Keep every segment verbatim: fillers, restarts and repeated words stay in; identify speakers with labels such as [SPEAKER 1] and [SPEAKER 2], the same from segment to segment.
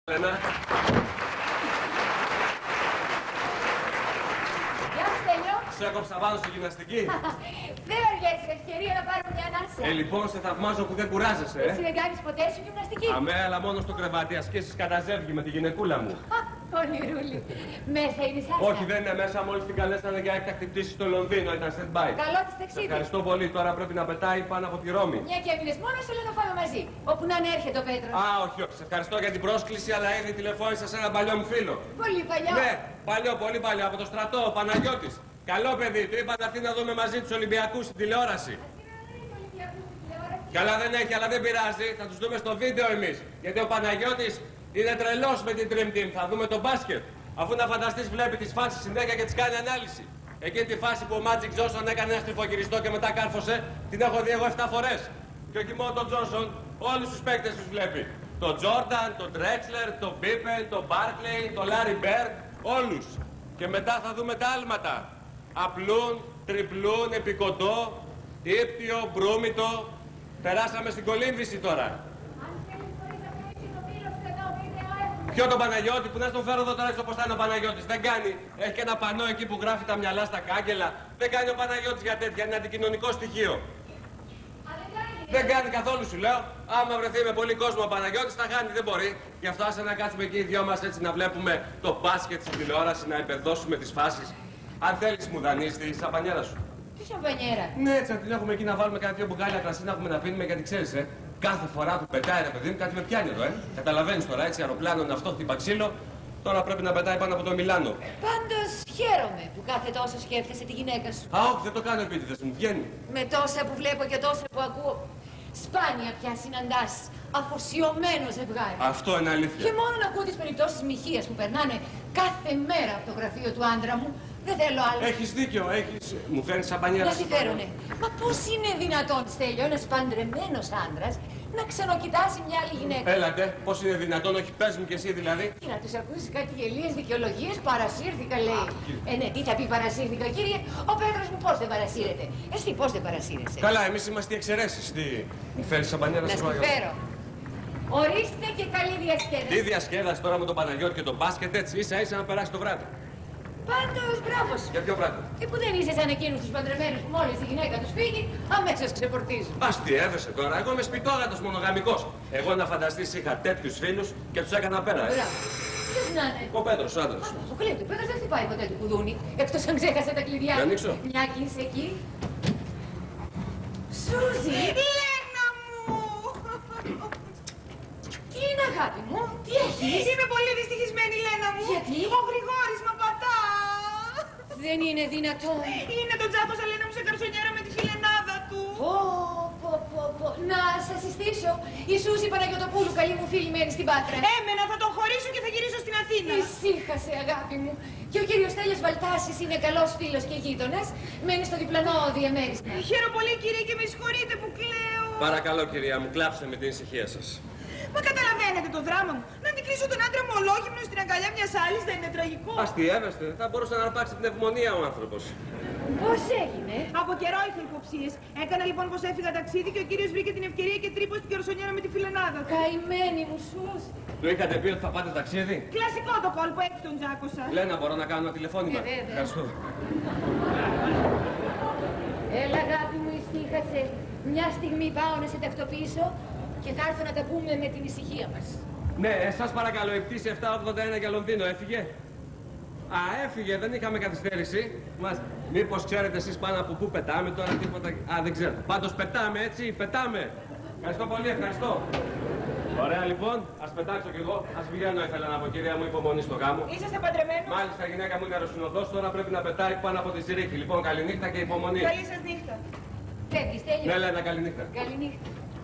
[SPEAKER 1] Έλενα.
[SPEAKER 2] Γεια σου, Στέλιο.
[SPEAKER 1] Σε έκοψα πάνω στη γυμναστική.
[SPEAKER 2] Δεν αργέσαι, ευκαιρία να πάρω μια ανάσα.
[SPEAKER 1] Ε, λοιπόν, σε θαυμάζω που δεν κουράζεσαι, ε.
[SPEAKER 2] Εσύ δεν κάνεις ποτέ σου γυμναστική?
[SPEAKER 1] Αμέ, αλλά μόνο στο κρεβάτι ασκήσεις κατά ζεύγη με τη γυναικούλα μου.
[SPEAKER 2] Ονειρούλη. Μέσα είναι η Σάσια?
[SPEAKER 1] Όχι, δεν είναι μέσα, μόλις την καλέσανε για έκτακτη πτήση στο Λονδίνο, ήταν stand-by.
[SPEAKER 2] Καλό της ταξίδι.
[SPEAKER 1] Ευχαριστώ πολύ, τώρα πρέπει να πετάει πάνω από τη Ρώμη.
[SPEAKER 2] Μια και έμεινες μόνος, θέλω να φάμε μαζί. Όπου να είναι έρχεται ο Πέτρος.
[SPEAKER 1] Α, όχι, όχι, σε ευχαριστώ για την πρόσκληση, αλλά ήδη τηλεφώνησα σε έναν παλιό μου φίλο.
[SPEAKER 2] Πολύ παλιό.
[SPEAKER 1] Ναι, παλιό, πολύ παλιό, από το στρατό, ο Παναγιώτης. Καλό παιδί, του είπα να έρθει να δούμε μαζί τους Ολυμπιακούς στην τηλεόραση. Καλά δεν έχει, αλλά δεν πειράζει, θα τους δούμε στο βίντεο εμείς. Γιατί ο Παναγιώτης είναι τρελός με την Dream Team, θα δούμε το μπάσκετ. Αφού να φανταστείς βλέπει τις φάσεις συνέχεια και τις κάνει ανάλυση. Εκείνη τη φάση που ο Magic Johnson έκανε ένα στριφογυριστό και μετά κάρφωσε, την έχω δει εγώ εφτά φορές. Και όχι μόνο τον Johnson, όλους τους παίκτες τους βλέπει. Τον Jordan, τον Drexler, τον Pippen, τον Barkley, τον Larry Bird, όλους. Και μετά θα δούμε τα άλματα. Απλούν, τριπλούν, επικοντό, ύπτιο, μπρούμητο. Περάσαμε στην κολύμβηση τώρα. Ποιο τον Παναγιώτη, που να στον φέρω εδώ τώρα, όπως θα είναι ο Παναγιώτης. Δεν κάνει. Έχει και ένα πανό εκεί που γράφει τα μυαλά στα κάγκελα. Δεν κάνει ο Παναγιώτης για τέτοια, είναι αντικοινωνικό στοιχείο. Δεν κάνει καθόλου, σου λέω. Άμα βρεθεί με πολύ κόσμο ο Παναγιώτης, θα κάνει, δεν μπορεί. Γι' αυτό άσε να κάτσουμε εκεί οι δυο μας έτσι να βλέπουμε το μπάσκετ στην τηλεόραση, να υπερδώσουμε τις φάσεις. Αν θέλεις, μου δανείζεις τη σαμπανιέρα σου.
[SPEAKER 2] Τι σαμπανιέρα?
[SPEAKER 1] Ναι, έτσι να την έχουμε εκεί να βάλουμε κάτι δύο μπουκάλια κρασί να έχουμε να πίνουμε, γιατί ξέρεις, ε. Κάθε φορά που πετάει ρε παιδί μου, κάτι με πιάνει εδώ, ε. Καταλαβαίνεις τώρα, έτσι, αεροπλάνο είναι αυτό, χτύπα ξύλο. Τώρα πρέπει να πετάει πάνω από το Μιλάνο.
[SPEAKER 2] Πάντως χαίρομαι που κάθε τόσο σκέφτεσαι τη γυναίκα σου.
[SPEAKER 1] Α, όχι, δεν το κάνω επίτηδες, μου βγαίνει.
[SPEAKER 2] Με τόσα που βλέπω και τόσα που ακούω, σπάνια πια συναντάς αφοσιωμένο ζευγάρι.
[SPEAKER 1] Αυτό είναι αλήθεια.
[SPEAKER 2] Και μόνο να ακούω τις περιπτώσεις μοιχείας που περνάνε κάθε μέρα από το γραφείο του άντρα μου, δεν θέλω άλλο.
[SPEAKER 1] Έχεις δίκιο, έχεις. Μου φέρνει σαμπανιέρα.
[SPEAKER 2] Να συμφέρουνε. Μα πώς είναι δυνατόν, Στέλιο, ένας παντρεμένος άντρας να ξανοκοιτάσει μια άλλη γυναίκα?
[SPEAKER 1] Έλατε, πώς είναι δυνατόν, όχι πες μου κι εσύ δηλαδή.
[SPEAKER 2] Και να τους ακούσεις κάτι γελίες δικαιολογίες, παρασύρθηκα λέει. Ε, ναι, τι θα πει παρασύρθηκα, κύριε, ο Πέτρος μου πώς δεν παρασύρεται. Εσύ πώς δεν παρασύρεσαι?
[SPEAKER 1] Καλά, εμείς είμαστε οι εξαιρέσεις. Τι, μου φέρνει σαμπανιέρα
[SPEAKER 2] να
[SPEAKER 1] σε
[SPEAKER 2] συμφέρω. Ορίστε και καλή διασκέδαση.
[SPEAKER 1] Τι διασκέδαση τώρα με τον Παναγιώτη και τον μπάσκετ, έτσι ίσα ίσα να περάσει το βράδυ.
[SPEAKER 2] Πάντως, μπράβο σου.
[SPEAKER 1] Για ποιο πράγμα?
[SPEAKER 2] Και που δεν είσαι σαν εκείνους τους παντρεμένους που μόλις η γυναίκα τους φύγει, αμέσως ξεπορτίζουν.
[SPEAKER 1] Αστιεύεσαι τώρα. Εγώ είμαι σπιτόγατος μονογαμικός. Εγώ να φανταστείς είχα τέτοιους φίλους και τους έκανα πέρα. Ε.
[SPEAKER 2] Μπράβο. Ποιος να είναι?
[SPEAKER 1] Ο Πέτρος, ο άντρας.
[SPEAKER 2] Αποκλείται. Ο Πέτρος δεν χτυπάει ποτέ του κουδούνι. Εκτός αν ξέχασε τα κλειδιά.
[SPEAKER 1] Να ανοίξω.
[SPEAKER 2] Μια και είσαι εκεί. Σούζη!
[SPEAKER 3] Λένα μου!
[SPEAKER 2] Τι είναι, αγάπη μου? Τι έχεις?
[SPEAKER 3] Είμαι πολύ δυστυχισμένη, Λένα μου.
[SPEAKER 2] Γιατί?
[SPEAKER 3] Ο Γρηγόρης με πατά.
[SPEAKER 2] Δεν είναι δυνατόν.
[SPEAKER 3] Είναι τον τσάκωσα, Λένα μου, σε καρσονιέρα με τη φιλενάδα του.
[SPEAKER 2] Πω, πω, πω, πω. Να σας συστήσω. Η Σούζη Παναγιωτοπούλου, καλή μου φίλη, μένει στην Πάτρα.
[SPEAKER 3] Έμενα, θα τον χωρίσω και θα γυρίσω στην Αθήνα.
[SPEAKER 2] Ησύχασε, αγάπη μου. Και ο κύριος Στέλιος Βαλτάσης είναι καλός φίλος και γείτονας. Μένει στο διπλανό διαμέρισμα.
[SPEAKER 3] Χαίρομαι πολύ, κύριε, και με συγχωρείτε που κλαίω.
[SPEAKER 1] Παρακαλώ, κυρία μου, κλάψτε με την ησυχία σας.
[SPEAKER 3] Μα καταλαβαίνετε το δράμα μου. Να αντικρίσω τον άντρα μου ολόγυμνο στην αγκαλιά μιας άλλης δεν είναι τραγικό?
[SPEAKER 1] Αστιεύεστε, θα μπορούσε να αρπάξει την ευμονία ο άνθρωπος.
[SPEAKER 2] Πώς έγινε?
[SPEAKER 3] Από καιρό είχα υποψίες. Έκανα λοιπόν πως έφυγα ταξίδι και ο κύριος βρήκε την ευκαιρία και τρύπωσε την καρσονιέρα με τη φιλενάδα του.
[SPEAKER 2] Καημένη μου Σούζη.
[SPEAKER 1] Του είχατε πει ότι θα πάτε ταξίδι?
[SPEAKER 3] Κλασικό το κόλπο, έτσι τον τζάκωσα.
[SPEAKER 1] Λένα, μπορώ να κάνω ένα τηλεφώνημα?
[SPEAKER 2] Ε, βέβαια.
[SPEAKER 1] Ευχαριστώ.
[SPEAKER 2] Έλα, αγάπη μου, ησύχασε. Μια στιγμή πάω να σε τακτοποιήσω και θα έρθω να τα πούμε με την ησυχία μας.
[SPEAKER 1] Ναι, εσάς παρακαλώ, η πτήση επτακόσια ογδόντα ένα για Λονδίνο έφυγε? Α, έφυγε, δεν είχαμε καθυστέρηση. Μας... Μήπως ξέρετε εσείς πάνω από πού πετάμε τώρα, τίποτα... Α, δεν ξέρω. Πάντως πετάμε, έτσι, πετάμε. Ευχαριστώ πολύ, ευχαριστώ. Ωραία, λοιπόν, ας πετάξω κι εγώ. Ας πηγαίνω, ήθελα να πω, κυρία μου, υπομονή στο γάμο.
[SPEAKER 3] Είσαστε παντρεμένος?
[SPEAKER 1] Μάλιστα, η γυναίκα μου είναι αεροσυνοδός, τώρα πρέπει να πετάει πάνω από τη Ζηρίχη. Λοιπόν, καληνύχτα και υπομονή.
[SPEAKER 3] Καλή σας νύχτα.
[SPEAKER 2] Φεύγεις, Στέλιο?
[SPEAKER 1] Ναι, Λένα, καληνύχτα.
[SPEAKER 2] Καληνύχτα.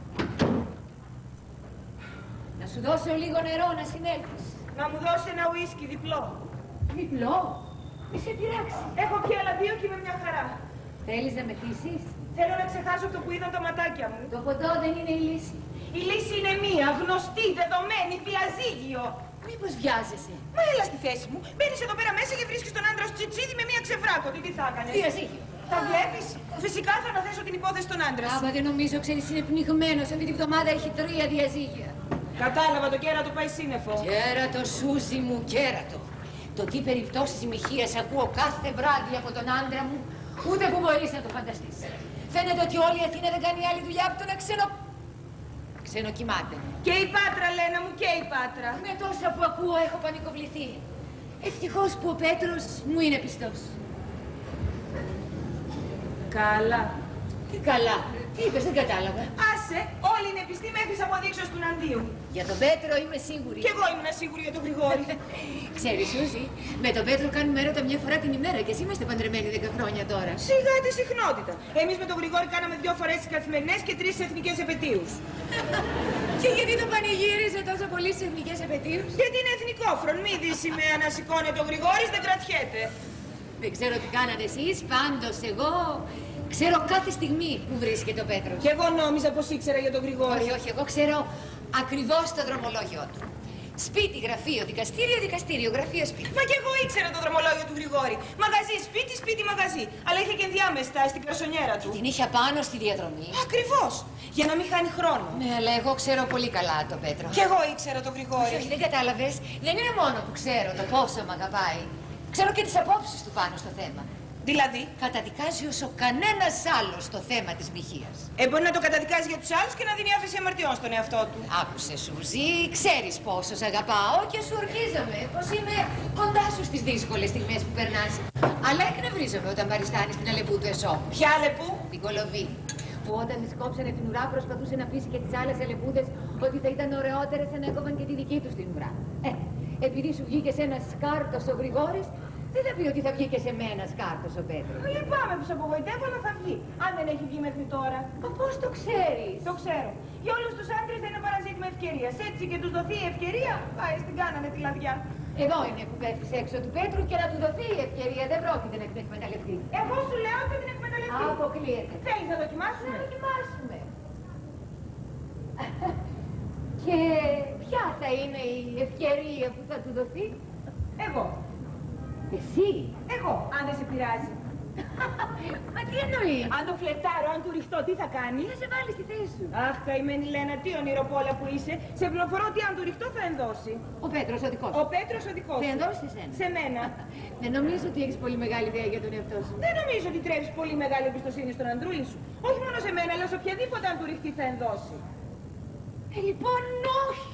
[SPEAKER 2] Να σου δώσω λίγο νερό να συνέλθεις.
[SPEAKER 3] Να μου δώσει ένα ουίσκι διπλό.
[SPEAKER 2] Διπλό? Μη σε πειράξει.
[SPEAKER 3] Έχω πια άλλα δύο και είμαι μια χαρά.
[SPEAKER 2] Θέλεις να μεθύσεις?
[SPEAKER 3] Θέλω να ξεχάσω αυτό που είδαν τα ματάκια μου.
[SPEAKER 2] Το ποτό δεν είναι η λύση.
[SPEAKER 3] Η λύση είναι μία, γνωστή, δεδομένη, διαζύγιο.
[SPEAKER 2] Μήπως βιάζεσαι?
[SPEAKER 3] Μα έλα στη θέση μου. Μπαίνεις εδώ πέρα μέσα και βρίσκεις τον άντρα σου τσιτσίδι με μία ξεβράκωτη. Τι θα έκανες?
[SPEAKER 2] Διαζύγιο.
[SPEAKER 3] Τα βλέπεις? Φυσικά θα αναθέσω την υπόθεση στον άντρα σου.
[SPEAKER 2] Άμα δεν νομίζω, ξέρεις, είναι πνιγμένος. Αυτή τη βδομάδα έχει τρία διαζύγια.
[SPEAKER 3] Κατάλαβα, το κέρατο πάει σύννεφο.
[SPEAKER 2] Κέρατο, Σούζη μου, κέρατο. Το τι περιπτώσεις μοιχείας ακούω κάθε βράδυ από τον άντρα μου, ούτε που μπορείς να το φανταστείς. Φαίνεται ότι όλη η Αθήνα δεν κάνει άλλη δουλειά από το να ξενο... ξενοκοιμάται.
[SPEAKER 3] Και η Πάτρα, Λένα μου, και η Πάτρα.
[SPEAKER 2] Με τόσα που ακούω έχω πανικοβληθεί. Ευτυχώς που ο Πέτρος μου είναι πιστός.
[SPEAKER 3] Καλά.
[SPEAKER 2] Τι καλά. Τι είπες, δεν κατάλαβα.
[SPEAKER 3] Άσε, όλοι είναι πιστοί μέχρι αποδείξεως του Ναντίου.
[SPEAKER 2] Για τον Πέτρο είμαι σίγουρη.
[SPEAKER 3] Κι εγώ ήμουν σίγουρη για τον Γρηγόρη.
[SPEAKER 2] Ξέρεις, Σούζη, με τον Πέτρο κάνουμε έρωτα μια φορά την ημέρα και εσύ είμαστε παντρεμένοι δέκα χρόνια τώρα.
[SPEAKER 3] Σιγά τη συχνότητα. Εμείς με τον Γρηγόρη κάναμε δύο φορές τις καθημερινές και τρεις εθνικές επετείους.
[SPEAKER 2] Και γιατί το πανηγύριζε τόσο πολύ στις εθνικές επετείους?
[SPEAKER 3] Γιατί είναι εθνικόφρον. Μη δει σημαία να σηκώνεται ο Γρηγόρης, δεν κρατιέται.
[SPEAKER 2] Δεν ξέρω τι κάνατε εσείς, πάντως εγώ ξέρω κάθε στιγμή που βρίσκεται ο Πέτρος.
[SPEAKER 3] Κι εγώ νόμιζα πως ήξερα για τον Γρηγόρη.
[SPEAKER 2] Όχι, όχι, εγώ ξέρω ακριβώς το δρομολόγιο του. Σπίτι, γραφείο, δικαστήριο, δικαστήριο, γραφείο, σπίτι.
[SPEAKER 3] Μα κι εγώ ήξερα το δρομολόγιο του Γρηγόρη. Μαγαζί, σπίτι, σπίτι, μαγαζί. Αλλά είχε και ενδιάμεστα στην κρασονιέρα του.
[SPEAKER 2] Την είχε απάνω στη διαδρομή.
[SPEAKER 3] Ακριβώς. Για να μην χάνει χρόνο.
[SPEAKER 2] Ναι, αλλά εγώ ξέρω πολύ καλά τον Πέτρο.
[SPEAKER 3] Κι εγώ ήξερα τον Γρηγόρη.
[SPEAKER 2] Όχι, όχι, δεν κατάλαβες. Δεν είναι μόνο που ξέρω το πόσο μ' αγαπάει. Ξέρω και τις απόψεις του πάνω στο θέμα.
[SPEAKER 3] Δηλαδή,
[SPEAKER 2] καταδικάζει όσο κανένας άλλος το θέμα της μοιχείας.
[SPEAKER 3] Ε, μπορεί να το καταδικάζει για τους άλλους και να δίνει άφεση αμαρτιών στον εαυτό του.
[SPEAKER 2] Άκουσε, Σούζη, ξέρεις πόσο σ' αγαπάω και σου ορκίζομαι πως είμαι κοντά σου στις δύσκολες στιγμές που περνάς. Αλλά εκνευρίζομαι όταν παριστάνεις την Αλεπού του Εσώπου.
[SPEAKER 3] Ποια Αλεπού?
[SPEAKER 2] Την Κολοβή. Που όταν της κόψανε την ουρά προσπαθούσε να πείσει και τις άλλες Αλεπούδες ότι θα ήταν ωραιότερες αν έκοβαν και τη δική τους την ουρά. Ε, επειδή σου βγήκε σε ένα σκάρτος ο Γρηγόρης, δεν θα πει ότι θα βγει και σε μένα σκάρτος ο Πέτρος.
[SPEAKER 3] Λυπάμαι που σε απογοητεύω, αλλά θα βγει. Αν δεν έχει βγει μέχρι τώρα.
[SPEAKER 2] Μα πώς το ξέρεις?
[SPEAKER 3] Το ξέρω. Για όλους τους άντρες δεν είναι παραζήτημα ευκαιρίας. Έτσι και τους δοθεί η ευκαιρία, πάει στην κάνανε τη λαδιά.
[SPEAKER 2] Εδώ είναι που πέφτεις έξω του Πέτρου και να του δοθεί η ευκαιρία δεν πρόκειται να την εκμεταλλευτεί.
[SPEAKER 3] Εγώ σου λέω ότι την εκμεταλλευτεί.
[SPEAKER 2] Αποκλείεται.
[SPEAKER 3] Θέλεις να δοκιμάσουμε?
[SPEAKER 2] Να δοκιμάσουμε. Και ποια θα είναι η ευκαιρία που θα του δοθεί?
[SPEAKER 3] Εγώ.
[SPEAKER 2] Εσύ?
[SPEAKER 3] Εγώ, αν δεν σε πειράζει.
[SPEAKER 2] Μα τι εννοείς?
[SPEAKER 3] Αν το φλερτάρω, αν του ρηχτώ, τι θα κάνει?
[SPEAKER 2] Θα σε βάλει στη θέση σου.
[SPEAKER 3] Αχ, καημένη Λένα, τι ονειροπόλα που είσαι. Σε πληροφορώ ότι αν του ρηχτώ θα ενδώσει.
[SPEAKER 2] Ο Πέτρος ο δικός σου.
[SPEAKER 3] Ο Πέτρος ο δικός
[SPEAKER 2] Θα
[SPEAKER 3] σου.
[SPEAKER 2] ενδώσει σε σένα.
[SPEAKER 3] Σε μένα.
[SPEAKER 2] Δεν νομίζω ότι έχεις πολύ μεγάλη ιδέα για τον εαυτό σου.
[SPEAKER 3] Δεν νομίζω ότι τρέβεις πολύ μεγάλη εμπιστοσύνη στον αντρούλη σου. Όχι μόνο σε μένα, αλλά σε οποιαδήποτε αν του ρηχτεί θα ενδώσει.
[SPEAKER 2] Ε, λοιπόν, όχι.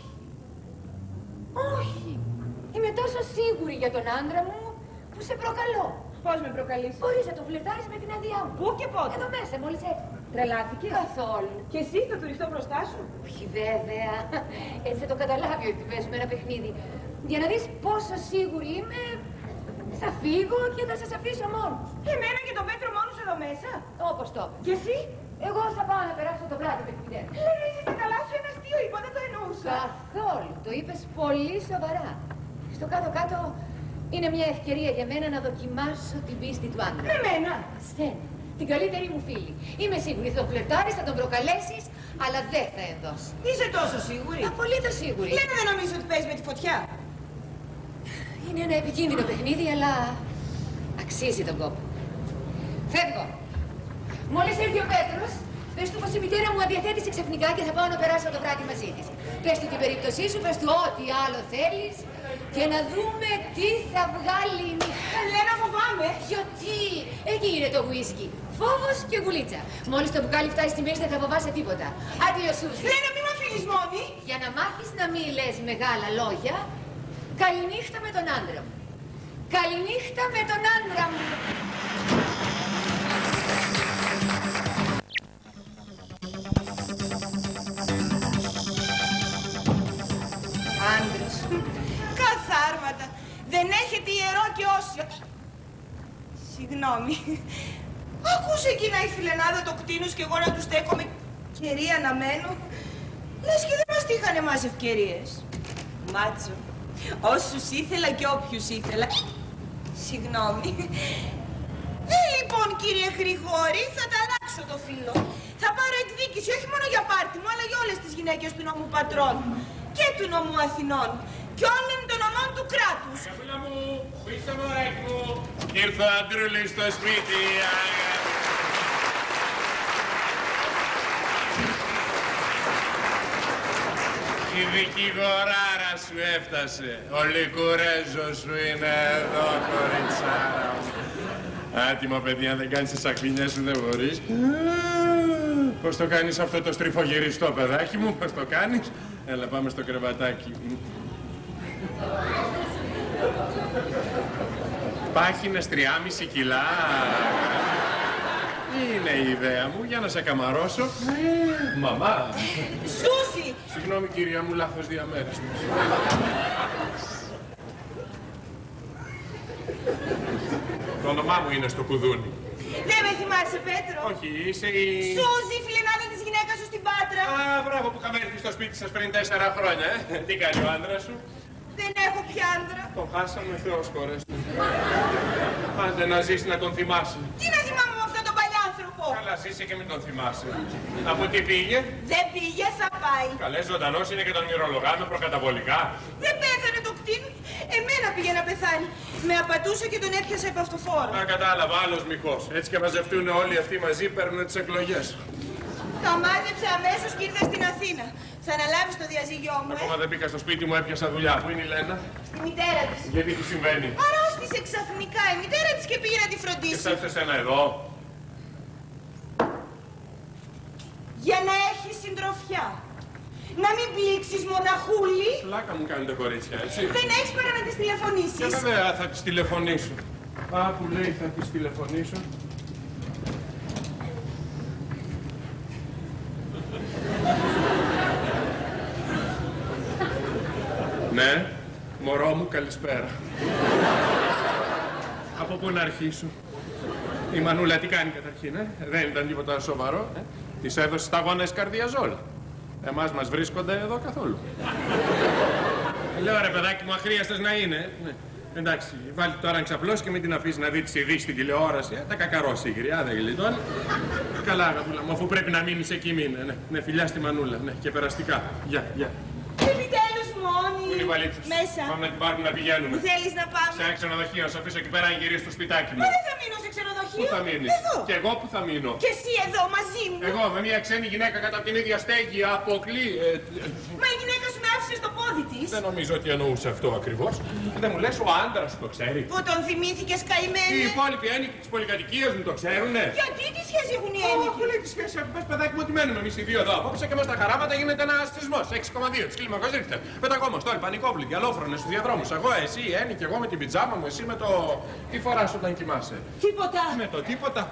[SPEAKER 2] Όχι. Είμαι τόσο σίγουρη για τον άντρα μου που σε προκαλώ.
[SPEAKER 3] Πώς με προκαλείς?
[SPEAKER 2] Μπορείς να το φλερτάρεις με την άδειά μου.
[SPEAKER 3] Πού και πότε?
[SPEAKER 2] Εδώ μέσα, μόλις έτσι.
[SPEAKER 3] Τρελάθηκε?
[SPEAKER 2] Καθόλου.
[SPEAKER 3] Και εσύ θα του ρηχτώ μπροστά σου?
[SPEAKER 2] Όχι, βέβαια. Έτσι θα το καταλάβει ότι παίζουμε ένα παιχνίδι. Για να δεις πόσο σίγουρη είμαι, θα φύγω και θα σας αφήσω μόνους.
[SPEAKER 3] Εμένα και τον Πέτρο μόνους εδώ μέσα?
[SPEAKER 2] Όπως το.
[SPEAKER 3] Και εσύ?
[SPEAKER 2] Εγώ θα πάω να περάσω το βράδυ με τη μητέρα.
[SPEAKER 3] Λένε είσαι στα καλά σου, ένα αστείο είπα, δεν το εννοούσα.
[SPEAKER 2] Καθόλου. Το είπες πολύ σοβαρά. Στο κάτω-κάτω είναι μια ευκαιρία για μένα να δοκιμάσω την πίστη του άντρα.
[SPEAKER 3] Με μένα.
[SPEAKER 2] Στένα, την καλύτερη μου φίλη. Είμαι σίγουρη θα τον φλερτάρεις, θα τον προκαλέσεις, αλλά δεν θα ενδώσει.
[SPEAKER 3] Είσαι τόσο σίγουρη?
[SPEAKER 2] Απολύτως σίγουρη.
[SPEAKER 3] Λένε δεν νομίζω ότι παίζει με τη φωτιά.
[SPEAKER 2] Είναι ένα επικίνδυνο παιχνίδι, αλλά αξίζει τον κόπο. Φεύγω. Μόλις έρθει ο Πέτρος, πες του πως η μητέρα μου αδιαθέτησε ξαφνικά και θα πάω να περάσω το βράδυ μαζί της. Πες του την περίπτωσή σου, πες του ό,τι άλλο θέλεις και να δούμε τι θα βγάλει η νύχτα.
[SPEAKER 3] Λένα, φοβάμαι.
[SPEAKER 2] Γιατί εκεί είναι το whisky. Φόβος και γουλίτσα. Μόλις το μπουκάλι φτάσει στη μέση δεν θα φοβάσαι τίποτα. Αντίο Σούζη.
[SPEAKER 3] Λένα, μη με αφήνεις μόνη.
[SPEAKER 2] Για να μάθεις να μην λες μεγάλα λόγια, καληνύχτα με τον άντρα μου. Καληνύχτα με τον άντρα μου.
[SPEAKER 3] Άντρες. Καθάρματα. Δεν έχετε ιερό και όσιο. Συγγνώμη. Ακούσε εκείνα η φιλενάδα το κτίνους και εγώ να του στέκομαι κερία να μένω. Λες και δεν μας τύχανε εμάς ευκαιρίες. Μάτσο. Όσους ήθελα και όποιους ήθελα. Συγγνώμη. Ε, λοιπόν, κύριε Γρηγόρη, θα ταράξω το φίλο. Θα πάρω εκδίκηση όχι μόνο για πάρτι μου, αλλά για όλες τις γυναίκες του νομού Πατρών και του νομού Αθηνών και όλων των νομών του κράτους.
[SPEAKER 1] Καπούλα μου, πίσω μωράκι μου. Ήρθε ο Αντρούλης στο σπίτι. Η δικηγοράρα σου έφτασε. Ο λικουρέζος σου είναι εδώ, κοριτσάρα μου. Άτιμο, παιδί, αν δεν κάνεις τις σακβινιές σου δεν μπορείς. Πώς το κάνεις αυτό το στριφογυριστό, παιδάκι μου, πώς το κάνεις? Έλα, πάμε στο κρεβατάκι. Πάχινες τριάμισι κιλά. Είναι η ιδέα μου, για να σε καμαρώσω. Μαμά.
[SPEAKER 3] Σούζη!
[SPEAKER 1] Συγγνώμη, κυρία μου, λάθος διαμέρισμα. Το όνομά μου είναι στο κουδούνι.
[SPEAKER 3] Δεν με θυμάσαι, Πέτρο.
[SPEAKER 1] Όχι, είσαι η...
[SPEAKER 3] Σούζη, φιλενάδα της γυναίκας σου στην Πάτρα.
[SPEAKER 1] Α, μπράβο που είχαμε έρθει στο σπίτι σας πριν τέσσερα χρόνια, ε. Τι κάνει ο άντρας σου?
[SPEAKER 3] Δεν έχω πια άντρα.
[SPEAKER 1] Το χάσαμε, Θεός χωρέστε. Άντε να ζήσει να τον θυμάσαι.
[SPEAKER 3] Τι να θυμάμαι με αυτόν τον παλιάνθρωπο.
[SPEAKER 1] Καλά, ζήσε και μην τον θυμάσαι. Από τι πήγε?
[SPEAKER 3] Δεν πήγε, θα πάει.
[SPEAKER 1] Καλέ, ζωντανός είναι και τον μυρολογάμε προκαταβολικά.
[SPEAKER 3] Δεν πέθανε το κτίνο. Εμένα πήγε να πεθάνει. Με απατούσε και τον έπιασα υπ' αυτοφόρο.
[SPEAKER 1] Α, κατάλαβα, άλλος μυχός. Έτσι και μαζευτούν όλοι αυτοί μαζί, παίρνουν τις εκλογές.
[SPEAKER 3] Τα μάζεψε αμέσως και ήρθα στην Αθήνα. Θα αναλάβεις το διαζύγιό μου,
[SPEAKER 1] Ακόμα
[SPEAKER 3] ε.
[SPEAKER 1] δεν μπήκα στο σπίτι μου, έπιασα δουλειά. Πού είναι η Λένα?
[SPEAKER 3] Στη μητέρα της.
[SPEAKER 1] Γιατί τι συμβαίνει?
[SPEAKER 3] Αρρώστησε ξαφνικά η μητέρα της και πήγε να τη
[SPEAKER 1] Και
[SPEAKER 3] φροντίσει.
[SPEAKER 1] θα έρθεις ένα εδώ.
[SPEAKER 3] Για να έχει συντροφιά. Να μην πλήξεις μοναχούλη.
[SPEAKER 1] Πλάκα μου κάνετε κορίτσια, έτσι.
[SPEAKER 3] Δεν έχεις παρά να της τηλεφωνήσεις.
[SPEAKER 1] Και βέβαια θα της τηλεφωνήσω. Α, που λέει θα της τηλεφωνήσω. Ναι, μωρό μου, καλησπέρα. Από πού να αρχίσω? Η Μανούλα τι κάνει καταρχήν, ε? Δεν ήταν τίποτα σοβαρό, ε? Της έδωσε σταγόνες καρδιαζόλ. Εμάς μας βρίσκονται εδώ καθόλου. Λέω ρε παιδάκι μου, αχρίαστες να είναι. Ναι. Εντάξει, βάλτε τώρα να ξαπλώσει και μην την αφήσει να δει τις ειδήσεις στην τηλεόραση. Ε, τα κακαρώσει η γριά, δεν γλιτώνει. Καλά, αγαπούλα μου, αφού πρέπει να μείνεις εκεί, μείνε. Ναι, ναι, φιλιά στη Μανούλα, ναι, και περαστικά. Γεια, γεια.
[SPEAKER 3] Επιτέλους μόνη.
[SPEAKER 1] Πού είναι η βαλίτσα σου?
[SPEAKER 3] Μέσα.
[SPEAKER 1] Πάμε να την πάρουμε να πηγαίνουμε.
[SPEAKER 3] Που θέλεις να πάμε.
[SPEAKER 1] Σε ένα ξενοδοχείο, να σε αφήσω εκεί πέρα να γυρίσει στο σπιτάκι μου.
[SPEAKER 3] Μα δεν θα μείνω σε ξενοδοχείο.
[SPEAKER 1] Πού θα μείνεις?
[SPEAKER 3] Εδώ.
[SPEAKER 1] Και εγώ που θα μείνω?
[SPEAKER 3] Και εσύ εδώ μαζί μου.
[SPEAKER 1] Εγώ με μια ξένη γυναίκα κατά την ίδια στέγη αποκλεί. Ε,
[SPEAKER 3] Μα η γυναίκα σου με άφησε στο πόδι της.
[SPEAKER 1] δεν νομίζω ότι εννοούσε αυτό ακριβώς. Δεν μου λες ο άντρας σου το ξέρει?
[SPEAKER 3] Που τον θυμήθηκες
[SPEAKER 1] Οι
[SPEAKER 3] καημένη.
[SPEAKER 1] υπόλοιποι ένοικοι της πολυκατοικίας μου το ξέρουνε.
[SPEAKER 3] Γιατί τι σχέση έχουν οι
[SPEAKER 1] Ω,
[SPEAKER 3] ένοικοι.
[SPEAKER 1] πού λέει τη σχέση έχουμε, πες παιδάκι μου ότι μένουμε εμείς οι δύο εδώ. Απόψε και μες στα χαράματα γίνεται ένας σεισμός. έξι κόμμα δύο της κλίμακας ρίχτερ. Πετακόμαστε όλοι, πανικόβλητοι, αλόφρονες στους διαδρόμους. Εγώ, εσύ, η Έννη και εγώ με την πιτζάμα μου, εσύ με το... Τι φοράς όταν κοιμάσαι?
[SPEAKER 3] Τίποτα.
[SPEAKER 1] Με το τίποτα.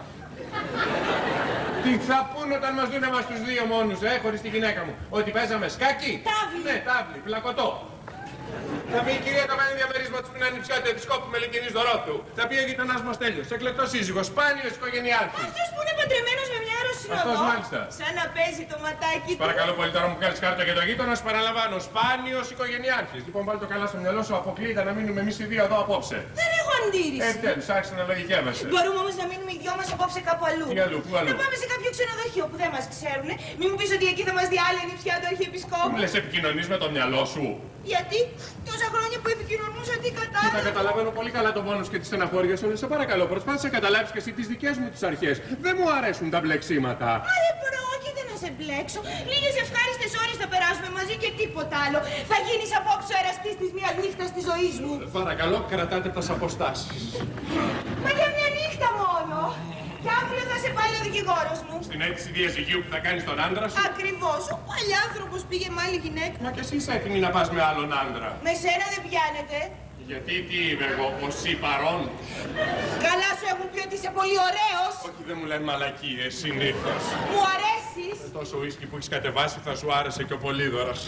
[SPEAKER 1] Τι θα πούνε όταν μας δουν εμάς τους δύο μόνους, ε, χωρίς τη γυναίκα μου? Ότι παίζαμε σκάκι?
[SPEAKER 3] Τάβλη.
[SPEAKER 1] Ναι, τάβλη, πλακωτό. Θα πει η κυρία το κάνει διαμερίσματος που είναι ανιψιά του επισκόπου με λυκινής δωρότου. Θα πει ο γείτονάς μας Τέλειος, εκλεκτός σύζυγος, σπάνιος οικογενειάρχης.
[SPEAKER 3] Αυτός που είναι παντρεμένος με μια Ρωσινοδό.
[SPEAKER 1] Αυτός μάλιστα.
[SPEAKER 3] Σαν να παίζει το ματάκι του.
[SPEAKER 1] Παρακαλώ πολύ τώρα μου κάνεις κάρτα για το γείτονα, σου παραλαμβάνω. Σπάνιος οικογενειάρχης. Λοιπόν, βάλει το καλά στο μυαλό σου, αποκλείεται να μείνουμε εμείς οι δύο εδώ απόψε.
[SPEAKER 3] Δεν έχω αντίρρηση.
[SPEAKER 1] Επιτέλους, άρχισε να λογικεύεσαι.
[SPEAKER 3] Μπορούμε όμως να μείνουμε οι δυο μας απόψε κάπου αλλού.
[SPEAKER 1] Τι αλλού, πού αλλού?
[SPEAKER 3] Να πάμε σε κάποιο ξενοδοχείο που δεν μας ξέρουνε. Μην μου πεις ότι εκεί θα μας διάλεγε πια το αρχιεπισκόπο.
[SPEAKER 1] Μου λες επικοινωνείς με το μυαλό σου?
[SPEAKER 3] Γιατί τόσα χρόνια που επικοινωνούσα τι
[SPEAKER 1] Και τα
[SPEAKER 3] κατάλαβα.
[SPEAKER 1] καταλαβαίνω πολύ καλά τον πόνο σου και τη στεναχώρια σου, αλλά σε παρακαλώ, προσπάθησε να καταλάβεις και εσύ τις δικές μου τις αρχές. Δεν μου αρέσουν τα μπλεξίματα.
[SPEAKER 3] Μα δεν πρόκειται να σε μπλέξω. Λίγες ευχάριστες ώρες θα περάσουμε μαζί και τίποτα άλλο. Θα γίνεις απόψε ο εραστής της μιας νύχτας της ζωής μου.
[SPEAKER 1] Παρακαλώ, κρατάτε τις αποστάσεις.
[SPEAKER 3] Μα για μια νύχτα μόνο. Και αύριο θα σε πάλι ο δικηγόρος μου.
[SPEAKER 1] Στην αίτηση διαζυγίου που θα κάνεις τον άντρα σου.
[SPEAKER 3] Ακριβώς. Ο παλιάνθρωπος πήγε με άλλη γυναίκα.
[SPEAKER 1] Μα κι εσύ είσαι έτοιμη να πας με άλλον άντρα.
[SPEAKER 3] Με σένα δεν πιάνεται.
[SPEAKER 1] Γιατί τι είμαι εγώ, ο σύ παρών?
[SPEAKER 3] Καλά σου έχουν πει ότι είσαι πολύ ωραίος.
[SPEAKER 1] Όχι, δεν μου λένε μαλακίες συνήθως.
[SPEAKER 3] Μου αρέσεις.
[SPEAKER 1] Τόσο ουίσκι που έχεις κατεβάσει θα σου άρεσε και ο Πολύδωρας.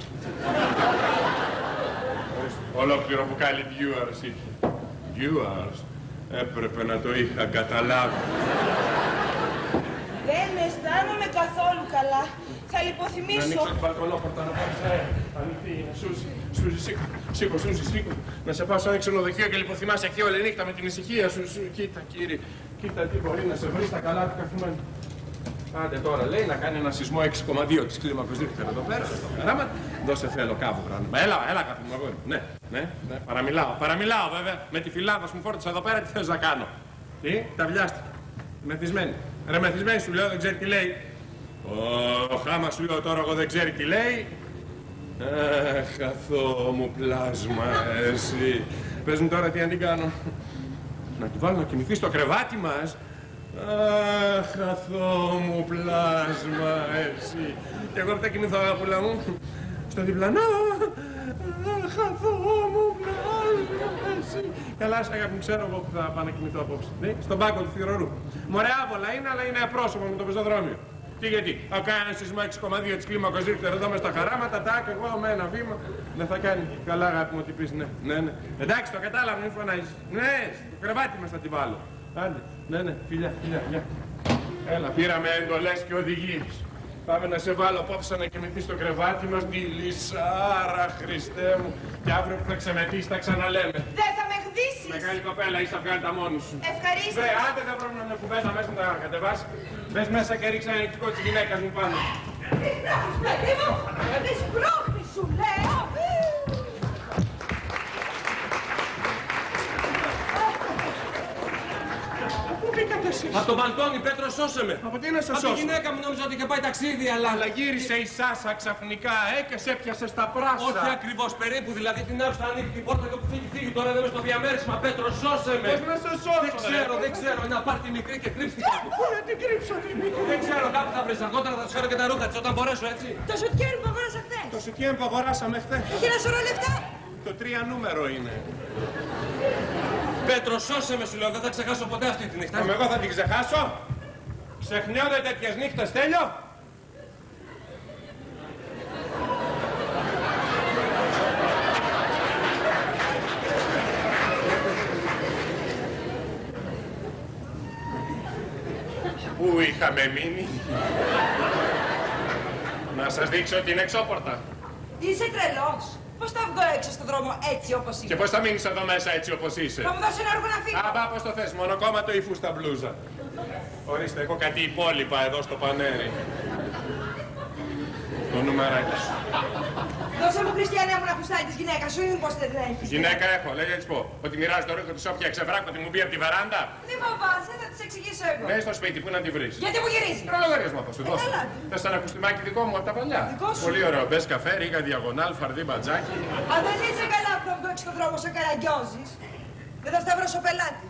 [SPEAKER 1] Ολόκληρο μπουκάλι viewers είχε. Viewers. Έπρεπε να το είχα καταλάβει.
[SPEAKER 3] Δεν αισθάνομαι καθόλου καλά. Θα
[SPEAKER 1] Να
[SPEAKER 3] λιποθυμήσω.
[SPEAKER 1] ανοίξω την μπαλκονόπορτα να πάρεις αέρα. Ανοιχτή είναι. Σούζη, Σούζη, σήκω. Σήκω, Σούζη, σήκω. Να σε πάω σε ένα ξενοδοχείο και λιποθυμάσαι εκεί όλη νύχτα με την ησυχία σου. σου. Κοίτα, κύριε. Κοίτα τι μπορεί να σε βρει στα καλά του καθημένου. Άντε τώρα λέει να κάνει ένα σεισμό έξι κόμμα δύο της κλίμακος Ρίχτερ εδώ πέρα, στο χαράμα. Δώσε θέλω κάπου γράμμα. Έλα, έλα κάτι μου αγόρι. Ναι, ναι, ναι, παραμιλάω, παραμιλάω βέβαια. Με τη φυλάδα σου μου φόρτισα εδώ πέρα, τι θες να κάνω? Τι, τα βιάστηκα. Μεθυσμένη. Ρε μεθυσμένη σου λέω, δεν ξέρει τι λέει. Ο χάμα σου λέω τώρα, εγώ δεν ξέρει τι λέει. Αχ, αθώο μου πλάσμα, εσύ. Πες μου τώρα τι αν την κάνω. Να τη βάλω να κοιμηθεί στο κρεβάτι μας. Αχ, αθώο μου πλάσμα, εσύ. Και εγώ θα κοιμηθώ, αγαπούλα μου, στο διπλανό. Αχ, αθώο μου πλάσμα, εσύ. Καλά, σ' αγάπη μου, ξέρω εγώ που θα πάω να κοιμηθώ απόψε. Ναι, στον πάγκο του θηρορού. Μωρέ, άβολα είναι, αλλά είναι απρόσωπο με το πεζοδρόμιο. Τι γιατί, θα κάνει σεισμό έξι κόμμα δύο της κλίμακος ρίχτερ εδώ μες στα χαράματα, τάκ, εγώ με ένα βήμα. Δεν θα κάνει. Καλά, αγάπη μου, ότι πεις ναι, ναι, ναι. Εντάξει, το κατάλαβα, μην φωνάζεις. Ναι, στο κρεβάτι μας θα τη βάλω. Άντε, ναι, ναι, φιλιά, φιλιά, φιλιά. Έλα, πήραμε εντολές και οδηγίες. Πάμε να σε βάλω απόψε να κοιμηθεί στο κρεβάτι μας, τη λυσάρα, Χριστέ μου. Και αύριο που θα ξεμετείς θα ξαναλέμε.
[SPEAKER 3] Δεν θα με χδίσεις.
[SPEAKER 1] Μεγάλη κοπέλα, είσαι θα βγάλει τα μόνη σου.
[SPEAKER 3] Ευχαρίστω.
[SPEAKER 1] Βρε, άντε θα πρέπει να με κουβέντα μέσα να τα κατεβάσει. Μπες μέσα και ρίξε ένα νυχτικό της γυναίκας μου πάνω.
[SPEAKER 3] Τις μπρόχνεις, παιδί μου. Τις μπρόχνεις σου λέω.
[SPEAKER 1] Από τον μπαλκόνι, Πέτρο, σώσε με. Από τι να σε σώσω. Από τη γυναίκα μου νόμιζα ότι είχε πάει ταξίδι, αλλά. Αλλά γύρισε η Σάσα ξαφνικά, ε, και σε έπιασε στα πράσα. Όχι ακριβώς περίπου, δηλαδή την άκουσα να ανοίγει την πόρτα και που φύγει, φύγει. Τώρα δεν είμαι στο διαμέρισμα, Πέτρο, σώσε με. Πώς να σε σώσω. Δεν ξέρω, δεν ξέρω. Ένα πάρτι μικρή και κρύψτηκα. Πού να την κρύψω την μικρή. Δεν ξέρω, κάπου θα βρει. Αργότερα θα του φέρω και τα ρούχα τη όταν μπορέσω, έτσι.
[SPEAKER 3] Το σουτιέν που αγόρασα χθες.
[SPEAKER 1] Το σουτιέν που αγοράσαμε χθες.
[SPEAKER 3] Έχει ένα σωρό λεφτά.
[SPEAKER 1] Το τρία νούμερο είναι. Πέτρο, σώσε με, σου λέω, δεν θα ξεχάσω ποτέ αυτή τη νύχτα. Εγώ θα την ξεχάσω. Ξεχνιόνται τέτοιες νύχτες, τέλειο. Πού είχαμε μείνει. Να σας δείξω την εξώπορτα.
[SPEAKER 3] Είσαι τρελός. Πώς θα βγω έξω στον δρόμο έτσι όπως είμαι.
[SPEAKER 1] Και πώς θα μείνεις εδώ μέσα έτσι όπως είσαι.
[SPEAKER 3] Θα μου δώσει ένα έργο να φύγω.
[SPEAKER 1] Α, πώς το θες, μονοκόμματο ή φούστα μπλούζα. Ορίστε, έχω κάτι υπόλοιπα εδώ στο πανέρι. Το νούμεράκι σου.
[SPEAKER 3] Δώσε μου, Χριστιανέ μου, να κουστάει της γυναίκας σου ή μήπως δεν έχεις.
[SPEAKER 1] Γυναίκα έχω, λέγε της πω. Ότι μοιράζει το ρούχο της όποια ξεβράκω ότι μου μπει από τη βεράντα.
[SPEAKER 3] Μη φοβάσαι, θα της εξηγήσω εγώ.
[SPEAKER 1] Ναι, στο σπίτι, πού να τη βρεις.
[SPEAKER 3] Γιατί μου γυρίζει.
[SPEAKER 1] Τρώ λογαριασμό θα σου δώσω. Θες ένα κουστιμάκι δικό μου από τα παλιά.
[SPEAKER 3] Δικό σου.
[SPEAKER 1] Πολύ ωραίο. Μπες καφέ, ρίγα διαγωνάλ, φαρδί μπατζάκι.
[SPEAKER 3] Αν δεν είσαι καλά που θα βγω έξω στον δρόμο σε καραγκιόζεις, δεν θα σταυρώσω πελάτη.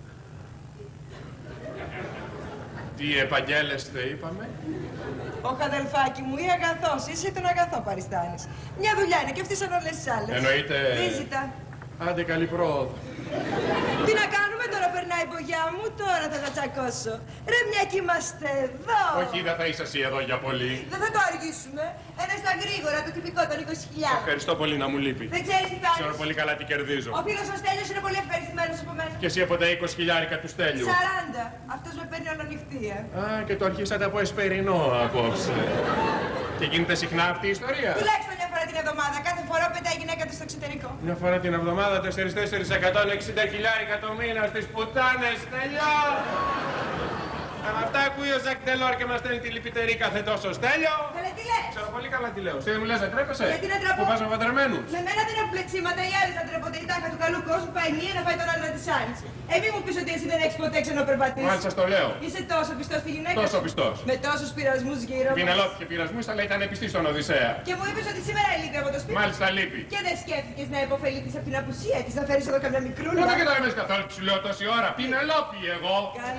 [SPEAKER 1] Τι επαγγέλλεστε, είπαμε.
[SPEAKER 3] Όχι, αδελφάκι μου, ή αγαθός, είσαι τον αγαθό παριστάνεις. Μια δουλειά είναι και αυτές σαν όλες τις άλλες.
[SPEAKER 1] Εννοείται.
[SPEAKER 3] Βίζητα.
[SPEAKER 1] Άντε, καλή πρόοδο.
[SPEAKER 3] Τι να κάνουμε τώρα, περνάει η μπογιά μου, τώρα θα τα τσακώσω. Ρε, μια κι είμαστε εδώ.
[SPEAKER 1] Όχι, δεν θα είσαι εσύ εδώ για πολύ.
[SPEAKER 3] Δεν θα το αργήσουμε. Ένα στα γρήγορα, το τυπικό των είκοσι χιλιάδες.
[SPEAKER 1] Ευχαριστώ πολύ, να μου λείπει.
[SPEAKER 3] Δεν ξέρεις τι κάνεις.
[SPEAKER 1] Ξέρω πολύ καλά τι κερδίζω.
[SPEAKER 3] Ο φίλος ο Στέλιος είναι πολύ ευχαριστημένος από μένα.
[SPEAKER 1] Και εσύ από τα είκοσι χιλιάρικα του Στέλιου.
[SPEAKER 3] σαράντα. Αυτός με παίρνει όλο νυχτή, ε.
[SPEAKER 1] Α, και το αρχίσατε από εσπερινό απόψε. Και γίνεται συχνά αυτή η ιστορία.
[SPEAKER 3] Τουλάχιστον μια φορά την εβδομάδα. Κάθε φορά πετάει η γυναίκα του στο εξωτερικό.
[SPEAKER 1] Μια φορά την εβδομάδα, τέσσερα τέσσερα εκατόν εξήντα χιλιάρικα το μήνα στις πουτάνες, Στέλιο! Αυτά ακούει ο Ζακ Ντελόρ και μας στέλνει τη λυπητερή κάθε τόσο. Στέλιο!
[SPEAKER 3] Καλέ, τι λες.
[SPEAKER 1] Ξέρω πολύ καλά τι λέω. Εσύ δεν μου λες να τρέπεσαι.
[SPEAKER 3] Γιατί να τραπώ.
[SPEAKER 1] Που πας με παντρεμένους.
[SPEAKER 3] Με μένα δεν έχουν πλεξίματα, οι άλλοι θα τρέπονται. Η τάχα του καλού κόσμου πάει μία να φάει τον άλλο της άλλης. Ε, μη μου πεις ότι εσύ δεν έχεις ποτέ ξενοπερπατήσει.
[SPEAKER 1] Μάλιστα στο λέω.
[SPEAKER 3] Είσαι τόσο πιστός στη γυναίκα.
[SPEAKER 1] Τόσο πιστός.
[SPEAKER 3] Με τόσους πειρασμούς γύρω μας.
[SPEAKER 1] Πινελόπη και πειρασμούς, αλλά ήταν πιστή στον Οδυσσέα.
[SPEAKER 3] Και μου είπες ότι σήμερα λείπει από το σπίτι.
[SPEAKER 1] Μάλιστα λείπει.
[SPEAKER 3] Και δεν σκέφτηκες να υποφεληθείς από την απουσία της, να φέρεις εδώ καμιά μικρούλα.
[SPEAKER 1] Εγώ δεν καταλαβαίνεις καθόλου που σου λέω τόση ώρα. Πινελόπη εγώ.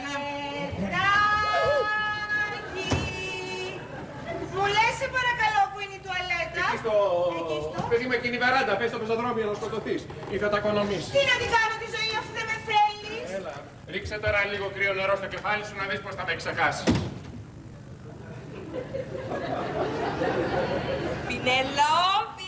[SPEAKER 3] Καλέ. Μου λες σε παρακαλώ που είναι η τουαλέτα.
[SPEAKER 1] Εκεί στο...
[SPEAKER 3] Εκεί στο...
[SPEAKER 1] Παιδί με εκείνη η βεράντα, πες στο πεζοδρόμιο να σκοτωθείς. Ή θα τα οικονομήσεις.
[SPEAKER 3] Τι να την κάνω τη ζωή αφού δεν με θέλεις.
[SPEAKER 1] Έλα. Ρίξε τώρα λίγο κρύο νερό στο κεφάλι σου να δεις πώς θα με ξεχάσει.
[SPEAKER 3] Πινελόπη.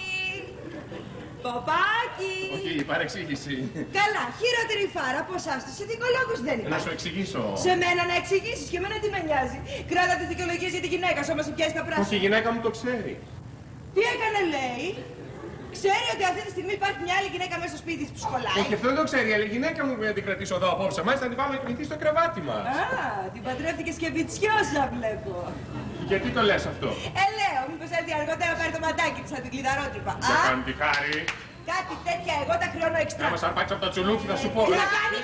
[SPEAKER 3] Ποπάκι.
[SPEAKER 1] Όχι, η παρεξήγηση.
[SPEAKER 3] Καλά, χειρότερη φάρα από εσάς τους ειδικολόγους δεν είναι.
[SPEAKER 1] Να σου εξηγήσω.
[SPEAKER 3] Σε μένα να εξηγήσεις και εμένα τι με νοιάζει. Κράτα τις δικαιολογίες για τη γυναίκα σου, όμως σου πιάσει τα πράσινα.
[SPEAKER 1] Όχι, η γυναίκα μου το ξέρει.
[SPEAKER 3] Τι έκανε, λέει. Ξέρει ότι αυτή τη στιγμή υπάρχει μια άλλη γυναίκα μέσα στο σπίτι της που σχολάει.
[SPEAKER 1] Όχι, αυτό δεν το ξέρει, αλλά η γυναίκα μου να την κρατήσω εδώ απόψε. Μάλιστα, να την πάμε να κοιμηθεί στο κρεβάτι μας.
[SPEAKER 3] Α, την παντρεύτηκες και βιτσιόζα, βλέπω.
[SPEAKER 1] Γιατί το λες αυτό.
[SPEAKER 3] Ε, λέω, μήπως έρθει αργότερα να πάρει το ματάκι της, θα την κλειδαρότυπα.
[SPEAKER 1] Σε κάνει τη χάρη.
[SPEAKER 3] Κάτι τέτοια εγώ τα χρεώνω εξτρά.
[SPEAKER 1] Άμα σαν πάτσα από το τσουλούκι θα σου πω.
[SPEAKER 3] Τι να κάνει.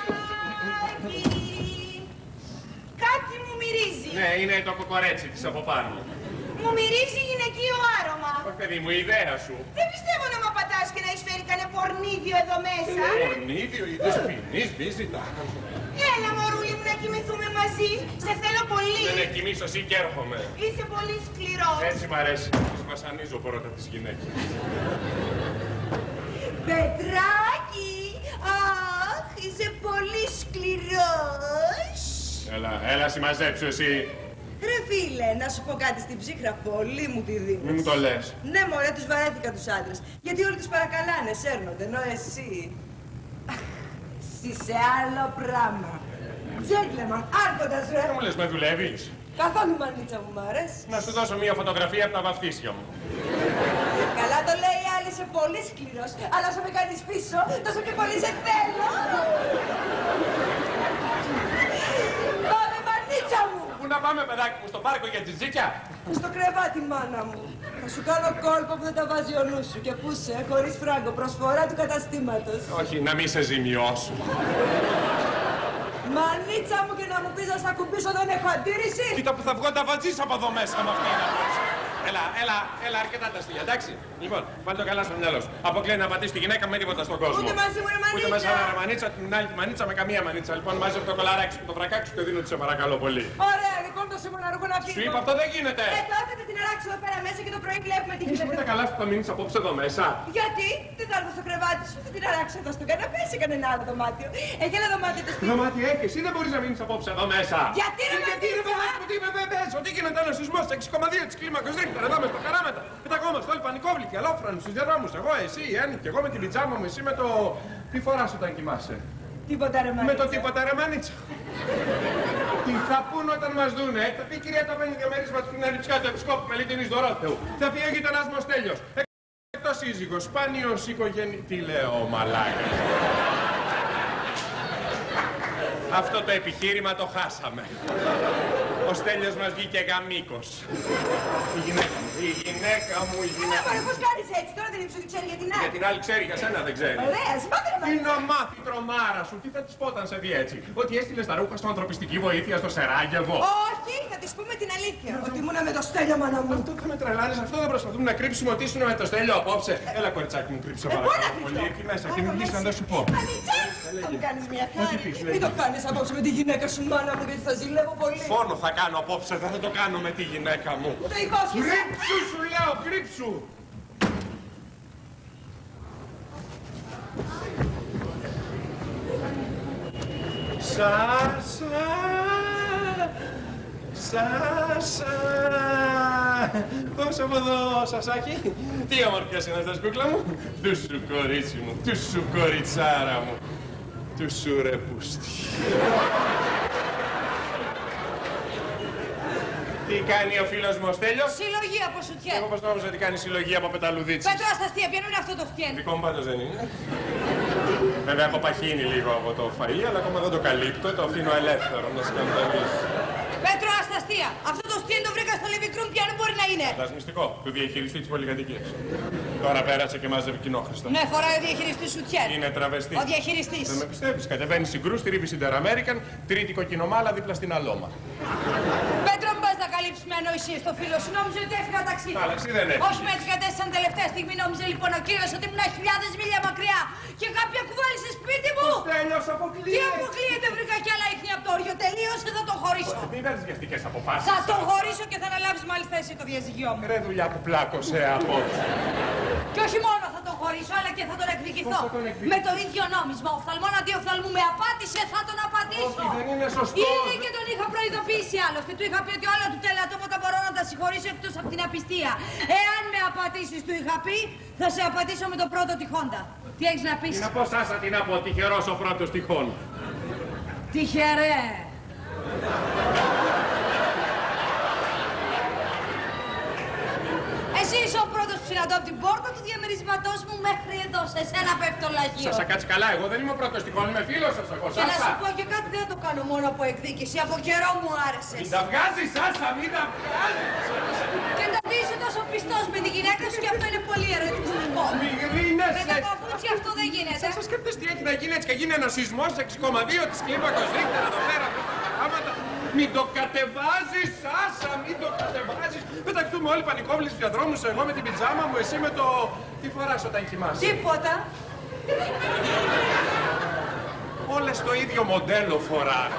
[SPEAKER 3] Κάτι μου μυρίζει.
[SPEAKER 1] Ναι, είναι το κοκορέτσι της από πάνω.
[SPEAKER 3] Μου μυρίζει γυναικείο άρωμα.
[SPEAKER 1] Όχι, παιδί μου, η ιδέα σου.
[SPEAKER 3] Δεν πιστεύω να μ' απατάς και να εισφέρει κανένα πορνίδιο εδώ μέσα.
[SPEAKER 1] Πορνίδιο, είδες ποινής, βίζητα.
[SPEAKER 3] Έλα, μωρούλη μου, να κοιμηθούμε μαζί. Σε θέλω πολύ.
[SPEAKER 1] Δεν εκκοιμήσω, εσύ και έρχομαι.
[SPEAKER 3] Είσαι πολύ σκληρός.
[SPEAKER 1] Έτσι μ' αρέσει. Τους βασανίζω πρώτα τις γυναίκες.
[SPEAKER 3] Πετράκι! Αχ, είσαι πολύ σκληρός.
[SPEAKER 1] Έλα, έλα, συμμαζέψου εσύ.
[SPEAKER 3] Ρε φίλε, να σου πω κάτι, στην ψύχρα πολύ μου τη δίνεις.
[SPEAKER 1] Μη μου το λες.
[SPEAKER 3] Ναι, μωρέ, τους βαρέθηκα τους άντρες. Γιατί όλοι τους παρακαλάνε, σέρνονται, ενώ εσύ... Αχ, εσύ σε άλλο πράγμα. Gentleman, άρχοντας ρε.
[SPEAKER 1] Τι μου λες, με δουλεύεις?
[SPEAKER 3] Καθόλου μανίτσα μου μ' αρέσει.
[SPEAKER 1] Να σου δώσω μία φωτογραφία από τα βαφτίσια μου.
[SPEAKER 3] Καλά το λέει η άλλη, είσαι πολύ σκληρός. Αλλά όσο με κάνεις πίσω, τόσο πιο πολύ σε θέλω. Πάμε, μανίτσα μου.
[SPEAKER 1] Πού να πάμε, παιδάκι μου, στο πάρκο για τζιτζίκια?
[SPEAKER 3] Στο κρεβάτι, μάνα μου. Θα σου κάνω κόλπο που δεν τα βάζει ο νους σου. Και πού σε, χωρίς φράγκο, προσφορά του καταστήματος.
[SPEAKER 1] Όχι, να μην σε ζημιώσω.
[SPEAKER 3] Μανίτσα μου, και να μου πεις να στα κουμπίσω, δεν έχω αντίρρηση.
[SPEAKER 1] Κοίτα που θα βγω τα βατζής από εδώ μέσα με αυτήν απόψε. Έλα, έλα, έλα, αρκετά τα αστεία, εντάξει. Λοιπόν, βάλ' το καλά στο μυαλό σου. Αποκλείει να πατήσει τη γυναίκα με τίποτα στον κόσμο.
[SPEAKER 3] Ούτε μαζί μου, ρε μανίτσα.
[SPEAKER 1] Ούτε μέσα να ρε μανίτσα, την άλλη τη μανίτσα με καμία μανίτσα. Λοιπόν, μάζευε το κολαράκι σου, το βρακάκι σου και δίνω τη σε παρακαλώ πολύ.
[SPEAKER 3] Ωραία, λοιπόν το σήμερα αργό να φύγω.
[SPEAKER 1] Σου είπα αυτό δεν γίνεται.
[SPEAKER 3] Ε, τότε θα την αράξω εδώ πέρα μέσα και το πρωί βλέπουμε τι γίνεται.
[SPEAKER 1] Είσαι τα καλά σου που θα μείνεις απόψε εδώ μέσα.
[SPEAKER 3] Γιατί δεν θα έρθω στο κρεβάτι σου, θα την αράξω εδώ στο καναπέ σε κανένα άλλο δωμάτιο. Έχει ένα δωμάτιο το σπίτι.
[SPEAKER 1] Δωμάτιο έχει, εσύ δεν μπορείς να μείνεις απόψε εδώ μέσα.
[SPEAKER 3] Γιατί ρε
[SPEAKER 1] Γιατί ρε παιδάκι μου, τι με βεβαίως, ότι γίνεται ένας σεισμός έξι κόμμα δύο της κλίμακος Ρίχτερ εδώ με τα χαράματα. Πεταγόμαστε όλοι πανικόβλητοι, αλόφρανοι στους δρόμους. Εγώ, εσύ, η Άννη και εγώ με την πιτζάμα μου, εσύ με το... Τι φοράς όταν κοιμάσαι?
[SPEAKER 3] Τίποτα ρε μανίτσα.
[SPEAKER 1] Με το τίποτα ρε μανίτσα. Τι θα πούν όταν μας δούνε, θα πει η κυρία τα παίρνει διαμέρισμα στην αληψιά του επισκόπου Μελίτινης Δωρόθεου. Θα πει ο γείτονας μου ο Στέλιος. Εκτός σύζυγος, σπάνιος οικογένει... Τι λέω, μαλάκας. Αυτό το επιχείρημα το χάσαμε. Ο Στέλιος μας βγήκε γαμίκος. Η γυναίκα μου, η γυναίκα μου, η γυναίκα μου.
[SPEAKER 3] Ωραία, πώς κάνεις έτσι, τώρα δεν ύψω ξέρει για την άλλη.
[SPEAKER 1] Για την άλλη ξέρει, για σένα δεν ξέρει.
[SPEAKER 3] Ωραία, συμπάτε ρε
[SPEAKER 1] Τι
[SPEAKER 3] μανίτσα.
[SPEAKER 1] να μάθει η τρομάρα σου, τι θα της πω όταν σε δει έτσι? Ότι έστειλες τα ρούχα στο ανθρωπιστική βοήθεια στο Σεράγεβο.
[SPEAKER 3] Όχι, θα της πούμε την αλήθεια. Ότι ήμουν με το Στέλιο, μάνα μου.
[SPEAKER 1] Αυτό θα με τρελάνεις, αυτό δεν προσπαθούμε να κρύψουμε ότι ήσουν με το Στέλιο απόψε. Έλα κοριτσάκι μου, κρύψε
[SPEAKER 3] Ε, πού να
[SPEAKER 1] παρακαλώ
[SPEAKER 3] κρυφτώ?
[SPEAKER 1] πολύ. Εκεί μέσα και μην βγεις να δεν σου πω.
[SPEAKER 3] Μανίτσα, θα μου κάνεις μια χάρη.
[SPEAKER 1] πεις,
[SPEAKER 3] Μην το κάνεις απόψε με τη γυναίκα σου, μάνα μου, γιατί θα ζηλεύω πολύ.
[SPEAKER 1] Φόνο θα κάνω απόψε, δεν θα το κάνω με τη γυναίκα μου.
[SPEAKER 3] Το υπόσχεσαι.
[SPEAKER 1] Κρύψου σου λέω, κρύψου! Σάσα, Σάσα, δώσε από εδώ, Σασάκι. Τι ομορφιάς είναι αυτές, κούκλα μου. Του σου κορίτσι μου, του σου κοριτσάρα μου, του σου ρε πούστη. Τι κάνει ο φίλος μου ο Στέλιος?
[SPEAKER 2] Συλλογή από σουτιέ.
[SPEAKER 1] Εγώ πως νόμιζα ότι κάνει συλλογή από πεταλουδίτσες.
[SPEAKER 2] Πέτρο, στα αστεία, ποιο είναι αυτό το φτιέν.
[SPEAKER 1] Δικό μου πάντως δεν είναι. Βέβαια έχω παχύνει λίγο από το φαΐ, αλλά ακόμα δεν το καλύπτω, το αφήνω ελεύθερο να σκανδαλίσει.
[SPEAKER 2] Πέτρο, στα αστεία. Αυτό το φτιέν το βρήκα στο living room, ποιο μπορεί να είναι.
[SPEAKER 1] Φαντάς μυστικό, του διαχειριστή της πολυκατοικίας. Τώρα πέρασε και μάζευε κοινόχρηστα.
[SPEAKER 2] Ναι, φοράει ο διαχειριστής σουτιέν.
[SPEAKER 1] Είναι τραβεστή.
[SPEAKER 2] Ο διαχειριστής.
[SPEAKER 1] Δεν με πιστεύεις, κατεβαίνει συγκρού, στρίβει Inter American, τρίτη κοκκινομάλα δίπλα στην Αλώμα.
[SPEAKER 2] Πέτρο, μην πας να καλύψεις με ανοησίες στο φίλο σου. Νόμιζε ότι έφυγα ταξίδι.
[SPEAKER 1] Ταξί δεν έφυγε.
[SPEAKER 2] Όχι, με έτσι κατέστησαν τελευταία στιγμή. Νόμιζε λοιπόν ο κύριος ότι ήμουν χιλιάδες μίλια μακριά. Και κάποια κουβάλισε σπίτι μου.
[SPEAKER 1] Στέλιος
[SPEAKER 2] Τι
[SPEAKER 1] αποκλείεται.
[SPEAKER 2] αποκλείεται, βρήκα κι άλλα ίχνη από το όριο. Τελείωσε, θα το χωρίσω.
[SPEAKER 1] Μην παίρνεις βιαστικές αποφάσεις.
[SPEAKER 2] Θα το χωρίσω και θα αναλάβεις μάλιστα εσύ το διαζυγιό μου.
[SPEAKER 1] Ρε δουλειά που πλάκωσε απόψε.
[SPEAKER 2] Και όχι μόνο θα τον χωρίσω, αλλά και θα τον εκδικηθώ.
[SPEAKER 1] Πώς θα τον εκδικηθείς?
[SPEAKER 2] Με το ίδιο νόμισμα. Οφθαλμόν αντί οφθαλμού με απάτησε, θα τον απατήσω.
[SPEAKER 1] Όχι, δεν είναι σωστό.
[SPEAKER 2] Ήδη και τον είχα προειδοποιήσει άλλωστε. Του είχα πει ότι όλα του τελατώματα μπορώ να τα συγχωρήσω εκτός από την απιστία. Εάν με απατήσεις, του είχα πει, θα σε απατήσω με το πρώτο τυχόντα. Τι έχεις να πεις?
[SPEAKER 1] Τι να πω Σάσα, τι να πω, τυχερός ο πρώτος τυχόν.
[SPEAKER 2] Τυχερέ. Εσύ είσαι ο πρώτος που συναντώ από την πόρτα του διαμερισματός μου μέχρι εδώ. Σε σένα πέφτει το λαγείο.
[SPEAKER 1] Σάσα, κάτσε καλά, εγώ δεν είμαι ο πρώτος τυχόν, είμαι φίλος σας εγώ.
[SPEAKER 2] Και να σου
[SPEAKER 1] Σάσα.
[SPEAKER 2] πω και κάτι, δεν το κάνω μόνο από εκδίκηση. Από καιρό μου άρεσες.
[SPEAKER 1] Μην τα βγάζεις, Σάσα, μην τα βγάζεις.
[SPEAKER 2] Και το ότι είσαι τόσο πιστός με τη γυναίκα σου και αυτό είναι πολύ ερωτηματικό.
[SPEAKER 1] Μην
[SPEAKER 2] Με
[SPEAKER 1] γρίνεσαι.
[SPEAKER 2] τα παπούτσια αυτό δεν γίνεται.
[SPEAKER 1] Σάσα, σκέφτεσαι τι έχει να γίνει έτσι και γίνει ένας σεισμός έξι κόμμα δύο της κλίμακος Ρίχτερ εδώ πέρα με τα χαράματα.
[SPEAKER 4] Μην το κατεβάζεις, Σάσα, μην το κατεβάζεις. Πεταχτούμε όλοι πανικόβλητοι στους διαδρόμους, εγώ με την πιτζάμα μου, εσύ με το... Τι φοράς όταν κοιμάσαι?
[SPEAKER 3] Τίποτα.
[SPEAKER 4] Όλες το ίδιο μοντέλο φορά.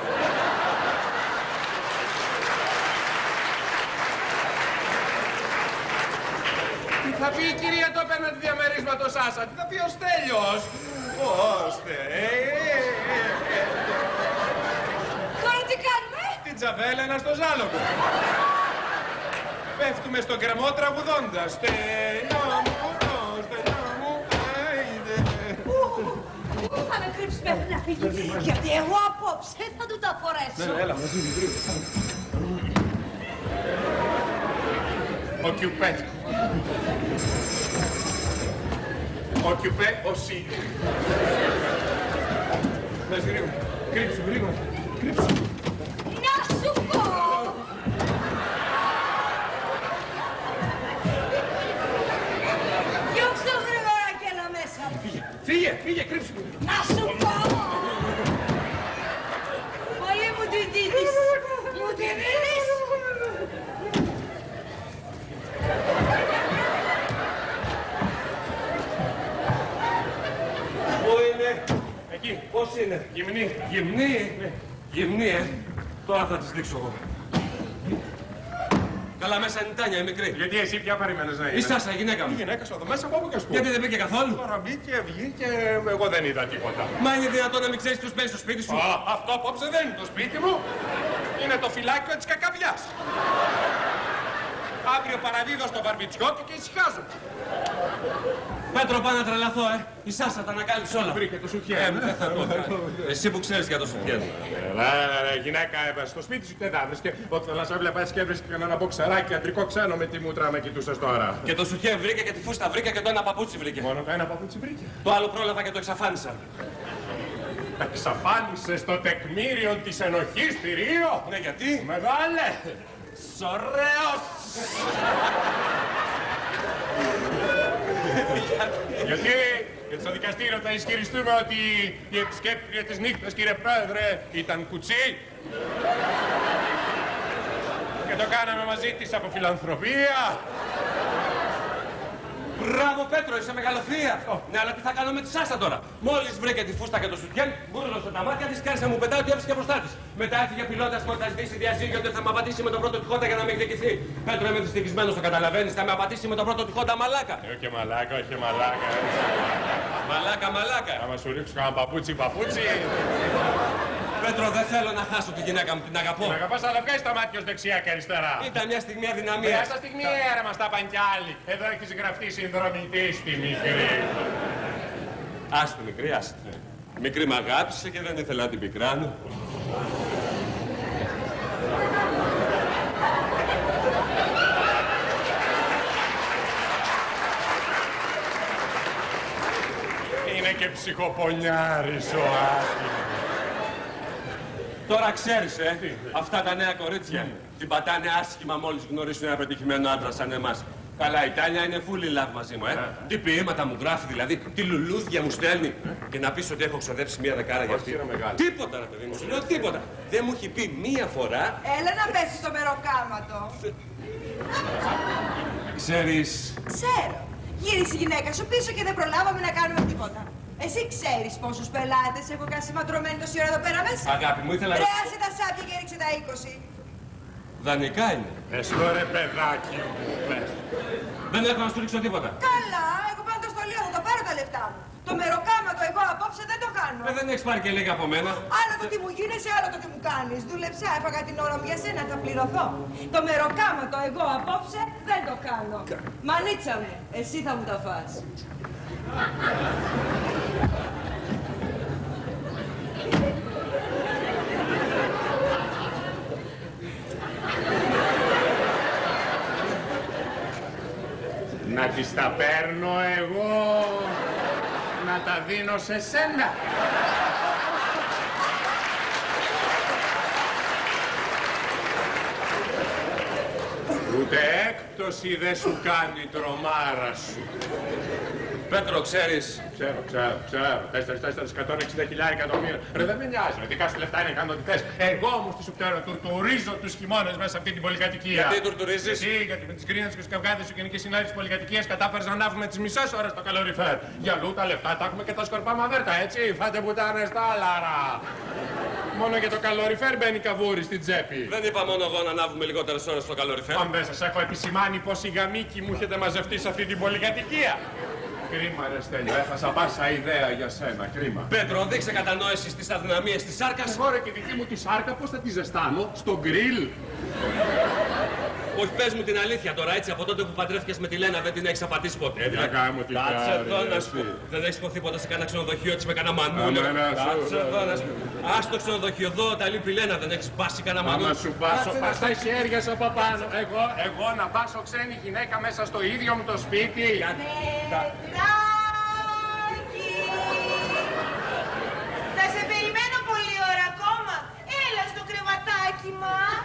[SPEAKER 4] Τι θα πει η κυρία το απέναντι διαμερίσματος, Σάσα? Τι θα πει ο Στέλιος? Ωστε, ε, ε, ε, ε.
[SPEAKER 3] Τώρα τι κάνουμε?
[SPEAKER 4] Την τζαβέλαινα στο ζάλογο. Πέφτουμε στον κρεμό τραγουδώντας. Στέλιο μου, Στέλιο μου, άιντε.
[SPEAKER 3] Πού θα με κρύψει μέχρι να φύγει? Γιατί εγώ απόψε θα του τα φορέσω.
[SPEAKER 4] Ναι, έλα, μαζί μου, γρήγορα. Occupé. Occupé aussi. Πες γρήγορα. Κρύψου, γρήγορα. Κρύψου.
[SPEAKER 3] Να σου πω! Διώξτε το γρήγορα και έλα μέσα.
[SPEAKER 4] Φύγε, φύγε, φύγε, κρύψου.
[SPEAKER 3] Να σου πω! Πολύ μου την δίνεις. Μου την δίνεις.
[SPEAKER 1] Πού είναι?
[SPEAKER 4] Εκεί.
[SPEAKER 1] Πώς είναι?
[SPEAKER 4] Γυμνή.
[SPEAKER 1] Γυμνή.
[SPEAKER 4] Ναι.
[SPEAKER 1] Γυμνή, ε. Τώρα θα της δείξω εγώ. Καλά, μέσα είναι η Τάνια, η μικρή.
[SPEAKER 4] Γιατί εσύ πια περίμενες να είναι?
[SPEAKER 1] Η Σάσα, η γυναίκα
[SPEAKER 4] Η
[SPEAKER 1] μου.
[SPEAKER 4] γυναίκα σου εδώ μέσα από όπου και ας πω.
[SPEAKER 1] Γιατί δεν μπήκε καθόλου?
[SPEAKER 4] Τώρα μπήκε, βγήκε, εγώ δεν είδα τίποτα.
[SPEAKER 1] Μα είναι δυνατόν να μην ξέρεις ποιος παίζει στο σπίτι σου?
[SPEAKER 4] Α, αυτό απόψε δεν είναι το σπίτι μου. Είναι το φυλάκιο της κακαβιάς. Αύριο παραδίδω στο βαρμπιτσιόκι και ησυχάζω.
[SPEAKER 1] Πέτρο, πάω να τρελαθώ, ε. Η Σάσα τα ανακάλυψε όλα.
[SPEAKER 4] Βρήκε το σουτιέν.
[SPEAKER 1] Ε, δεν θα το έκανε. Εσύ που ξέρεις για το σουτιέν.
[SPEAKER 4] Έλα, έλα, γυναίκα, έβασε στο σπίτι σου και δεν έβρισκε. Όταν να σε έβλεπα έτσι και έβρισκε κανένα μποξεράκι αντρικό ξένο με τη μούτρα με κοιτούσες τώρα.
[SPEAKER 1] Και το σουτιέν βρήκε και τη φούστα βρήκε και το ένα παπούτσι βρήκε.
[SPEAKER 4] Μόνο το ένα παπούτσι βρήκε.
[SPEAKER 1] Το άλλο πρόλαβα και το εξαφάνισα.
[SPEAKER 4] Εξαφάνισε το τεκμήριο της ενοχής στη Ρίο.
[SPEAKER 1] Ναι, γιατί?
[SPEAKER 4] Μεγάλε. Σωρέος. Γιατί, γιατί στο δικαστήριο θα ισχυριστούμε ότι η επισκέπτρια της νύχτας, κύριε Πρόεδρε, ήταν κουτσί. Και το κάναμε μαζί της από φιλανθρωπία.
[SPEAKER 1] Μπράβο, Πέτρο, είσαι μεγαλοθεία. Ναι, αλλά τι θα κάνω με τη Σάσα τώρα? Μόλις βρήκε τη φούστα και το σουτιέν, μπουρλωσε τα μάτια της και άρχισε να μου πετάει ότι έβρισκε μπροστά της. Μετά έφυγε πιλώντας μου ότι θα ζητήσει διαζύγιο και θα με απατήσει με τον πρώτο τυχόντα για να με εκδικηθεί. Πέτρο, είμαι δυστυχισμένος, το καταλαβαίνεις. Θα με απατήσει με τον πρώτο τυχόντα, μαλάκα.
[SPEAKER 4] Ε, όχι μαλάκα, όχι μαλάκα.
[SPEAKER 1] Μαλάκα, μαλάκα.
[SPEAKER 4] Άμα σου ρίξω κανένα παπούτσι, παπούτσι.
[SPEAKER 1] Πέτρο, δεν θέλω να χάσω τη γυναίκα μου, την αγαπώ.
[SPEAKER 4] Την αγαπάς, αλλά βγάζεις τα μάτια σου δεξιά και αριστερά.
[SPEAKER 1] Ήταν μια στιγμή αδυναμία.
[SPEAKER 4] Μια στιγμή έρεμα στα παντιάλι. Εδώ έχεις γραφτεί συνδρομητή στη μικρή.
[SPEAKER 1] Άστη μικρή, άστη. Μικρή μ' αγάπησε και δεν ήθελα να την πικράνω.
[SPEAKER 4] Είναι και ψυχοπονιάρης ο Άκης.
[SPEAKER 1] Τώρα ξέρεις, ε, αυτά τα νέα κορίτσια την πατάνε άσχημα μόλις γνωρίσουν ένα πετυχημένο άντρα σαν εμάς. Καλά, η Τάνια είναι fully love μαζί μου, ε. Τι ποίηματα μου γράφει, δηλαδή, τι λουλούδια μου στέλνει. Και να πεις ότι έχω ξοδέψει μία δεκάρα για αυτή. Τίποτα, ρε παιδί μου, σου λέω τίποτα. Δεν μου έχει πει μία φορά.
[SPEAKER 3] Έλα να πέσεις στο μεροκάματο.
[SPEAKER 1] Ξέρεις.
[SPEAKER 3] Ξέρω. Γύρισε η γυναίκα σου πίσω και δεν προλάβαμε να κάνουμε τίποτα. Εσύ ξέρεις πόσους πελάτες έχω κασιματρωμένοι τόση ώρα εδώ πέρα μέσα?
[SPEAKER 1] Αγάπη μου, ήθελα να...
[SPEAKER 3] Ρέασε τα σάπια και ρίξε τα είκοσι.
[SPEAKER 1] Δανεικά είναι.
[SPEAKER 4] Πες το ρε παιδάκι μου, πες.
[SPEAKER 1] Δεν έχω να σου ρίξω τίποτα.
[SPEAKER 3] Καλά, εγώ πάω στο στολείο, θα το πάρω τα λεφτά μου. Το μεροκάματο εγώ απόψε δεν το κάνω.
[SPEAKER 1] Ε, δεν έχεις πάρει και λίγα από μένα.
[SPEAKER 3] Άλλο το τι μου γίνεσαι, άλλο το τι μου κάνεις. Δούλεψα, έφαγα την ώρα μου για σένα, θα πληρωθώ. Το μεροκάματο εγώ απόψε δεν το κάνω. Μανίτσα μου, εσύ θα μου τα φας.
[SPEAKER 4] Να τις τα παίρνω εγώ, να τα δίνω σε σένα. Ούτε έκπτωση δεν σου κάνει η τρομάρα σου.
[SPEAKER 1] Πέτρο, ξέρεις.
[SPEAKER 4] Ξέρω, ξέρω, ξέρω. Τέσσερις, τέσσερις, εκατόν εξήντα χιλιάδες εκατομμύρια. Ρε, δεν με νοιάζει. Δικά σου λεφτά είναι, κάνω ό,τι θες. Εγώ όμως τι σου πτέρω, τουρτουρίζω τους χειμώνες μέσα αυτή την πολυκατοικία.
[SPEAKER 1] Γιατί τουρτουρίζεις?
[SPEAKER 4] Εσύ, γιατί με τις γκρίνες και τους καυγάδες σου γενική συνάδελφη της πολυκατοικίας κατάφερες να ανάβουμε τις μισές ώρες το καλοριφέρ. Για αλλού τα λεφτά τα έχουμε και τα σκορπά μαδέρτα, έτσι. Φάτε πουτάνες τα λάρα. Μόνο για το καλοριφέρ μπαίνει καβούρι στην τσέπη.
[SPEAKER 1] Δεν είπα μόνο εγώ να ανάβουμε λιγότερες ώρες στο καλοριφέρ.
[SPEAKER 4] Αν δεν σας έχω επισημάνει πως οι γαμίκοι μου έχετε μαζευτεί σε αυτή την πολυκατοικία. Κρίμα ρε Στέλιο, έχασα πάσα ιδέα για σένα, κρίμα.
[SPEAKER 1] Πέτρο, δείξε κατανόηση στις αδυναμίες της σάρκας.
[SPEAKER 4] Εγώ ρε και δική μου τη σάρκα πώς θα τη ζεστάνω, στο γκριλ.
[SPEAKER 1] Όχι, πες μου την αλήθεια τώρα, έτσι, από τότε που παντρεύτηκες με τη Λένα δεν την έχεις απατήσει ποτέ.
[SPEAKER 4] Για κάμω την
[SPEAKER 1] Κάτσε
[SPEAKER 4] κάρη,
[SPEAKER 1] εδώ να
[SPEAKER 4] εσύ.
[SPEAKER 1] σου πω. Δεν έχεις χωθεί ποτέ σε κανένα ξενοδοχείο έτσι με κανένα μανούλιο.
[SPEAKER 4] Αμένα σου.
[SPEAKER 1] Κάτσε εδώ να σου πω. Ας το ξενοδοχείο εδώ, τα λείπει η Λένα, δεν έχεις πάσει κανένα μανούλιο.
[SPEAKER 4] Άμα σου πάσω,
[SPEAKER 1] Κάτσε να
[SPEAKER 4] πας
[SPEAKER 1] σου
[SPEAKER 4] τα
[SPEAKER 1] πω.
[SPEAKER 4] χέρια σου από πάνω. Εγώ, εγώ να πάσω ξένη γυναίκα μέσα στο ίδιο μου το σπίτι.
[SPEAKER 3] Πετράκι! Θα σε περιμένω πολλή ώρα ακόμα. Έλα στο κρεβατάκι μας.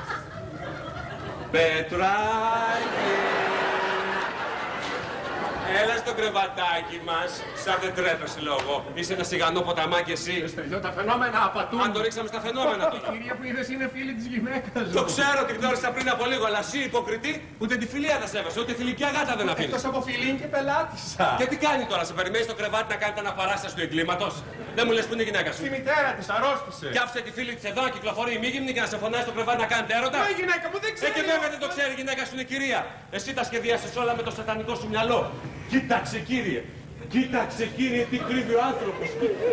[SPEAKER 1] Πετράκι! Έλα στο κρεβατάκι μας, σαν δεν τρέπεσαι λόγο. Είσαι ένα σιγανό ποταμάκι εσύ.
[SPEAKER 4] Στέλιο, τα φαινόμενα απατούν.
[SPEAKER 1] Αν το ρίξαμε στα φαινόμενα
[SPEAKER 4] Η
[SPEAKER 1] τότε.
[SPEAKER 4] κυρία που είδες είναι φίλη της γυναίκας.
[SPEAKER 1] Το ξέρω, την γνώρισα πριν από λίγο, αλλά εσύ υποκριτή ούτε τη φιλία δεν σέβεσαι, ούτε θηλυκιά γάτα δεν αφήνεις.
[SPEAKER 4] Εκτός από φιλήν και πελάτησα.
[SPEAKER 1] Και τι κάνει τώρα, σε περιμένει στο κρεβάτι να κάνετε αναπαράσταση του εγκλήματος. Δεν μου λες που είναι η γυναίκα σου.
[SPEAKER 4] Στη μητέρα της αρρώστησε.
[SPEAKER 1] Και άφησε τη φίλη της εδώ να κυκλοφορεί η μήγυμνη και να σε φωνάζει στο κρεβάτι να κάνετε έρωτα.
[SPEAKER 4] Μα η γυναίκα μου δεν
[SPEAKER 1] Ε,
[SPEAKER 4] ξέρει.
[SPEAKER 1] και βέβαια δεν το ξέρει, η γυναίκα σου είναι κυρία. Εσύ τα σχεδίασες όλα με το σατανικό σου μυαλό. Κοίταξε κύριε. Κοίταξε κύριε τι κρύβει ο άνθρωπος.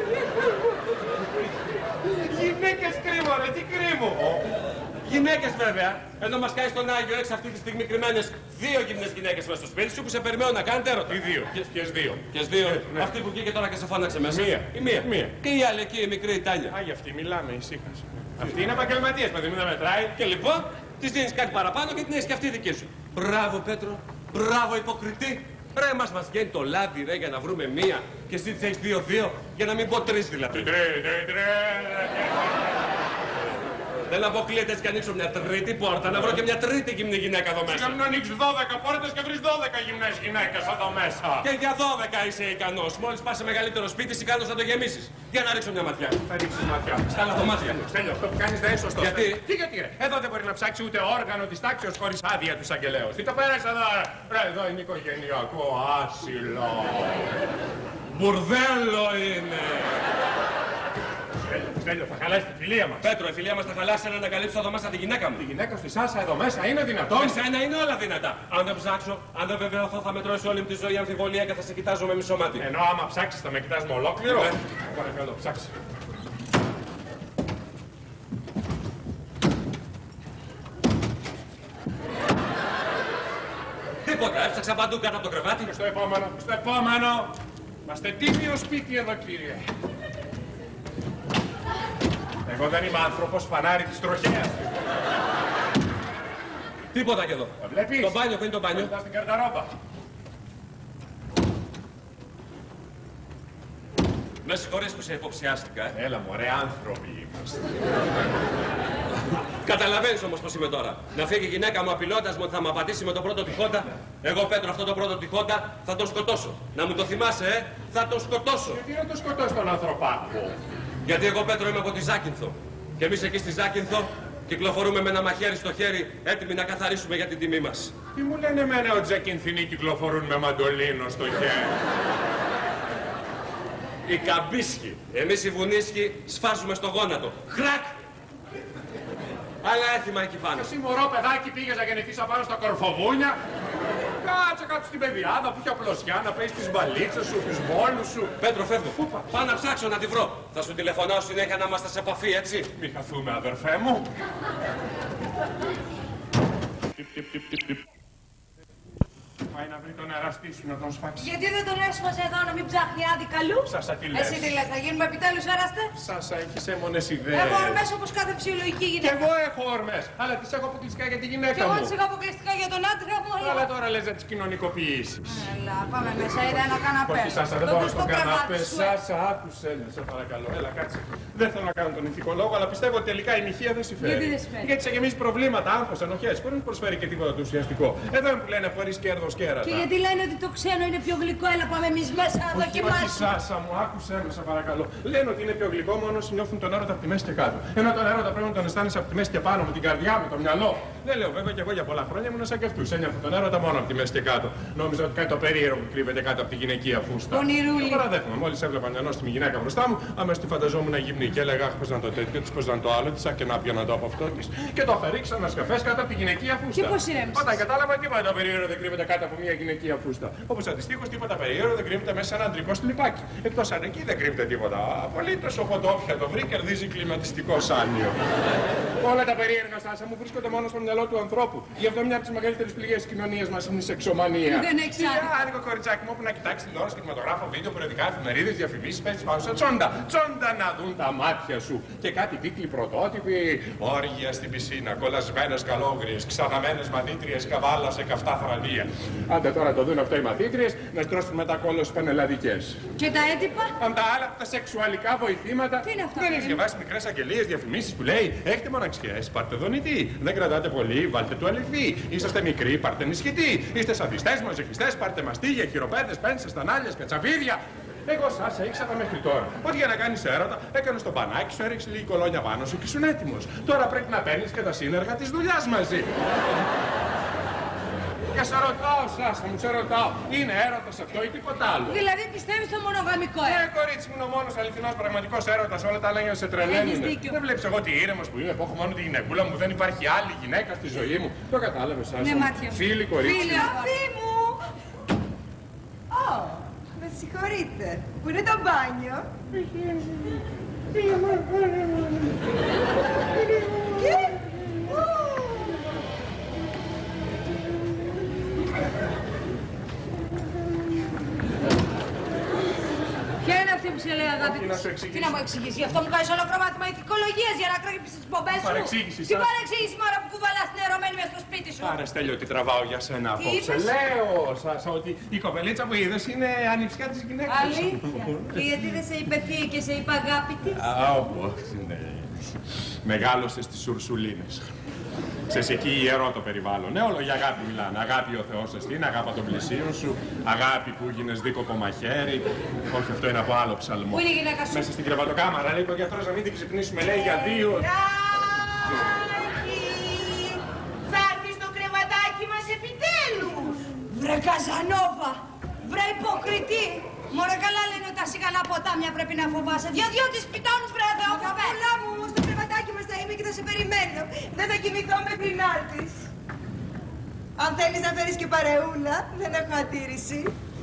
[SPEAKER 4] Γυναίκες κρύβω ρε, τι κρύβω.
[SPEAKER 1] Γυναίκες βέβαια. Ενώ μας κάνει στον Άγιο έξω αυτή τη στιγμή κρυμμένες δύο γυμνές γυναίκες μέσα στο σπίτι σου που σε περιμένουν να κάνετε έρωτα.
[SPEAKER 4] Τι δύο, ποιες δύο.
[SPEAKER 1] Ποιες δύο.
[SPEAKER 4] ναι.
[SPEAKER 1] Αυτή που βγήκε τώρα και σε φώναξε μέσα.
[SPEAKER 4] Μία.
[SPEAKER 1] Η μία.
[SPEAKER 4] Μία.
[SPEAKER 1] Και η άλλη εκεί η μικρή η Τάνια.
[SPEAKER 4] Α, για αυτή μιλάμε, ησύχασε. Αυτή είναι επαγγελματίας, παιδί μου δεν μετράει.
[SPEAKER 1] Και λοιπόν της δίνεις κάτι παραπάνω και την έχεις και αυτή δική σου. Μπράβο Πέτρο. Μπράβο υποκριτή. Ρε μας μας βγαίνει το λάδι ρε για να βρούμε μία και εσύ της έχεις δύο-δύο για να μην πω τρεις δηλαδή.
[SPEAKER 4] Τρε, τρε, τρε.
[SPEAKER 1] Δεν αποκλείεται έτσι και ανοίξω μια τρίτη πόρτα, να βρω και μια τρίτη γυμνή γυναίκα εδώ μέσα.
[SPEAKER 4] Σιγά να ανοίξεις δώδεκα πόρτες και βρεις δώδεκα γυμνές γυναίκες εδώ μέσα.
[SPEAKER 1] Και για δώδεκα είσαι ικανός. Μόλις πας σε μεγαλύτερο σπίτι, είσαι ικανός να το γεμίσεις. Για να ρίξω μια ματιά.
[SPEAKER 4] Θα ρίξεις ματιά.
[SPEAKER 1] Στα λαθομάτια.
[SPEAKER 4] Στέλιο, αυτό που κάνεις δεν είναι σωστό.
[SPEAKER 1] Γιατί?
[SPEAKER 4] Τι γιατί ρε. Εδώ δεν μπορεί να ψάξει ούτε όργανο της τάξεως χωρίς άδεια του εισαγγελέως. Τι το πέρασε εδώ ρε. Ρε, εδώ είναι οικογενειακό άσυλο.
[SPEAKER 1] Μπουρδέλο είναι.
[SPEAKER 4] Στέλιο, Στέλιο, θα χαλάσει τη φιλία μας.
[SPEAKER 1] Πέτρο, η φιλία μας θα χαλάσει αν ανακαλύψω εδώ μέσα τη γυναίκα μου.
[SPEAKER 4] Η γυναίκα στη Σάσα εδώ μέσα είναι δυνατόν.
[SPEAKER 1] Με σένα είναι όλα δυνατά. Αν δεν ψάξω, αν δεν βεβαιωθώ, θα μετρώσει όλη μου τη ζωή αμφιβολία και θα σε κοιτάζω με μισό μάτι.
[SPEAKER 4] Ενώ άμα ψάξεις θα με κοιτάς με ολόκληρο.
[SPEAKER 1] Ναι.
[SPEAKER 4] Παρακαλώ, ψάξε.
[SPEAKER 1] Τίποτα, έψαξα παντού κάτω από το κρεβάτι.
[SPEAKER 4] Στο επόμενο, στο επόμενο. Είμαστε τίμιο σπίτι εδώ, κύριε. Εγώ δεν είμαι άνθρωπος φανάρι της τροχέας.
[SPEAKER 1] Τίποτα και εδώ.
[SPEAKER 4] Το βλέπεις.
[SPEAKER 1] Το μπάνιο, πού είναι το μπάνιο.
[SPEAKER 4] Μετά στην καρταρόπα.
[SPEAKER 1] Με συγχωρείς που σε υποψιάστηκα. Ε.
[SPEAKER 4] Έλα μωρέ, άνθρωποι είμαστε.
[SPEAKER 1] Καταλαβαίνεις όμως πώς είμαι τώρα. Να φύγει η γυναίκα μου απειλώντας μου ότι θα με απατήσει με το πρώτο τυχόντα. Εγώ Πέτρο αυτό το πρώτο τυχόντα θα τον σκοτώσω. Να μου το θυμάσαι, ε. Θα τον σκοτώσω.
[SPEAKER 4] Γιατί να το σκοτώσει τον ανθρωπάκο.
[SPEAKER 1] Γιατί εγώ Πέτρο είμαι από τη Ζάκυνθο. Και εμείς εκεί στη Ζάκυνθο κυκλοφορούμε με ένα μαχαίρι στο χέρι, έτοιμοι να καθαρίσουμε για την τιμή μας.
[SPEAKER 4] Τι μου λένε εμένα ότι Ζακυνθινοί κυκλοφορούν με μαντολίνο στο χέρι.
[SPEAKER 1] Οι καμπίσχοι, εμείς οι βουνίσχοι σφάζουμε στο γόνατο. Χρακ! Αλλά έθιμα εκεί πάνω.
[SPEAKER 4] Εσύ μωρό παιδάκι πήγες να γεννηθείς απάνω στα κορφοβούνια. Κάτσε κάτω στην παιδιάδα που είχε απλωσιά να παίζεις τις μπαλίτσες σου, τους μπόλους σου.
[SPEAKER 1] Πέτρο, φεύγω. Πάω να ψάξω να τη βρω. Θα σου τηλεφωνάω συνέχεια να είμαστε σε επαφή, έτσι.
[SPEAKER 4] Μη χαθούμε, αδερφέ μου. Πάει να βρει τον εραστή σου να τον σφάξει.
[SPEAKER 3] Γιατί δεν τον έσφασε εδώ να μην ψάχνει άδει καλού.
[SPEAKER 4] Σάσα τι λες.
[SPEAKER 3] Εσύ τι λες, θα γίνουμε επιτέλους έραστε.
[SPEAKER 4] Σάσα έχεις έμονες ιδέες.
[SPEAKER 3] Εγώ ορμές όπως κάθε φυσιολογική
[SPEAKER 4] Κι
[SPEAKER 3] γυναίκα.
[SPEAKER 4] εγώ έχω ορμές, αλλά τις έχω αποκλειστικά για τη
[SPEAKER 3] Και
[SPEAKER 4] γυναίκα
[SPEAKER 3] εγώ
[SPEAKER 4] μου.
[SPEAKER 3] τις έχω αποκλειστικά για τον άντρα μου. αλλά-
[SPEAKER 4] Αλλά τώρα λες να τις κοινωνικοποιήσεις.
[SPEAKER 3] Έλα, πάμε μέσα, είδα ένα καναπέ.
[SPEAKER 4] Όχι, Σάσα, δεν
[SPEAKER 3] Το
[SPEAKER 4] μπορώ
[SPEAKER 3] τους
[SPEAKER 4] στον
[SPEAKER 3] το
[SPEAKER 4] καναπέ.
[SPEAKER 3] κρεβάτι σου, ε.
[SPEAKER 4] Σάσα, άκουσε με, σε παρακαλώ. Έλα, κάτσε. Δεν θέλω να κάνω τον ηθικολόγο, αλλά πιστεύω ότι τελικά η νυχεία δεν συμφέρει.
[SPEAKER 3] Γιατί δεν συμφέρει?
[SPEAKER 4] Γιατί σε γεμίζει προβλήματα, άγχος, ενοχές. Μπορεί να προσφέρει και τίποτα το ουσιαστικό. Εδώ είναι που λένε χωρίς κέρδος κέρατα.
[SPEAKER 5] Και γιατί λένε ότι το ξένο είναι πιο γλυκό, έλα πάμε εμείς μέσα να δοκιμάσουμε.
[SPEAKER 4] Όχι, Σάσα μου, άκουσέ με, σε παρακαλώ. Λένε ότι είναι πιο γλυκό μόνο όσοι νιώθουν τον έρωτα από τη μέση και κάτω. Ενώ τον έρωτα πρέπει να τον αισθάνεσαι από τη μέση και πάνω, με την καρδιά, με το μυαλό. Δεν λέω, βέβαια και εγώ για πολλά χρόνια ήμουν σαν και αυτούς. Ένιωθα τον έρωτα μόνο από τη μέση και κάτω. Νόμιζα ότι κάτι το περίεργο που κρύβεται κάτω από τη γυναικεία φούστα.
[SPEAKER 5] Πονηρούλη.
[SPEAKER 4] Τώρα δέχομαι, μόλις έβλεπα μια νόστιμη γυναίκα μπροστά μου, αμέσως τη φανταζόμουν γυμνή και έλεγα αχ, πώς να το τέτοιο της, πώς να το άλλο της, και να πιω να το από αυτό της. Και το αφαιρίξα να σκαφές κάτω από τη γυναικεία φούστα.
[SPEAKER 5] Και πώς ηρέμησες?
[SPEAKER 4] Όταν κατάλαβα τίποτα περίεργο δεν κρύβεται κάτω από μια γυναικεία φούστα. Όπως αντιστοίχως τίποτα περίεργο δεν κρύβεται μέσα σε ένα αντρικό στυλπάκι. Εκτός αν εκεί δεν κρύβεται τίποτα. Απολύτως, οπότε όποια το βρει κερδίζει κλιματιστικό σάνιο. Όλα τα περίεργα, Σάσα μου, βρίσκονται μόνο στο μυαλό του ανθρώπου. Γι' αυτό μια από τις μεγαλύτερες πληγές της κοινωνίας μας είναι η σεξομανία.
[SPEAKER 5] Δεν έχεις άδικο.
[SPEAKER 4] Άδικο, κοριτσάκι μου, όπου να κοιτάξει τηλεόραση, κινηματογράφο, βίντεο, περιοδικά, εφημερίδες, διαφημίσεις, παίζεις πάνω σε τσόντα. Τσόντα να δουν τα μάτια σου. Και κάτι τίτλοι πρωτότυποι. Όργια στην πισίνα, κολλασμένες καλόγριες, ξαναμένες μαθήτριες, καβάλα σε καυτά θραλία. Άντε τώρα το δουν αυτό οι μαθήτριες, να στρώσουν μετά κόλλος πανελλαδικές.
[SPEAKER 5] Και τα έντυπα?
[SPEAKER 4] Αν τα άλλα, τα σεξουαλικά βοηθήματα.
[SPEAKER 5] Τι είναι αυτό?
[SPEAKER 4] Δεν έχεις διαβάσει μικρές αγγελίες, διαφημίσεις που λέει έχετε μοναξιές, πάρτε δονητή. Δεν κρατάτε πολύ, βάλτε του αληθή. Είσαστε μικροί, πάρτε νησχυτή. Είστε σαδιστές, μαζοχιστές, πάρτε μαστίγια, χειροπέδες, πένσες, στανάλιες, κατσαβίδια. Εγώ Σάσα ήξερα μέχρι τώρα ότι για να κάνεις έρωτα έκανες το μπανάκι σου, έριξε λίγη κολόνια πάνω σου και ήσουν έτοιμος. Τώρα πρέπει να παίρνεις και τα σύνεργα της δουλειάς μαζί. Και σε ρωτάω, Σάσα μου, σε ρωτάω, είναι έρωτας αυτό ή τίποτα άλλο?
[SPEAKER 5] Δηλαδή πιστεύεις στο μονογαμικό
[SPEAKER 4] Ναι,
[SPEAKER 5] έρωτα?
[SPEAKER 4] κορίτσι μου, είναι ο μόνος αληθινός πραγματικός έρωτας. Όλα τα άλλα σε τρελαίνουν. Δεν βλέπεις εγώ τι ήρεμος που είμαι, που έχω μόνο τη γυναικούλα μου, δεν υπάρχει άλλη γυναίκα στη ζωή μου. Το κατάλαβες, Σάσα?
[SPEAKER 5] Ναι, μάτια μου.
[SPEAKER 4] Φίλοι, κορίτσι.
[SPEAKER 5] Φίλοι,
[SPEAKER 3] Αγάπη μου! Ω, με συγχωρείτε. Πού είναι το μπάνιο? Και...
[SPEAKER 5] ποια είναι αυτή που σε λέει αγάπη
[SPEAKER 4] Τι
[SPEAKER 5] της?
[SPEAKER 4] να σου εξηγήσει?
[SPEAKER 5] Τι να μου εξηγήσει? Γι' αυτό μου κάνεις ολόκληρο μάθημα ηθικολογίας για να κρύψεις τις πομπές σου.
[SPEAKER 4] Παρεξήγηση,
[SPEAKER 5] Τι
[SPEAKER 4] Σάσα.
[SPEAKER 5] παρεξήγηση μάρα που κουβαλάς την ερωμένη μες στο σπίτι σου?
[SPEAKER 4] Άρα, Στέλιο, τι τραβάω για σένα απόψε.
[SPEAKER 5] είπες?
[SPEAKER 4] Λέω, Σάσα, ότι η κοπελίτσα που είδες είναι ανιψιά της γυναίκας.
[SPEAKER 5] Αλήθεια. Και γιατί δεν σε είπε τι και σε είπε αγάπη της?
[SPEAKER 4] Α, όπως είναι. Μεγάλωσε στις Ουρσουλίνες. Ξέρεις, εκεί ιερό το περιβάλλον. Ναι, όλο για αγάπη μιλάνε. Αγάπη ο Θεός εστίν, αγάπη των πλησίων σου, αγάπη που γίνες δίκοπο μαχαίρι. Όχι, αυτό είναι από άλλο ψαλμό.
[SPEAKER 5] Πού είναι η γυναίκα σου?
[SPEAKER 4] Μέσα στην κρεβατοκάμαρα, λέει ο γιατρός να μην την ξυπνήσουμε, λέει για δύο.
[SPEAKER 3] Ράκι! Θα έρθεις στο κρεβατάκι μας επιτέλους!
[SPEAKER 5] Βρε Καζανόβα! Βρε υποκριτή! Μωρέ καλά λένε ότι τα σιγανά ποτάμια πρέπει να φοβάσαι. Δυο-δυο τις πιτώνεις βρε Θεόκοπε!
[SPEAKER 3] Πουλά μου, στο κρεβατάκι μας θα είμαι και θα σε περιμένω. Δεν θα κοιμηθώ μέχρι να έρθεις. Αν θέλεις να φέρεις και παρεούλα, δεν έχω αντίρρηση.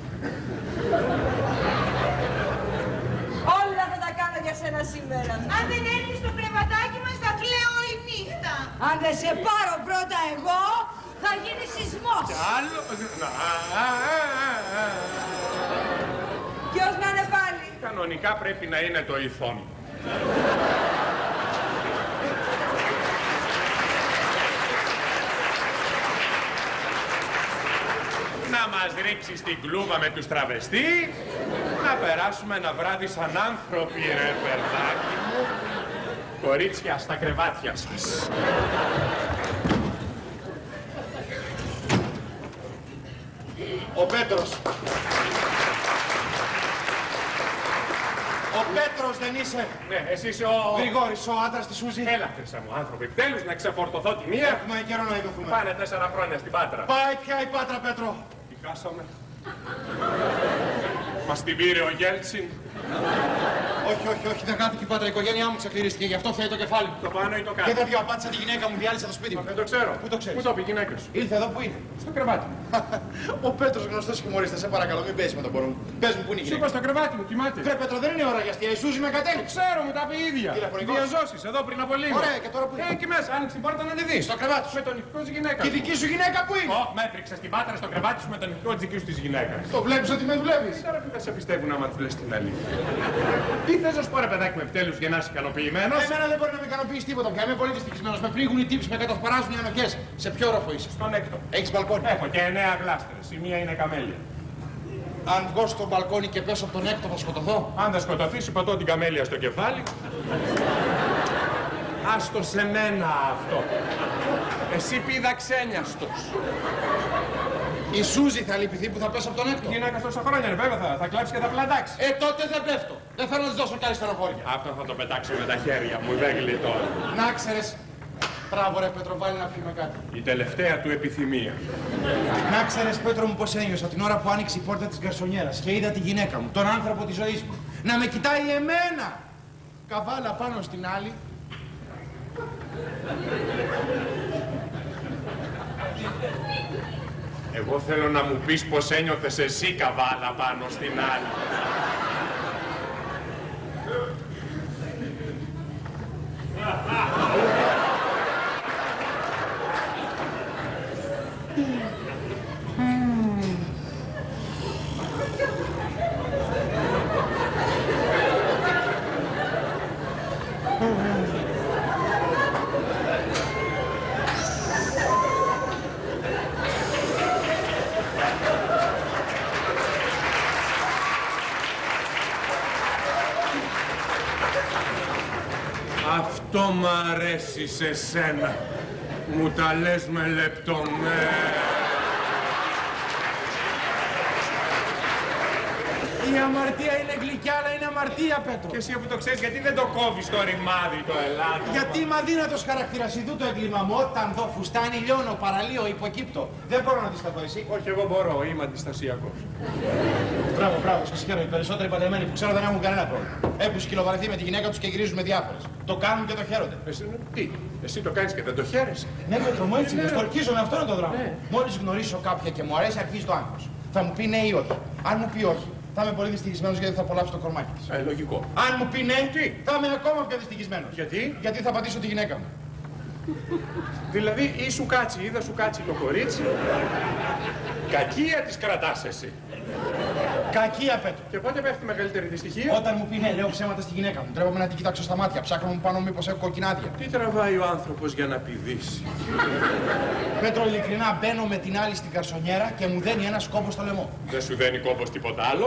[SPEAKER 3] Όλα θα τα κάνω για σένα σήμερα. Αν δεν έρθεις στο κρεβατάκι μας, θα κλαίω όλη νύχτα.
[SPEAKER 5] Αν δεν σε πάρω πρώτα εγώ, θα γίνει σεισμός.
[SPEAKER 4] Άλλο.
[SPEAKER 3] Ποιος να είναι πάλι?
[SPEAKER 4] Κανονικά πρέπει να είναι το ηθόν. Να μας ρίξεις την κλούβα με τους τραβεστή, να περάσουμε ένα βράδυ σαν άνθρωποι, ρε παιδάκι μου. Κορίτσια, στα κρεβάτια σας.
[SPEAKER 6] Ο Πέτρος. Ο Πέτρος δεν είσαι?
[SPEAKER 4] Ναι, εσύ είσαι ο...
[SPEAKER 6] Γρηγόρης, ο άντρας της Σούζη.
[SPEAKER 4] Έλα, χρυσά μου άνθρωποι, επιτέλους να ξεφορτωθώ τη μία.
[SPEAKER 6] Έχουμε καιρό να ειδωθούμε.
[SPEAKER 4] Πάνε τέσσερα χρόνια στην Πάτρα.
[SPEAKER 6] Πάει πια η Πάτρα, Πέτρο.
[SPEAKER 4] Τι χάσαμε. Μας την πήρε ο Γέλτσιν.
[SPEAKER 6] Όχι, όχι, όχι, δεν χάθηκε η Πάτρα. Η οικογένειά μου ξεκληρίστηκε, γι' αυτό φταίει το κεφάλι μου.
[SPEAKER 4] Το πάνω ή το κάτω.
[SPEAKER 6] Και δεν διαπάτησα τη γυναίκα μου, διάλυσα το σπίτι μου.
[SPEAKER 4] Δεν το ξέρω.
[SPEAKER 6] Πού το ξέρεις?
[SPEAKER 4] Πού το πει η γυναίκα σου?
[SPEAKER 6] Ήρθε εδώ που είναι.
[SPEAKER 4] Στο κρεβάτι μου.
[SPEAKER 6] Ο Πέτρος γνωστός χιουμορίστας, σε παρακαλώ, μην παίζεις με τον πόνο μου. Πες μου, πού είναι η
[SPEAKER 4] Σου είπα
[SPEAKER 6] γυναίκα?
[SPEAKER 4] στο κρεβάτι μου, κοιμάται.
[SPEAKER 6] Βρε Πέτρο, δεν είναι ώρα για αστεία. Η Σούζη με κατέληξε.
[SPEAKER 4] Ξέρω, μου τα πει η ίδια.
[SPEAKER 6] Τηλεφωνικός.
[SPEAKER 4] Διαζώσεις εδώ πριν από λίγο.
[SPEAKER 6] Ωραία, και τώρα που είναι?
[SPEAKER 4] Ε, εκεί μέσα, άνοιξε την πόρτα να τη δεις.
[SPEAKER 6] Στο κρεβάτι σου.
[SPEAKER 4] Με τον ηχικό της γυναίκας.
[SPEAKER 6] Και η δική σου γυναίκα που είναι?
[SPEAKER 4] Ω, μέτρηξε την Πάτρα στο κρεβάτι σου με τον ηχικό της δικής σου της γυναίκας.
[SPEAKER 6] Το βλέπεις ότι με δουλεύεις?
[SPEAKER 4] Τώρα που δεν σε πιστεύουν άμα του λες την αλήθεια. Τι θες να σου πω ρε παιδάκι μου επιτέλους για να είσαι ικανοποιημένος?
[SPEAKER 6] Εμένα δεν μπορεί να με ικανοποιήσει τίποτα πια. Είμαι πολύ δυστυχισμένος. Με πνίγουν οι τύψεις, με κατασπαράζουν οι ανοχές. Σε ποιο όροφο είσαι?
[SPEAKER 4] Στον έκτο.
[SPEAKER 6] Έχεις μπαλκόνι?
[SPEAKER 4] Έχω και εννέα γλάστερες. Η μία είναι καμέλια.
[SPEAKER 6] Αν βγω στο μπαλκόνι και πέσω από τον έκτο θα σκοτωθώ.
[SPEAKER 4] Αν δεν σκοτωθείς, υποτώ την καμέλια στο κεφάλι. Άστο σε μένα αυτό. Εσύ πήδα ξένιαστος.
[SPEAKER 6] Η Σούζη θα λυπηθεί που θα πέσω από τον Έκτο.
[SPEAKER 4] Η γυναίκα τόσα χρόνια, ρε, βέβαια, θα, θα κλάψει και θα πλαντάξει.
[SPEAKER 6] Ε, τότε δεν πέφτω. Δεν θέλω να της δώσω καλή στενοχώρια.
[SPEAKER 4] Αυτό θα το πετάξω με τα χέρια μου, δεν γλιτώνω.
[SPEAKER 6] Να ξέρεις. Μπράβο ρε Πέτρο, βάλει να πιούμε κάτι.
[SPEAKER 4] Η τελευταία του επιθυμία.
[SPEAKER 6] Να ξέρεις Πέτρο μου πως ένιωσα την ώρα που άνοιξε η πόρτα της γκαρσονιέρας και είδα τη γυναίκα μου, τον άνθρωπο της ζωής μου, να με κοιτάει εμένα. Καβάλα πάνω στην άλλη.
[SPEAKER 4] Εγώ θέλω να μου πεις πως ένιωθες εσύ, καβάλα, πάνω στην άλλη. Αυτό μ' αρέσει σε σένα. Μου τα λες με λεπτομέρειες.
[SPEAKER 6] Η αμαρτία είναι γλυκιά, αλλά είναι αμαρτία, Πέτρο.
[SPEAKER 4] Και εσύ που το ξέρεις, γιατί δεν το κόβεις το ρημάδι το ελάττωμα.
[SPEAKER 6] Γιατί είμαι αδύνατος χαρακτήρας, ειδού το έγκλημα μου. Όταν δω φουστάνι, λιώνω, παραλύω, υποκύπτω. Δεν μπορώ να αντισταθώ εσύ.
[SPEAKER 4] Όχι, εγώ μπορώ, είμαι αντιστασιακός.
[SPEAKER 6] Μπράβο, μπράβο, σας χαίρομαι. Οι περισσότεροι παντρεμένοι που ξέρω δεν έχουν κανένα πρόβλημα. Έχουν σκυλοβαρεθεί με τη γυναίκα τους και γυρίζουν με διάφορες. Το κάνουν και το χαίρονται.
[SPEAKER 4] Εσύ, τι, εσύ το κάνεις και δεν το χαίρεσαι.
[SPEAKER 6] Ναι, Πέτρο μου, έτσι είναι. Στορκίζομαι, αυτό είναι το δράμα. Μόλις γνωρίσω κάποια και μου αρέσει, αρχίζει το άγχος. Θα μου πει ναι ή όχι. Αν μου πει όχι, θα είμαι πολύ δυστυχισμένος γιατί θα απολαύσω το κορμάκι της.
[SPEAKER 4] Ε, λογικό.
[SPEAKER 6] Αν μου πει ναι,
[SPEAKER 4] Τι?
[SPEAKER 6] θα είμαι ακόμα πιο δυστυχισμένος.
[SPEAKER 4] Γιατί?
[SPEAKER 6] Γιατί θα πατήσω τη γυναίκα μου.
[SPEAKER 4] Δηλαδή, ή σου κάτσει, ή δεν σου κάτσει το κορίτσι. Κακία της κρατάς εσύ.
[SPEAKER 6] Κακία, Πέτρο.
[SPEAKER 4] Και πότε πέφτει μεγαλύτερη δυστυχία?
[SPEAKER 6] Όταν μου πει ναι, λέω ψέματα στη γυναίκα μου. Τρέπομαι να την κοιτάξω στα μάτια. Ψάχνω μου πάνω μήπως έχω κοκκινάδια.
[SPEAKER 4] Τι τραβάει ο άνθρωπος για να πηδήσει?
[SPEAKER 6] Πέτρο, ειλικρινά μπαίνω με την άλλη στην καρσονιέρα και μου δένει ένα κόμπο στο λαιμό.
[SPEAKER 4] Δεν σου δένει κόμπος τίποτα άλλο?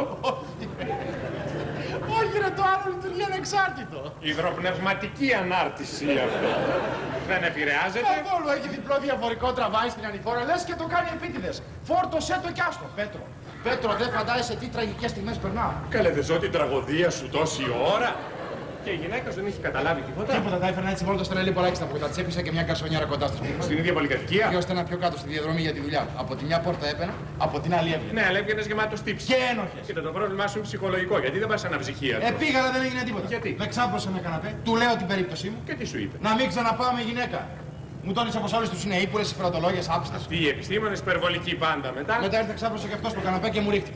[SPEAKER 6] Όχι, ρε, το άλλο λειτουργεί ανεξάρτητο.
[SPEAKER 4] Υδροπνευματική ανάρτηση αυτό. Δεν επηρεάζεται.
[SPEAKER 6] Καθόλου έχει διπλό διαφορικό, τραβάει στην ανηφόρα, λες και το κάνει επίτηδες. Φόρτωσέ το κι άστο, Πέτρο. Πέτρο, δεν φαντάζεσαι τι τραγικές στιγμές περνάω.
[SPEAKER 4] Καλέ, δεν ζω την τραγωδία σου τόση ώρα. Και η γυναίκα σου δεν έχει καταλάβει τίποτα.
[SPEAKER 6] Τίποτα, τα έφερνα έτσι μόνο το στρελί πολλά στα πόδια. Τσέπισα και μια καρσονιέρα κοντά στο σπίτι.
[SPEAKER 4] Στην ίδια πολυκατοικία.
[SPEAKER 6] Και ώστε να πιο κάτω στη διαδρομή για τη δουλειά. Από τη μια πόρτα έπαινα, από την άλλη έβγαινα.
[SPEAKER 4] Ναι, αλλά έβγαινες γεμάτος τύψη.
[SPEAKER 6] Και ένοχες.
[SPEAKER 4] Κοίτα, το πρόβλημά σου είναι ψυχολογικό. Γιατί δεν πας σε αναψυχία?
[SPEAKER 6] Ε, πήγα, αλλά δεν έγινε τίποτα.
[SPEAKER 4] Γιατί?
[SPEAKER 6] Με ξάπλωσε με καναπέ, του λέω την περίπτωσή μου.
[SPEAKER 4] Και τι σου είπε?
[SPEAKER 6] Να μην ξαναπάω με γυναίκα. Μου τόνισε πως όλες τους είναι ύπουλες, συμφεροντολόγες, άπιστες.
[SPEAKER 4] Τι οι επιστήμονες υπερβολικοί πάντα μετά.
[SPEAKER 6] Μετά ήρθε ξάπλωσε και αυτό στο καναπέ και μου ρίχτηκε.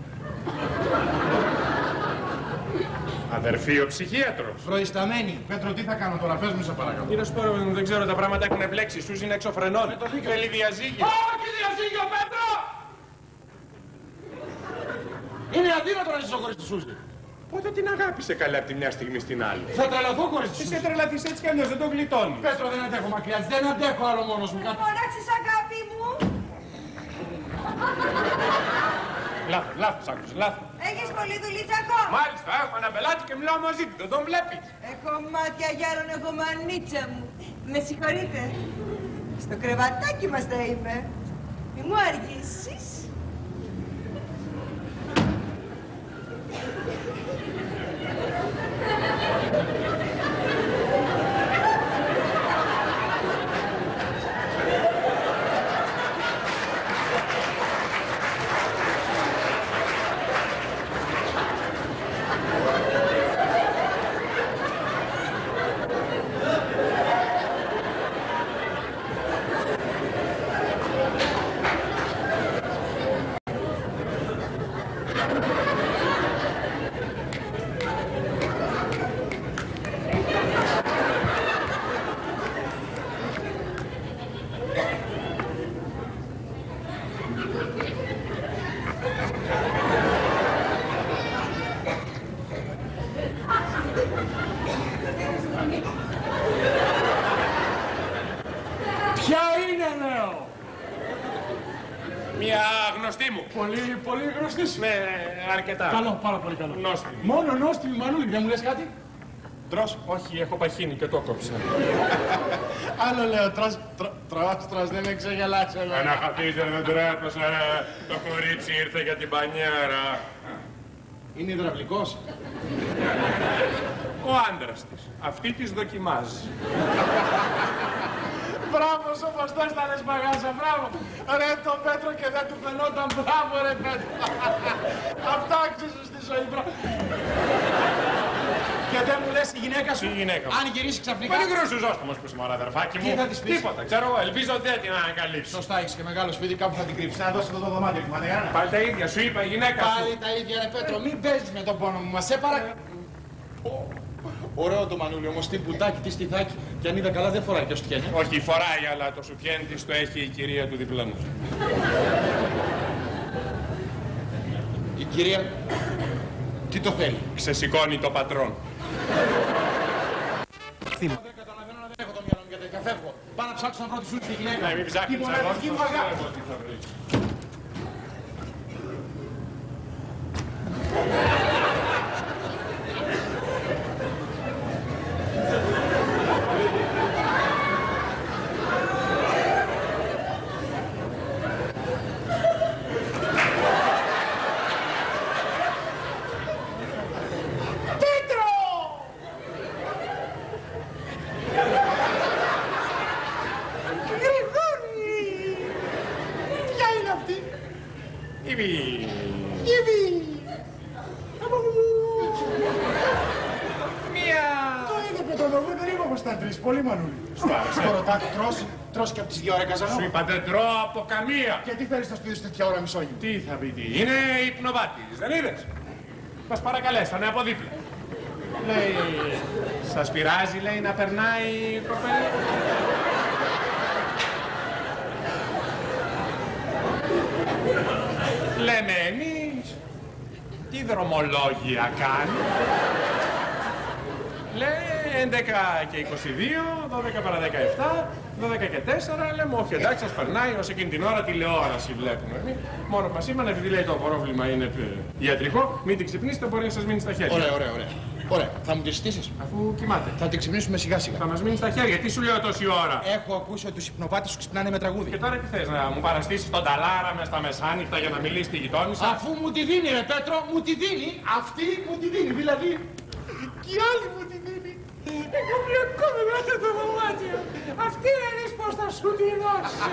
[SPEAKER 4] Αδερφή ο ψυχίατρος.
[SPEAKER 6] Προϊσταμένη. Πέτρο, τι θα κάνω τώρα, πες μου σε παρακαλώ.
[SPEAKER 4] Τι να σου πω, δεν ξέρω, τα πράγματα έχουν μπλέξει. Σου είναι έξω φρενών. Θέλει διαζύγιο.
[SPEAKER 6] Όχι διαζύγιο, Πέτρο! Είναι αδύνατο να ζήσω χωρίς τη Σούζη.
[SPEAKER 4] Πότε την αγάπησε καλά από τη μια στιγμή στην άλλη?
[SPEAKER 6] Θα τρελαθώ χωρίς τη
[SPEAKER 4] Τι
[SPEAKER 6] Σούζη.
[SPEAKER 4] σε τρελαθείς έτσι κι αλλιώς, δεν το γλιτώνει.
[SPEAKER 6] Πέτρο, δεν αντέχω μακριά της, δεν αντέχω άλλο μόνος μου.
[SPEAKER 5] Με φωνάξεις αγάπη μου.
[SPEAKER 4] Λάθος, λάθος άκουσες, λάθος.
[SPEAKER 5] Έχεις πολλή δουλίτσα ακόμα.
[SPEAKER 4] Μάλιστα, έχω ένα πελάτη και μιλάω μαζί του, δεν τον βλέπεις.
[SPEAKER 5] Έχω μάτια γέρον, έχω μανίτσα μου. Με συγχωρείτε. Στο κρεβατάκι μας θα είμαι. Μη μου αργήσεις.
[SPEAKER 6] Ποια είναι, λέω!
[SPEAKER 4] Μια γνωστή μου.
[SPEAKER 6] Πολύ, πολύ γνωστή σου.
[SPEAKER 4] Ναι, αρκετά.
[SPEAKER 6] Καλό, πάρα πολύ καλό.
[SPEAKER 4] Νόστιμη.
[SPEAKER 6] Μόνο νόστιμη, Μανούλη, δεν μου λες κάτι. Τρως.
[SPEAKER 4] Όχι, έχω παχύνει και το κόψα.
[SPEAKER 6] Άλλο λέω, τρως, τρως, τρως, δεν με ξεγελάσει εγώ.
[SPEAKER 4] Αναχατίζε, δεν τρέπεσαι. Το κορίτσι ήρθε για την πανιέρα.
[SPEAKER 6] Είναι υδραυλικός.
[SPEAKER 4] Ο άντρας της. Αυτή της δοκιμάζει.
[SPEAKER 6] Μπράβο, σοφαστός τα λες μαγάζα, μπράβο. Ρε το Πέτρο και δεν του φαινόταν, μπράβο ρε Πέτρο. Αυτά άξιζε στη ζωή, μπράβο. Και δεν μου λες η γυναίκα σου,
[SPEAKER 4] η γυναίκα μου.
[SPEAKER 6] αν γυρίσει ξαφνικά.
[SPEAKER 4] Πολύ γρούσου ζώστομος που είσαι μωρά, αδερφάκι μου.
[SPEAKER 6] Τι θα της πεις?
[SPEAKER 4] Τίποτα, ξέρω εγώ, ελπίζω ότι δεν την ανακαλύψει.
[SPEAKER 6] Σωστά, έχεις και μεγάλο σπίτι, κάπου θα την κρύψεις. Να δώσω το δωμάτιο του Μαντεγάνα.
[SPEAKER 4] Πάλι τα ίδια, σου είπα η γυναίκα σου.
[SPEAKER 6] Πάλι τα ίδια ρε Πέτρο, μην παίζεις με τον πόνο μου, μας σε παρακαλώ. Ωραίο το μανούλι, όμως τι μπουτάκι, τι στιθάκι. Και αν είδα καλά δεν φοράει και σουτιέν.
[SPEAKER 4] Όχι, φοράει, αλλά το σουτιέν της το έχει η κυρία του διπλανού.
[SPEAKER 6] Η κυρία, τι το θέλει?
[SPEAKER 4] Ξεσηκώνει το πατρόν.
[SPEAKER 6] Δεν καταλαβαίνω να δεν έχω το μυαλό μου για τέτοια. Φεύγω. Πάω να ψάξω να βρω τη σου στη γυναίκα.
[SPEAKER 4] Ναι, μην ψάχνεις
[SPEAKER 6] Τη
[SPEAKER 4] εγώ,
[SPEAKER 6] μοναδική μου αγάπη.
[SPEAKER 4] ξέρω τι θα βρεις.
[SPEAKER 6] Πολύ μανούλι.
[SPEAKER 4] Σου άρεσε.
[SPEAKER 6] Το ρωτάτε, τρως, τρως και από τις δύο ώρα καζανό.
[SPEAKER 4] Σου είπα δεν τρώω από καμία.
[SPEAKER 6] Και τι φέρεις στο σπίτι σου τέτοια ώρα μισόγειο?
[SPEAKER 4] Τι θα πει, τι είναι υπνοβάτης, δεν είδες. Μας παρακαλέσανε από δίπλα. Λέει, σας πειράζει, λέει, να περνάει η κοπέλα. Λέμε εμείς, τι δρομολόγια κάνει. Λέει έντεκα και είκοσι δύο, δώδεκα παρά δεκαεπτά, δώδεκα και τέσσερα, λέμε όχι εντάξει, σας περνάει, ως εκείνη την ώρα τηλεόραση βλέπουμε εμείς. Μόνο που μας είπαν, επειδή λέει το πρόβλημα είναι ιατρικό, μην την ξυπνήσετε, μπορεί να σας μείνει στα χέρια.
[SPEAKER 6] Ωραία, ωραία, ωραία. Ωραία. Θα μου τη ζητήσεις?
[SPEAKER 4] Αφού κοιμάται.
[SPEAKER 6] Θα την ξυπνήσουμε σιγά σιγά.
[SPEAKER 4] Θα μας μείνει στα χέρια, τι σου λέω τόση ώρα.
[SPEAKER 6] Έχω ακούσει ότι τους υπνοπάτες σου ξυπνάνε με τραγούδι.
[SPEAKER 4] Και τώρα τι θες, να μου παραστήσεις τον ταλάρα μες στα μεσάνυχτα για να μιλήσει στη γειτόνισσα.
[SPEAKER 6] Αφού μου τη δίνει ρε Πέτρο, μου τη δίνει, αυτή μου τη δίνει, δηλαδή. Και η άλλη μου τη δίνει. Εγώ μπλεκόμαι μέσα το δωμάτιο. Αυτή να δεις πώς θα σου τη δώσει.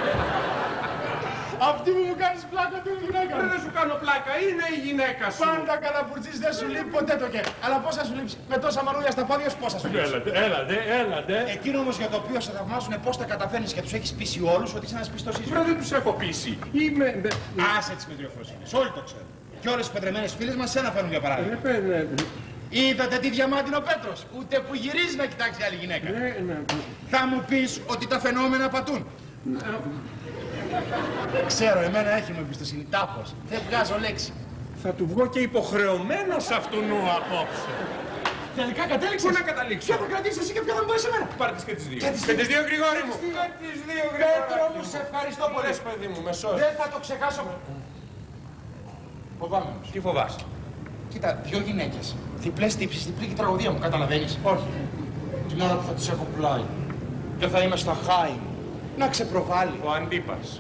[SPEAKER 6] Αυτή που μου κάνεις πλάκα του γυναίκα.
[SPEAKER 4] Δεν σου κάνω πλάκα, είναι η γυναίκα σου.
[SPEAKER 6] Πάντα καλαπουρτσής δεν σου λείπει ποτέ το κέφι. Αλλά πώς θα σου λείψει? Με τόσα μανούλια στα πόδια σου πώς θα σου λείψει?
[SPEAKER 4] Έλατε, έλατε, έλατε.
[SPEAKER 6] Εκείνο όμως για το οποίο σε θαυμάζουν πώς τα καταφέρνεις και τους έχεις πείσει όλους ότι είσαι ένας πιστός ίσιος.
[SPEAKER 4] Βρε, δεν τους έχω πείσει. Είμαι...
[SPEAKER 6] Άσε τις μετριοφροσύνες, όλοι το ξέρουν. Και όλες οι παντρεμένες φίλες μας σένα φέρνουν για παράδειγμα.
[SPEAKER 4] Ναι, ναι.
[SPEAKER 6] Είδατε τι διαμάντι είναι ο Πέτρος, ούτε που γυρίζει να κοιτάξει άλλη γυναίκα.
[SPEAKER 4] Ναι, ναι.
[SPEAKER 6] Θα μου πεις ότι τα φαινόμενα πατούν. Ξέρω, εμένα έχει μου εμπιστοσύνη, τάπος. Δεν βγάζω λέξη.
[SPEAKER 4] Θα του βγω και υποχρεωμένος αυτού νου απόψε.
[SPEAKER 6] Τελικά κατέληξες.
[SPEAKER 4] Πού να καταλήξω?
[SPEAKER 6] Ποια θα κρατήσεις εσύ και ποια θα μου πάρεις εμένα?
[SPEAKER 4] Πάρε τις και τις δύο.
[SPEAKER 6] Και τις
[SPEAKER 4] Και τις δύο, Γρηγόρη μου.
[SPEAKER 6] Και τις δύο, Πέτρο μου, σε ευχαριστώ πολύ.
[SPEAKER 4] Πες, παιδί μου, με σώζεις.
[SPEAKER 6] Δεν θα το ξεχάσω. Φοβάμαι όμως.
[SPEAKER 4] Τι φοβάσαι?
[SPEAKER 6] Κοίτα, δυο γυναίκες. Διπλές τύψεις, διπλή και τραγωδία μου, καταλαβαίνεις?
[SPEAKER 4] Όχι.
[SPEAKER 6] Την ώρα που θα τις έχω πλάι. Και θα είμαι στα χάη μου. Να ξεπροβάλλει.
[SPEAKER 4] Ο Αντίπας.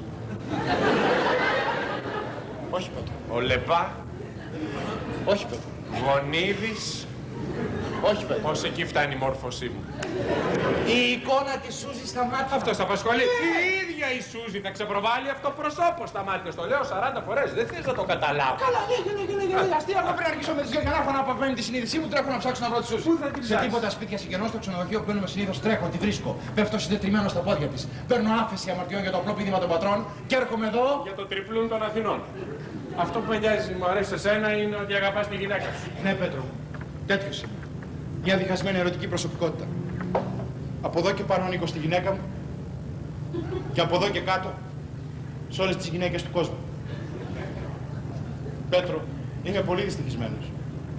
[SPEAKER 6] Όχι, Πέτρο.
[SPEAKER 4] Ο Λεπά.
[SPEAKER 6] Όχι, Πέτρο.
[SPEAKER 4] Γονίδης.
[SPEAKER 6] Όχι, Πέτρο.
[SPEAKER 4] Πώς εκεί φτάνει η μόρφωσή μου.
[SPEAKER 6] Η εικόνα της Σούζης στα μάτια.
[SPEAKER 4] Αυτό θα απασχολεί. Η ίδια η Σούζη θα ξεπροβάλλει αυτό προσώπο στα μάτια. Στο λέω σαράντα φορές. Δεν θες να το καταλάβω.
[SPEAKER 6] Καλά, λέγε, λέγε, λέγε, λέγε. Αστεία, εγώ πρέπει να αρχίσω με τις γυναίκες. Να απαγμένη τη συνείδησή μου, τρέχω να ψάξω να βρω τη Σούζη.
[SPEAKER 4] Πού θα την
[SPEAKER 6] Σε
[SPEAKER 4] ψάξεις?
[SPEAKER 6] τίποτα σπίτια συγγενών στο ξενοδοχείο που μπαίνουμε συνήθως τρέχω, τη βρίσκω. Πέφτω συντετριμένο στα πόδια της. Παίρνω άφεση αμαρτιών για το απλό πήδημα των πατρών και έρχομαι εδώ.
[SPEAKER 4] Για το τριπλούν των Αθηνών. Αυτό που με νοιάζει, μου αρέσει σε σένα, είναι ότι αγαπάς τη γυναίκα σου.
[SPEAKER 6] Ναι, Πέτρο, τέτοιος είμαι. Μια διχασμένη ερωτική προσωπικότητα. Από εδώ και πάνω ανήκω στη γυναίκα μου και από εδώ και κάτω σε όλες τις γυναίκες του κόσμου. Πέτρο, είμαι πολύ δυστυχισμένος.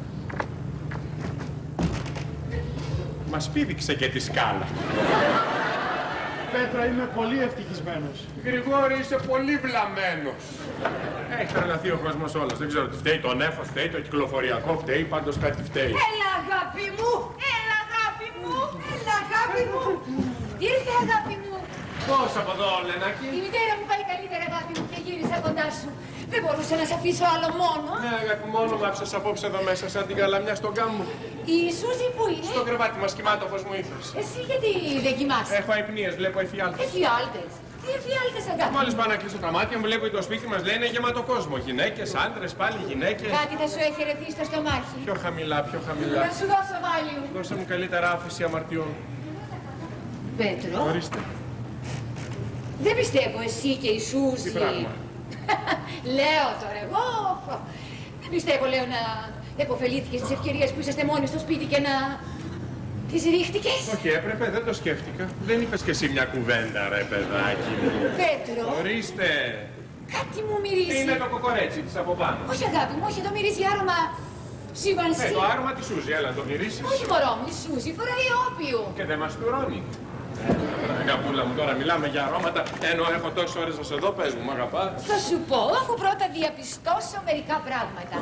[SPEAKER 4] Μας πήδηξε και τη σκάλα.
[SPEAKER 6] Πέτρο, είμαι πολύ ευτυχισμένος.
[SPEAKER 4] Γρηγόρη, είσαι πολύ βλαμμένος. Έχει τρελαθεί ο κόσμος όλος. Δεν ξέρω τι φταίει. Το νέφος φταίει, το κυκλοφοριακό φταίει, πάντως κάτι φταίει.
[SPEAKER 5] Έλα, αγάπη μου! Έλα,
[SPEAKER 4] Πώς από εδώ, Λενάκη?
[SPEAKER 2] Η μητέρα μου πάει καλύτερα, αγάπη μου, και γύρισα κοντά σου. Δεν μπορούσα να σε αφήσω άλλο μόνο.
[SPEAKER 4] Ναι, αγάπη, μόνο μ' άφησες απόψε εδώ μέσα, σαν την καλαμιά στον κάμπο.
[SPEAKER 2] Η Σούζη που είναι?
[SPEAKER 4] Στο κρεβάτι μας κοιμάται όπως μου ήθελες.
[SPEAKER 2] Εσύ γιατί δεν κοιμάσαι?
[SPEAKER 4] Έχω αϊπνίες, βλέπω εφιάλτες.
[SPEAKER 2] Εφιάλτες. Τι εφιάλτες, αγάπη?
[SPEAKER 4] Μόλις πάω να κλείσω τα μάτια μου, βλέπω ότι το σπίτι μας λένε γεμάτο κόσμο. Γυναίκες, άντρες, πάλι γυναίκες.
[SPEAKER 2] Κάτι θα σου έχει ερεθεί στο στομάχι.
[SPEAKER 4] Πιο χαμηλά, πιο χαμηλά.
[SPEAKER 2] Να σου δώσω βάλιου.
[SPEAKER 4] Δώσε μου καλύτερα άφηση αμαρτιών.
[SPEAKER 2] Πέτρο.
[SPEAKER 4] Ορίστε.
[SPEAKER 2] Δεν πιστεύω εσύ και η Σούζη.
[SPEAKER 4] Τι πράγμα?
[SPEAKER 2] Λέω τώρα εγώ. Δεν πιστεύω, λέω, να επωφελήθηκες τις ευκαιρίες που είσαστε μόνοι στο σπίτι και να τις ρίχτηκες.
[SPEAKER 4] Όχι, έπρεπε, δεν το σκέφτηκα. Δεν είπες κι εσύ μια κουβέντα, ρε παιδάκι μου.
[SPEAKER 2] Πέτρο.
[SPEAKER 4] Ορίστε.
[SPEAKER 2] Κάτι μου μυρίζει.
[SPEAKER 4] Είναι το κοκορέτσι της από πάνω.
[SPEAKER 2] Όχι, αγάπη μου, όχι, εδώ μυρίζει άρωμα Ζιβανσί.
[SPEAKER 4] Ε, το άρωμα της Σούζη, έλα το μυρίσεις.
[SPEAKER 2] Όχι, μωρό μου, η Σούζη φοράει όπιο.
[SPEAKER 4] Και δεν μας τουρώνει. Αγαπούλα μου, τώρα μιλάμε για αρώματα, ενώ έχω τόσες ώρες να σε δω, πες μου, μ' αγαπάς.
[SPEAKER 2] Θα σου πω, αφού πρώτα διαπιστώσω μερικά πράγματα.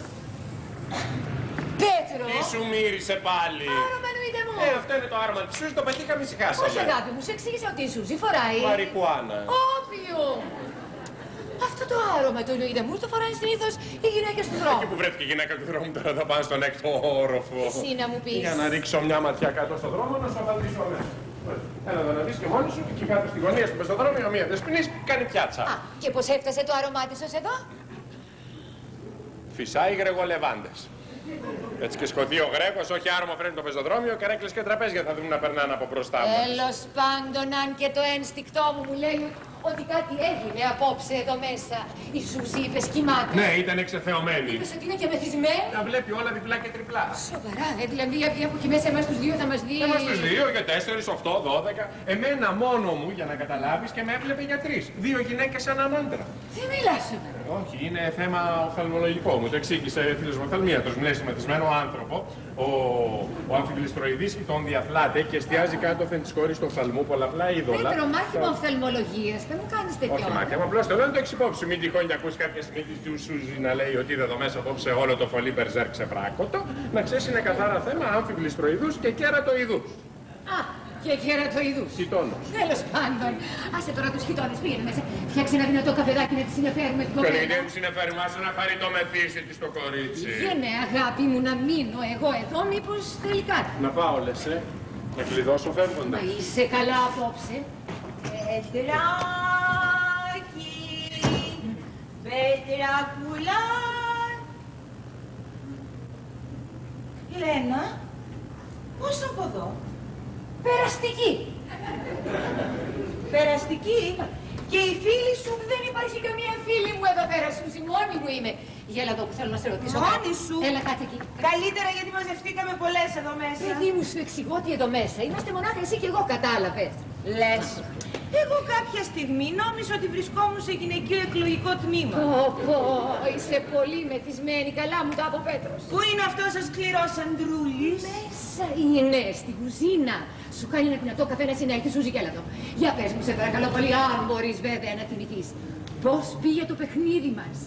[SPEAKER 2] Πέτρο.
[SPEAKER 4] Τι σου μύρισε πάλι?
[SPEAKER 2] Άρωμα εννοείται μου.
[SPEAKER 4] Ε, αυτό είναι το άρωμα της Σούζη, το πετύχαμε, ησυχάσαμε.
[SPEAKER 2] Όχι, αγάπη μου, σου εξήγησα ότι η Σούζη φοράει
[SPEAKER 4] Μαρικουάνα.
[SPEAKER 2] όπιο. Αυτό το άρωμα του εννοείται μου το φοράνε συνήθως οι γυναίκες του δρόμου.
[SPEAKER 4] Εκεί που βρέθηκε η γυναίκα του δρόμου, τώρα θα πάνε στον έκτο όροφο.
[SPEAKER 2] Εσύ να μου πεις.
[SPEAKER 4] Για να ρίξω μια ματιά κάτω στον δρόμο, να σου απαντήσω αμέσως. Έλα εδώ να δεις και μόνος σου, εκεί κάτω στη γωνία στο πεζοδρόμιο, μία δεσποινής, κάνει πιάτσα.
[SPEAKER 2] Α, και πώς έφτασε το άρωμά της ως εδώ?
[SPEAKER 4] Φυσάει γρεγολεβάντες. Έτσι και σκοτεί ο Γρέκος, όχι άρωμα φρένει το πεζοδρόμιο, καρέκλες και τραπέζια θα δούμε να περνάνε από μπροστά μας.
[SPEAKER 2] Τέλος πάντων, αν και το ένστικτό μου μου λέει ότι κάτι έγινε απόψε εδώ μέσα. Η Σούζη είπες κοιμάται.
[SPEAKER 4] Ναι, ήταν εξεθεωμένη.
[SPEAKER 2] Είπες ότι είναι και μεθυσμένη.
[SPEAKER 4] Τα βλέπει όλα διπλά και τριπλά.
[SPEAKER 2] Σοβαρά, ε, δηλαδή αυτή από εκεί μέσα εμάς τους δύο θα μας δει.
[SPEAKER 4] Εμάς τους δύο για τέσσερις, οκτώ, δώδεκα. Εμένα μόνο μου για να καταλάβεις και με έβλεπε για τρεις. Δύο γυναίκες σε έναν άντρα.
[SPEAKER 2] Δεν μιλάς σοβαρά.
[SPEAKER 4] Όχι, είναι θέμα οφθαλμολογικό. Μου το εξήγησε φίλος μου οφθαλμίατρος. Μου λέει συμμετισμένο άνθρωπο, ο, ο αμφιγλιστροειδής τον διαφλάται και εστιάζει κάτωθεν της κόρης του οφθαλμού πολλαπλά είδωλα.
[SPEAKER 2] Πέτρο, μάθημα οφθαλμολογίας, δεν μου κάνεις τέτοιο.
[SPEAKER 4] Όχι μάθημα, απλώς το λέω να το έχεις υπόψη. Μην τυχόν και ακούς κάποια στιγμή τη Σούζη να λέει ότι είδε εδώ μέσα απόψε όλο το φωλί μπερζέρ ξεβράκωτο. Να ξέρεις είναι καθαρά θέμα αμφιγλιστροειδούς και κέρατοειδούς.
[SPEAKER 2] Α, και κερατοειδούς.
[SPEAKER 4] Χιτώνος.
[SPEAKER 2] Τέλος πάντων, άσε τώρα τους χιτώνες, πήγαινε μέσα. Φτιάξε ένα δυνατό καφεδάκι να τη συνεφέρουμε την
[SPEAKER 4] Και
[SPEAKER 2] κοπέλα.
[SPEAKER 4] δεν μου συνεφέρει μας να πάρει το μεθύσι της το κορίτσι.
[SPEAKER 2] Πήγαινε, αγάπη μου, να μείνω εγώ εδώ, μήπως θέλει κάτι.
[SPEAKER 4] Να πάω λες, ε. Να κλειδώσω φεύγοντα.
[SPEAKER 2] Μα είσαι καλά απόψε.
[SPEAKER 3] Πετράκι, Πετρακούλα. Λένα, πώς από εδώ?
[SPEAKER 2] Περαστική.
[SPEAKER 3] Περαστική. Και οι φίλοι σου?
[SPEAKER 2] Δεν υπάρχει καμία φίλη μου εδώ πέρα, Σούζη, μόνη μου είμαι. Γέλα εδώ που θέλω να σε ρωτήσω.
[SPEAKER 3] Μόνη σου?
[SPEAKER 2] Έλα, κάτσε εκεί.
[SPEAKER 3] Καλύτερα γιατί μαζευτήκαμε πολλές εδώ μέσα.
[SPEAKER 2] Παιδί μου, σου εξηγώ ότι εδώ μέσα είμαστε μονάχα εσύ και εγώ, κατάλαβες.
[SPEAKER 3] Λες. Εγώ κάποια στιγμή νόμιζα ότι βρισκόμουν σε γυναικείο εκλογικό τμήμα.
[SPEAKER 2] Πω, πω, είσαι πολύ μεθυσμένη, καλά μου τα από Πέτρος.
[SPEAKER 3] Πού είναι αυτός ο σκληρός αντρούλης?
[SPEAKER 2] Μέσα είναι, στην κουζίνα. Σου κάνει ένα δυνατό καφέ να συνέλθει, Σούζη, γέλα εδώ. Για πες μου, σε παρακαλώ πολύ, αν μπορείς βέβαια να θυμηθείς. Πώς πήγε το παιχνίδι μας?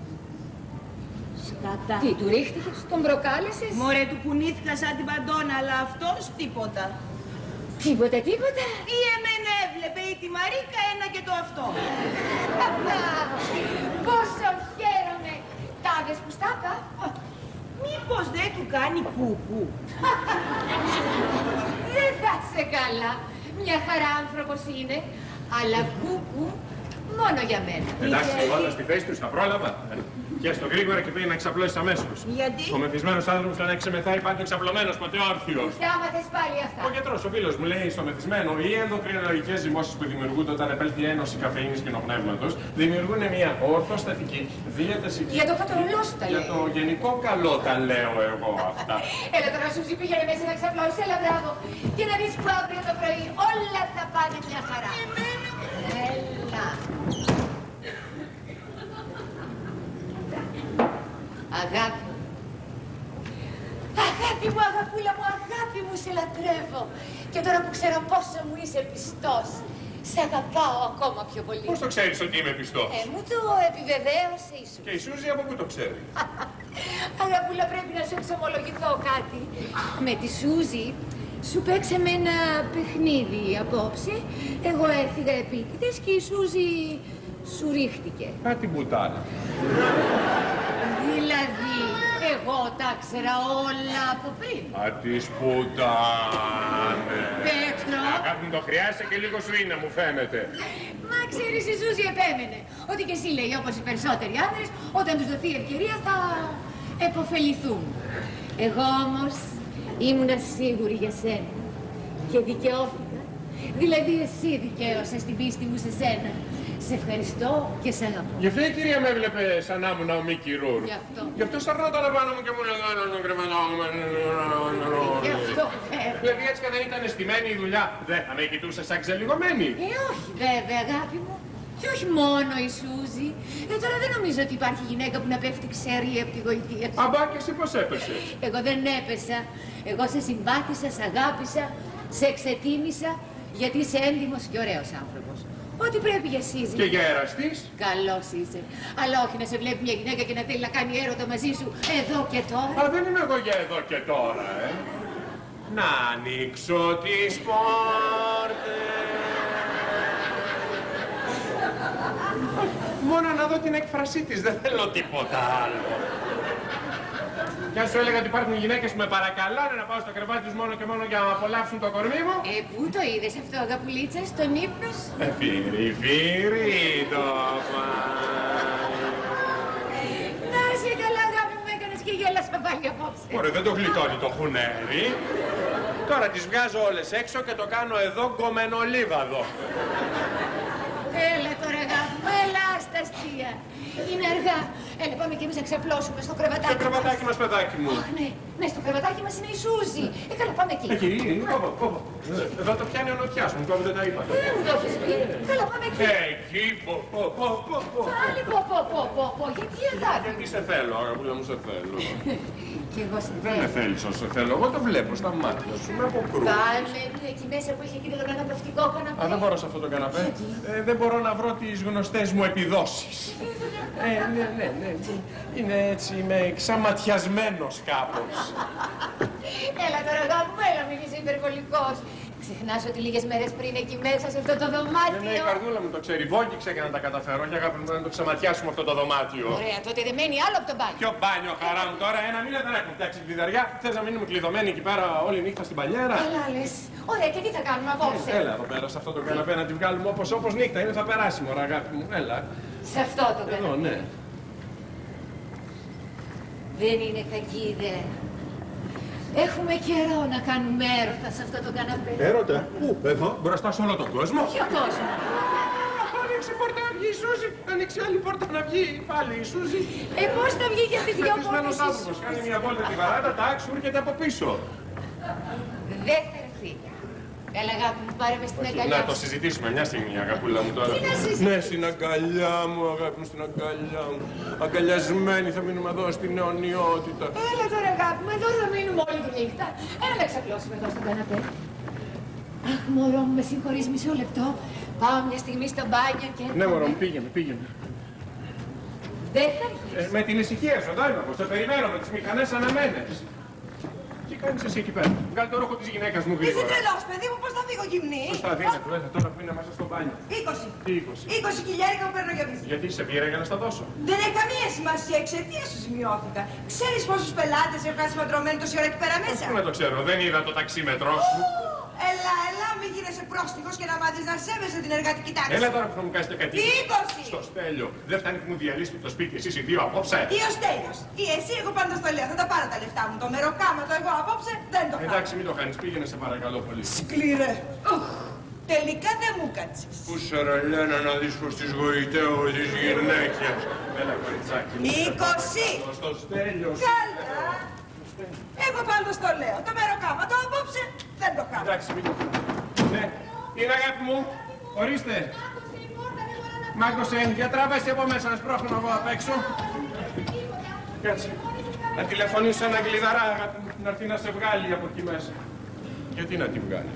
[SPEAKER 3] Σκατά.
[SPEAKER 2] Τι, του ρίχτηκες, τον προκάλεσες?
[SPEAKER 3] Μωρέ, του κουνήθηκα σαν την παντόνα, αλλά αυτός τίποτα.
[SPEAKER 2] Τίποτα, τίποτα.
[SPEAKER 3] Ή εμένα έβλεπε ή τη Μαρίκα, ένα και το αυτό.
[SPEAKER 2] Πόσο χαίρομαι. Τάδες που στάκα.
[SPEAKER 3] Μήπως δεν του κάνει κούκου?
[SPEAKER 2] Δεν θα είσαι καλά. Μια χαρά άνθρωπος είναι. Αλλά κούκου μόνο για μένα.
[SPEAKER 4] Εντάξει, όλα στη θέση τους, τα πρόλαβα. Και στο γρήγορα και πήγε να ξαπλώσεις αμέσως.
[SPEAKER 3] Γιατί?
[SPEAKER 4] Ο μεθυσμένος άνθρωπος όταν εξεμεθάει πάντα εξαπλωμένος, ποτέ όρθιος.
[SPEAKER 2] Τα άμαθες πάλι αυτά.
[SPEAKER 4] Ο γιατρός, ο φίλος μου λέει στο μεθυσμένο, οι ενδοκρινολογικές ζυμώσεις που δημιουργούνται όταν επέλθει η ένωση καφεΐνης και νοπνεύματος δημιουργούν μια ορθοστατική διατασική.
[SPEAKER 2] Για το κατρολό σου τα
[SPEAKER 4] Για
[SPEAKER 2] λέει.
[SPEAKER 4] το γενικό καλό τα λέω εγώ αυτά.
[SPEAKER 2] Έλα τώρα, Σούζη, πήγαινε μέσα να ξαπλώσεις. Έλα, μπράβο. Και να δεις που αύριο το πρωί όλα θα πάνε μια χαρά. Έλα. Αγάπη μου. Αγάπη μου, αγαπούλα μου, αγάπη μου, σε λατρεύω. Και τώρα που ξέρω πόσο μου είσαι πιστός, σε αγαπάω ακόμα πιο πολύ.
[SPEAKER 4] Πώς το ξέρεις ότι είμαι πιστός?
[SPEAKER 2] Ε, μου το επιβεβαίωσε η Σούζη.
[SPEAKER 4] Και η Σούζη από πού το ξέρει?
[SPEAKER 2] Αγαπούλα, πρέπει να σου εξομολογηθώ κάτι. Με τη Σούζη Σου παίξαμε ένα παιχνίδι απόψε. Εγώ έφυγα επίτηδες και η Σούζη σου ρίχτηκε.
[SPEAKER 4] Κάτι μπουτάλα.
[SPEAKER 2] Δηλαδή, εγώ τα ξέρα όλα από πριν.
[SPEAKER 4] Α, τις πουτάνε.
[SPEAKER 2] Πέτρο.
[SPEAKER 4] Αγάπη μου, το χρειάζεσαι και λίγο σου είναι, μου φαίνεται.
[SPEAKER 2] Μα ξέρεις, η Σούζη επέμενε ότι και εσύ, λέει, όπως οι περισσότεροι άνδρες, όταν τους δοθεί η ευκαιρία θα επωφεληθούν. Εγώ όμως ήμουνα σίγουρη για σένα και δικαιώθηκα. Δηλαδή εσύ δικαίωσες την πίστη μου σε σένα. Σε ευχαριστώ και σε αγαπώ.
[SPEAKER 4] Γι' αυτό η κυρία με έβλεπε σαν να ήμουν ο Μίκη Ρούρ.
[SPEAKER 2] Γι' αυτό.
[SPEAKER 4] Γι' αυτό σαρνόταν πάνω μου και μου λέγανε τον κρεμανόμενο.
[SPEAKER 2] Γι' αυτό φεύγω.
[SPEAKER 4] Δηλαδή έτσι και δεν ήταν στημένη η δουλειά, δεν θα με κοιτούσε σαν ξελιγωμένη.
[SPEAKER 2] Ε, όχι βέβαια, αγάπη μου. Και όχι μόνο η Σούζη. Ε, τώρα δεν νομίζω ότι υπάρχει γυναίκα που να πέφτει ξέρει από τη γοητεία της.
[SPEAKER 4] Αμπά και εσύ πώς έπεσες?
[SPEAKER 2] Εγώ δεν έπεσα. Εγώ σε συμπάθησα, σε αγάπησα, σε εξετίμησα, γιατί είσαι έντιμος και ωραίος άνθρωπος. Ό,τι πρέπει για σύζυγο.
[SPEAKER 4] Και για εραστής.
[SPEAKER 2] Καλός είσαι. Αλλά όχι να σε βλέπει μια γυναίκα και να θέλει να κάνει έρωτα μαζί σου εδώ και τώρα.
[SPEAKER 4] Α, δεν είμαι εγώ για εδώ και τώρα, ε. Να ανοίξω τις πόρτες. Μόνο να δω την έκφρασή της, δεν θέλω τίποτα άλλο. Κι αν σου έλεγα ότι υπάρχουν γυναίκες που με παρακαλάνε να πάω στο κρεβάτι τους μόνο και μόνο για να απολαύσουν το κορμί μου.
[SPEAKER 2] Ε, πού το είδες αυτό, αγαπουλίτσα, στον ύπνο σου?
[SPEAKER 4] Ε, φύρι, φύρι το πάει.
[SPEAKER 2] Να είσαι καλά, αγάπη μου, έκανες και γέλασα πάλι απόψε.
[SPEAKER 4] Ωραία, δεν το γλιτώνει το χουνέρι. Τώρα τις βγάζω όλες έξω και το κάνω εδώ γκομενολίβαδο.
[SPEAKER 2] Έλα τώρα, αγάπη μου, έλα στα αστεία. Είναι αργά. Έλα, πάμε κι εμείς να ξαπλώσουμε στο κρεβατάκι.
[SPEAKER 4] Το κρεβατάκι μας, παιδάκι μου.
[SPEAKER 2] Αχ, ναι, ναι, στο κρεβατάκι μας είναι η Σούζη. Ε, καλά, πάμε εκεί.
[SPEAKER 4] Εκεί, κόβω, κόβω. Εδώ το πιάνει ο νοτιάς μου, κόβω, δεν τα είπα.
[SPEAKER 2] Δεν μου το έχεις πει. Καλά, πάμε εκεί.
[SPEAKER 4] Εκεί, πω, πω, πω, πω, πω.
[SPEAKER 2] Πάλι πω, πω, πω, πω, πω. Γιατί, αγάπη?
[SPEAKER 4] Γιατί σε θέλω, αγαπούλα μου, σε θέλω.
[SPEAKER 2] Κι εγώ σε
[SPEAKER 4] Δεν με
[SPEAKER 2] θέλω.
[SPEAKER 4] θέλεις όσο σε θέλω, εγώ το βλέπω στα μάτια σου, με αποκρούσεις.
[SPEAKER 2] Πάμε εκεί μέσα που είχε εκείνο το αναπαυτικό καναπέ.
[SPEAKER 4] Α, δεν μπορώ σε αυτό το καναπέ. Ε, δεν μπορώ να βρω τις γνωστές μου επιδόσεις. Ε, ναι, ναι, ναι. Είναι έτσι, είμαι ξαματιασμένος κάπως.
[SPEAKER 2] Έλα τώρα, αγάπη μου, έλα, μην είσαι υπερβολικός. Ξεχνάς ότι λίγες μέρες πριν εκεί μέσα σε αυτό το δωμάτιο.
[SPEAKER 4] Ναι, ναι, η καρδούλα μου το ξέρει. Βόγγιξε για να τα καταφέρω. Και αγάπη μου, να το ξαματιάσουμε αυτό το δωμάτιο.
[SPEAKER 2] Ωραία, τότε δεν μένει άλλο από τον μπάνιο.
[SPEAKER 4] Ποιο μπάνιο, χαρά μου τώρα, ένα μήνα δεν έχουμε φτιάξει τη διδαριά. Θες να μείνουμε κλειδωμένοι εκεί πέρα όλη νύχτα στην παλιέρα.
[SPEAKER 2] Καλά λες. Ωραία, και τι θα κάνουμε απόψε?
[SPEAKER 4] Έλα εδώ πέρα σε αυτό το καναπέ να τη βγάλουμε όπως όπως νύχτα είναι, θα περάσει μωρά, αγάπη μου. Έλα.
[SPEAKER 2] Σε αυτό το
[SPEAKER 4] Εδώ,
[SPEAKER 2] καναπέ.
[SPEAKER 4] ναι.
[SPEAKER 2] Δεν είναι κακή ιδέα. Έχουμε καιρό να κάνουμε έρωτα σε αυτό το καναπέ.
[SPEAKER 4] Έρωτα. Πού, εδώ, μπροστά σε όλο τον κόσμο.
[SPEAKER 2] Ποιο κόσμο?
[SPEAKER 4] Άνοιξε πόρτα να βγει η Σούζη. Άνοιξε άλλη πόρτα να βγει πάλι η Σούζη.
[SPEAKER 2] Ε, πώς θα βγει και από τις δυο
[SPEAKER 4] Πεπισμένος
[SPEAKER 2] πόρτες η
[SPEAKER 4] άνθρωπος. Κάνει
[SPEAKER 2] Σούζη?
[SPEAKER 4] μια βόλτα τη βαράντα, τάξ, έρχεται από πίσω.
[SPEAKER 2] Δεν θα έρθει. Έλα, αγάπη μου, πάρε με στην αγκαλιά
[SPEAKER 4] Να το
[SPEAKER 2] σου.
[SPEAKER 4] συζητήσουμε μια στιγμή, αγαπούλα μου τώρα.
[SPEAKER 2] Τι να συζητήσουμε?
[SPEAKER 4] Ναι, στην αγκαλιά μου, αγάπη μου, στην αγκαλιά μου. Αγκαλιασμένοι θα μείνουμε εδώ στην αιωνιότητα.
[SPEAKER 2] Έλα τώρα, αγάπη μου, εδώ θα μείνουμε όλη τη νύχτα. Έλα να ξαπλώσουμε εδώ στον καναπέ. Αχ, μωρό μου, με συγχωρείς μισό λεπτό. Πάω μια στιγμή στο μπάνιο και...
[SPEAKER 4] Ναι, μωρό μου, πήγαινε, πήγαινε.
[SPEAKER 2] Δεν θα έρθεις.
[SPEAKER 4] Ε, με την ησυχία σου, εδώ είμαι εγώ. Σε περιμένω με τις μηχανές αναμένες. Τι κάνεις εσύ εκεί πέρα? Βγάλει το ρούχο της γυναίκας μου
[SPEAKER 3] Είσαι
[SPEAKER 4] γρήγορα.
[SPEAKER 3] τρελός, παιδί μου, πώς θα φύγω γυμνή?
[SPEAKER 4] Πώς θα δίνετε, βέβαια, τώρα που είναι μέσα στο μπάνιο.
[SPEAKER 3] Είκοσι.
[SPEAKER 4] Τι είκοσι.
[SPEAKER 3] Είκοσι χιλιάρικα που παίρνω για βυζί.
[SPEAKER 4] Γιατί σε πήρα για να στα δώσω.
[SPEAKER 3] Δεν έχει καμία σημασία, εξαιτία σου ζημιώθηκα. Ξέρεις πόσους πελάτες έχω χάσει ματρωμένοι τόση ώρα εκεί πέρα μέσα?
[SPEAKER 4] Πού να το ξέρω, δεν είδα το ταξίμετρό σου.
[SPEAKER 3] Έλα, έλα, μην γίνεσαι πρόστιχος και να μάθεις να σέβεσαι την εργατική τάξη.
[SPEAKER 4] Έλα τώρα που θα μου κάνετε κάτι.
[SPEAKER 3] είκοσι.
[SPEAKER 4] Στο Στέλιο. Δεν φτάνει που μου διαλύσετε το σπίτι εσείς οι δύο απόψε.
[SPEAKER 3] Ή ο Στέλιος. Ή εσύ, εγώ πάντα στο λέω. Θα τα πάρω τα λεφτά μου. Το μεροκάματο εγώ απόψε δεν το κάνω.
[SPEAKER 4] Εντάξει, μην το κάνεις, πήγαινε σε παρακαλώ πολύ.
[SPEAKER 3] Σκληρέ. Οχ, τελικά δεν μου κάτσεις.
[SPEAKER 4] Πού σε ρελένα να δεις πως τις γοητεύω τις γυναίκες. Έλα κοριτσάκι μου.
[SPEAKER 3] είκοσι.
[SPEAKER 4] Στο Στέλιο.
[SPEAKER 3] Καλά. Εγώ πάντα στο λέω. Το μεροκάματο απόψε δεν το κάνω.
[SPEAKER 4] Εντάξει, μην το κάνεις. Ναι, είναι αγάπη μου. Ορίστε. Μάγκωσε, για τράβεσαι από μέσα να σπρώχνω εγώ απ' έξω. Κάτσε. Να τηλεφωνήσω σε έναν κλειδαρά, αγάπη μου, να έρθει να σε βγάλει από εκεί μέσα. Γιατί να τη βγάλει?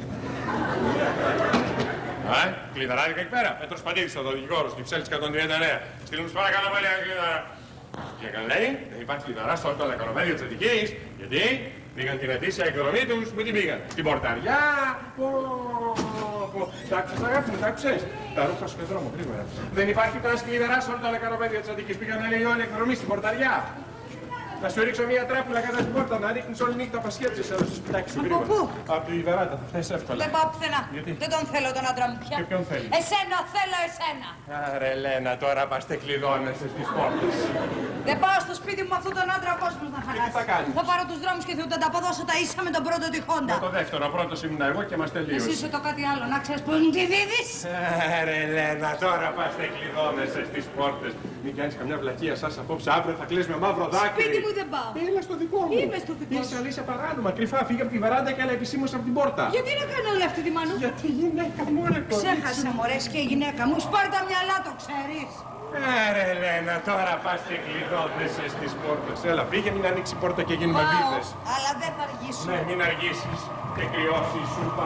[SPEAKER 4] Α, κλειδαράδικα εκεί πέρα. Πέτρος Παντίδης, ο δικηγόρος, Κυψέλης εκατόν τριάντα εννέα. Στείλουν τους παρακαλώ πάλι ένα κλειδαρά. Και έκανε λέει, δεν υπάρχει κλειδαρά στο όλο το λεκανοπέδιο της Αττικής. Γιατί? Πήγαν την ετήσια εκδρομή τους, που την πήγαν. Στην Πορταριά. Πω, πω. Τ' άκουσες, αγάπη μου, τ' άκουσες. Τα ρούχα σου και δρόμο, γρήγορα. Δεν υπάρχει τώρα σκληρά σε όλα τα λεκανοπέδια της Αττικής. Πήγαν όλοι όλοι εκδρομή στην Πορταριά. Να σου ρίξω μια τράπουλα κατά την πόρτα, να ρίχνεις όλη νύχτα πασχέτζες εδώ στο σπιτάκι σου γρήγορα.
[SPEAKER 5] Από πού?
[SPEAKER 4] Από τη βεράντα, θα φτάσεις εύκολα.
[SPEAKER 5] Δεν πάω πουθενά.
[SPEAKER 4] Γιατί?
[SPEAKER 5] Δεν τον θέλω τον άντρα μου πια.
[SPEAKER 4] Και ποιον θέλει?
[SPEAKER 5] Εσένα, θέλω εσένα.
[SPEAKER 4] Άρε Λένα, τώρα πας τε κλειδώνεσαι στις πόρτες.
[SPEAKER 5] Δεν πάω στο σπίτι μου με αυτόν τον άντρα, ο κόσμος να χαλάσει.
[SPEAKER 4] τι θα κάνεις?
[SPEAKER 5] Θα πάρω τους δρόμους και θα τα αποδώσω τα ίσα με τον πρώτο τυχόντα.
[SPEAKER 4] Το δεύτερο, πρώτος ήμουν εγώ και μας
[SPEAKER 5] Εσύ
[SPEAKER 4] τελείωσε.
[SPEAKER 5] είσαι το κάτι άλλο, να ξέρεις που μου τη δίδεις.
[SPEAKER 4] Άρε Λένα, τώρα πας τε κλειδώνεσαι στις πόρτες. Μην κάνεις καμιά βλακεία σας απόψε, αύριο θα κλείσει με μαύρο δάκρυ.
[SPEAKER 5] Σπίτι μου δεν πάω.
[SPEAKER 4] Έλα στο δικό μου.
[SPEAKER 5] Είμαι στο δικό
[SPEAKER 4] Είσαι
[SPEAKER 5] σου.
[SPEAKER 4] αλήθεια παράνομα. Κρυφά, φύγε από τη βεράντα και έλα επισήμως από την πόρτα.
[SPEAKER 5] Γιατί να κάνω όλη αυτή τη μανού.
[SPEAKER 4] Γιατί η γυναίκα μου ρε κορίτσι.
[SPEAKER 5] Ξέχασε μωρές και η γυναίκα μου. Σπάρ' τα μυαλά, το ξέρεις.
[SPEAKER 4] Άρε Λένα, τώρα πας και κλειδώνεσαι στις πόρτες. Έλα, πήγε, μην ανοίξει η πόρτα και γίνουμε
[SPEAKER 5] Πάω,
[SPEAKER 4] βίδες.
[SPEAKER 5] αλλά δεν θα αργήσω.
[SPEAKER 4] Ναι, μην αργήσεις και κρυώσει η σούπα.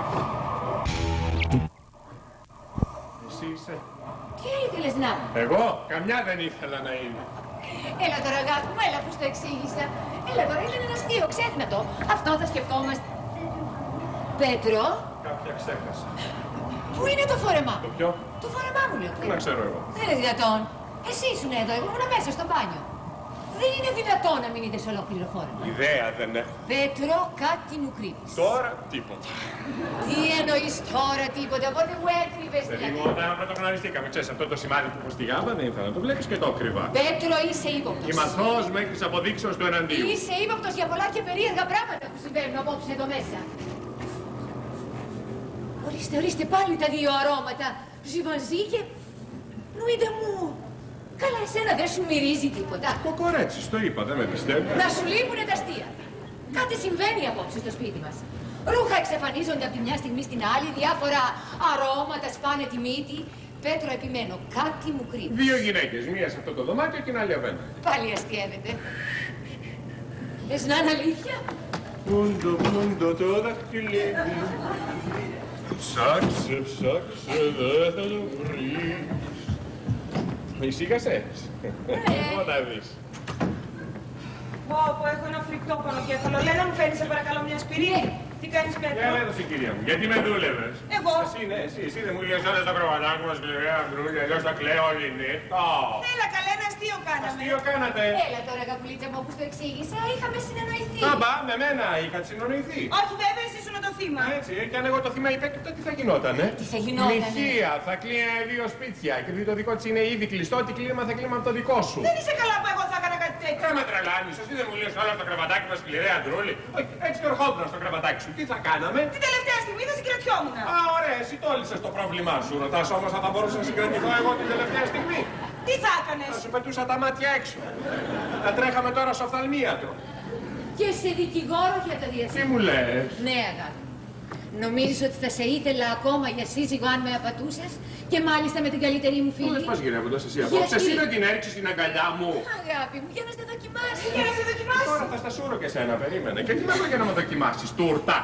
[SPEAKER 4] Εσύ είσαι.
[SPEAKER 2] Τι ήθελες να είμαι?
[SPEAKER 4] Εγώ, καμιά δεν ήθελα να είμαι.
[SPEAKER 2] Έλα τώρα, αγάπη μου, έλα που στο εξήγησα. Έλα τώρα, ήταν ένα αστείο, ξέχνα το. Αυτό θα σκεφτόμαστε. Πέτρο,
[SPEAKER 4] Κάποια ξέχασα.
[SPEAKER 2] πού είναι το φόρεμά
[SPEAKER 4] Το
[SPEAKER 2] μου?
[SPEAKER 4] ποιο?
[SPEAKER 2] Το φόρεμά μου, λέω.
[SPEAKER 4] Τι να ξέρω εγώ.
[SPEAKER 2] Δεν είναι δυνατόν. Εσύ ήσουν εδώ, εγώ ήμουν μέσα στο μπάνιο. Δεν είναι δυνατόν να μην είδες ολόκληρο φόρεμα.
[SPEAKER 4] Ιδέα δεν έχω.
[SPEAKER 2] Πέτρο, κάτι μου κρύβεις.
[SPEAKER 4] Τώρα τίποτα.
[SPEAKER 2] Τι εννοείς τώρα τίποτα, πότε μου έκρυβες
[SPEAKER 4] Δηλαδή,
[SPEAKER 2] δηλαδή.
[SPEAKER 4] όταν πρωτογνωριστήκαμε, ξέρεις αυτό το σημάδι που προς τη γάμπα, ναι, ήθελα να το βλέπεις και το κρυβά.
[SPEAKER 2] Πέτρο, είσαι ύποπτος.
[SPEAKER 4] Είμαι αθώος μέχρι τις αποδείξεως του εναντίου.
[SPEAKER 2] Είσαι ύποπτος για πολλά και περίεργα πράγματα που συμβαίνουν απόψε εδώ μέσα. Ορίστε, ορίστε πάλι τα δύο αρώματα. Ζιβανζί και νουίντε μου. Καλά, εσένα δεν σου μυρίζει τίποτα.
[SPEAKER 4] Κοκορέτσις, το είπα, δεν με πιστεύει.
[SPEAKER 2] Να σου λείπουνε τα αστεία. Κάτι συμβαίνει απόψε στο σπίτι μας. Ρούχα εξαφανίζονται από τη μια στιγμή στην άλλη, διάφορα αρώματα σπάνε τη μύτη. Πέτρο, επιμένω, κάτι μου κρύβει.
[SPEAKER 4] Δύο γυναίκες, μία σε αυτό το δωμάτιο και την άλλη απέναντι.
[SPEAKER 2] Πάλι αστείευεται. Θες να είναι αλήθεια?
[SPEAKER 4] Πούντο, πούντο το δαχτυλίδι. Ψάξε, ψάξε, δεν θα το βρεις. Ησύχασες. Πού να δεις.
[SPEAKER 3] Πω, πω, έχω ένα φρικτό πονοκέφαλο. Λένα, μου φέρνεις σε παρακαλώ μια σπυρίνη. Τι κάνεις,
[SPEAKER 4] Για
[SPEAKER 3] Πέτρο?
[SPEAKER 4] έδωσε κυρία μου, γιατί με δούλευες.
[SPEAKER 3] Εγώ.
[SPEAKER 4] Εσύ, ναι, εσύ, εσύ δεν μου λες όλα τα κροβατάκια μας, σκληρέα, γκρούλια, αλλιώς θα κλαίω όλη νύχτα.
[SPEAKER 3] Έλα, καλά, ένα αστείο κάναμε.
[SPEAKER 4] Αστείο κάνατε.
[SPEAKER 2] Έλα τώρα, αγαπουλίτσα μου, όπως το εξήγησα, είχαμε συνεννοηθεί.
[SPEAKER 4] Άμπα, με μένα είχατε συνονοηθεί.
[SPEAKER 3] Όχι, βέβαια, εσύ ήσουν το θύμα.
[SPEAKER 4] Έτσι, ε, και αν εγώ το θύμα υπέκρυπτα, τι θα γινότανε.
[SPEAKER 2] Τι θα γινότανε.
[SPEAKER 4] Μοιχεία, θα κλείνει δύο σπίτια. Και επειδή το δικό της είναι ήδη κλειστό, τι κλίμα θα κλείμα από το δικό σου.
[SPEAKER 3] Δεν είσαι καλά που εγώ θα έκανα κάτι τέτοιο.
[SPEAKER 4] Δεν με τρελάνεις, εσύ δεν μου λες όλα στο κρεβατάκι μας σκληρέα ντρούλη. Όχι, έτσι και ερχόντουνα στο κρεβατάκι σου. Τι θα κάναμε.
[SPEAKER 3] Την τελευταία στιγμή θα συγκρατιόμουν.
[SPEAKER 4] Α, ωραία, εσύ το έλυσες το πρόβλημά σου. Ρωτάς όμως αν θα μπορούσα να συγκρατηθώ εγώ την τελευταία στιγμή.
[SPEAKER 3] Τι θα
[SPEAKER 4] Θα
[SPEAKER 3] έκανες?
[SPEAKER 4] σου πετούσα τα μάτια έξω. Θα τρέχαμε τώρα στο οφθαλμίατρο.
[SPEAKER 2] Και σε δικηγόρο για το
[SPEAKER 4] Τι
[SPEAKER 2] διαστήμα.
[SPEAKER 4] μου λες.
[SPEAKER 2] Ναι, αγάπη. Νομίζεις ότι θα σε ήθελα ακόμα για σύζυγο αν με απατούσες και μάλιστα με την καλύτερη μου φίλη.
[SPEAKER 4] Όλες πας γυρεύοντας εσύ απόψε. Εσύ δεν την έριξες στην αγκαλιά μου.
[SPEAKER 2] Αγάπη μου, για να σε δοκιμάσει.
[SPEAKER 3] Για να σε δοκιμάσει.
[SPEAKER 4] Τώρα θα στα σούρω και σένα, περίμενε. Και τι να πω για να με δοκιμάσεις, τούρτα.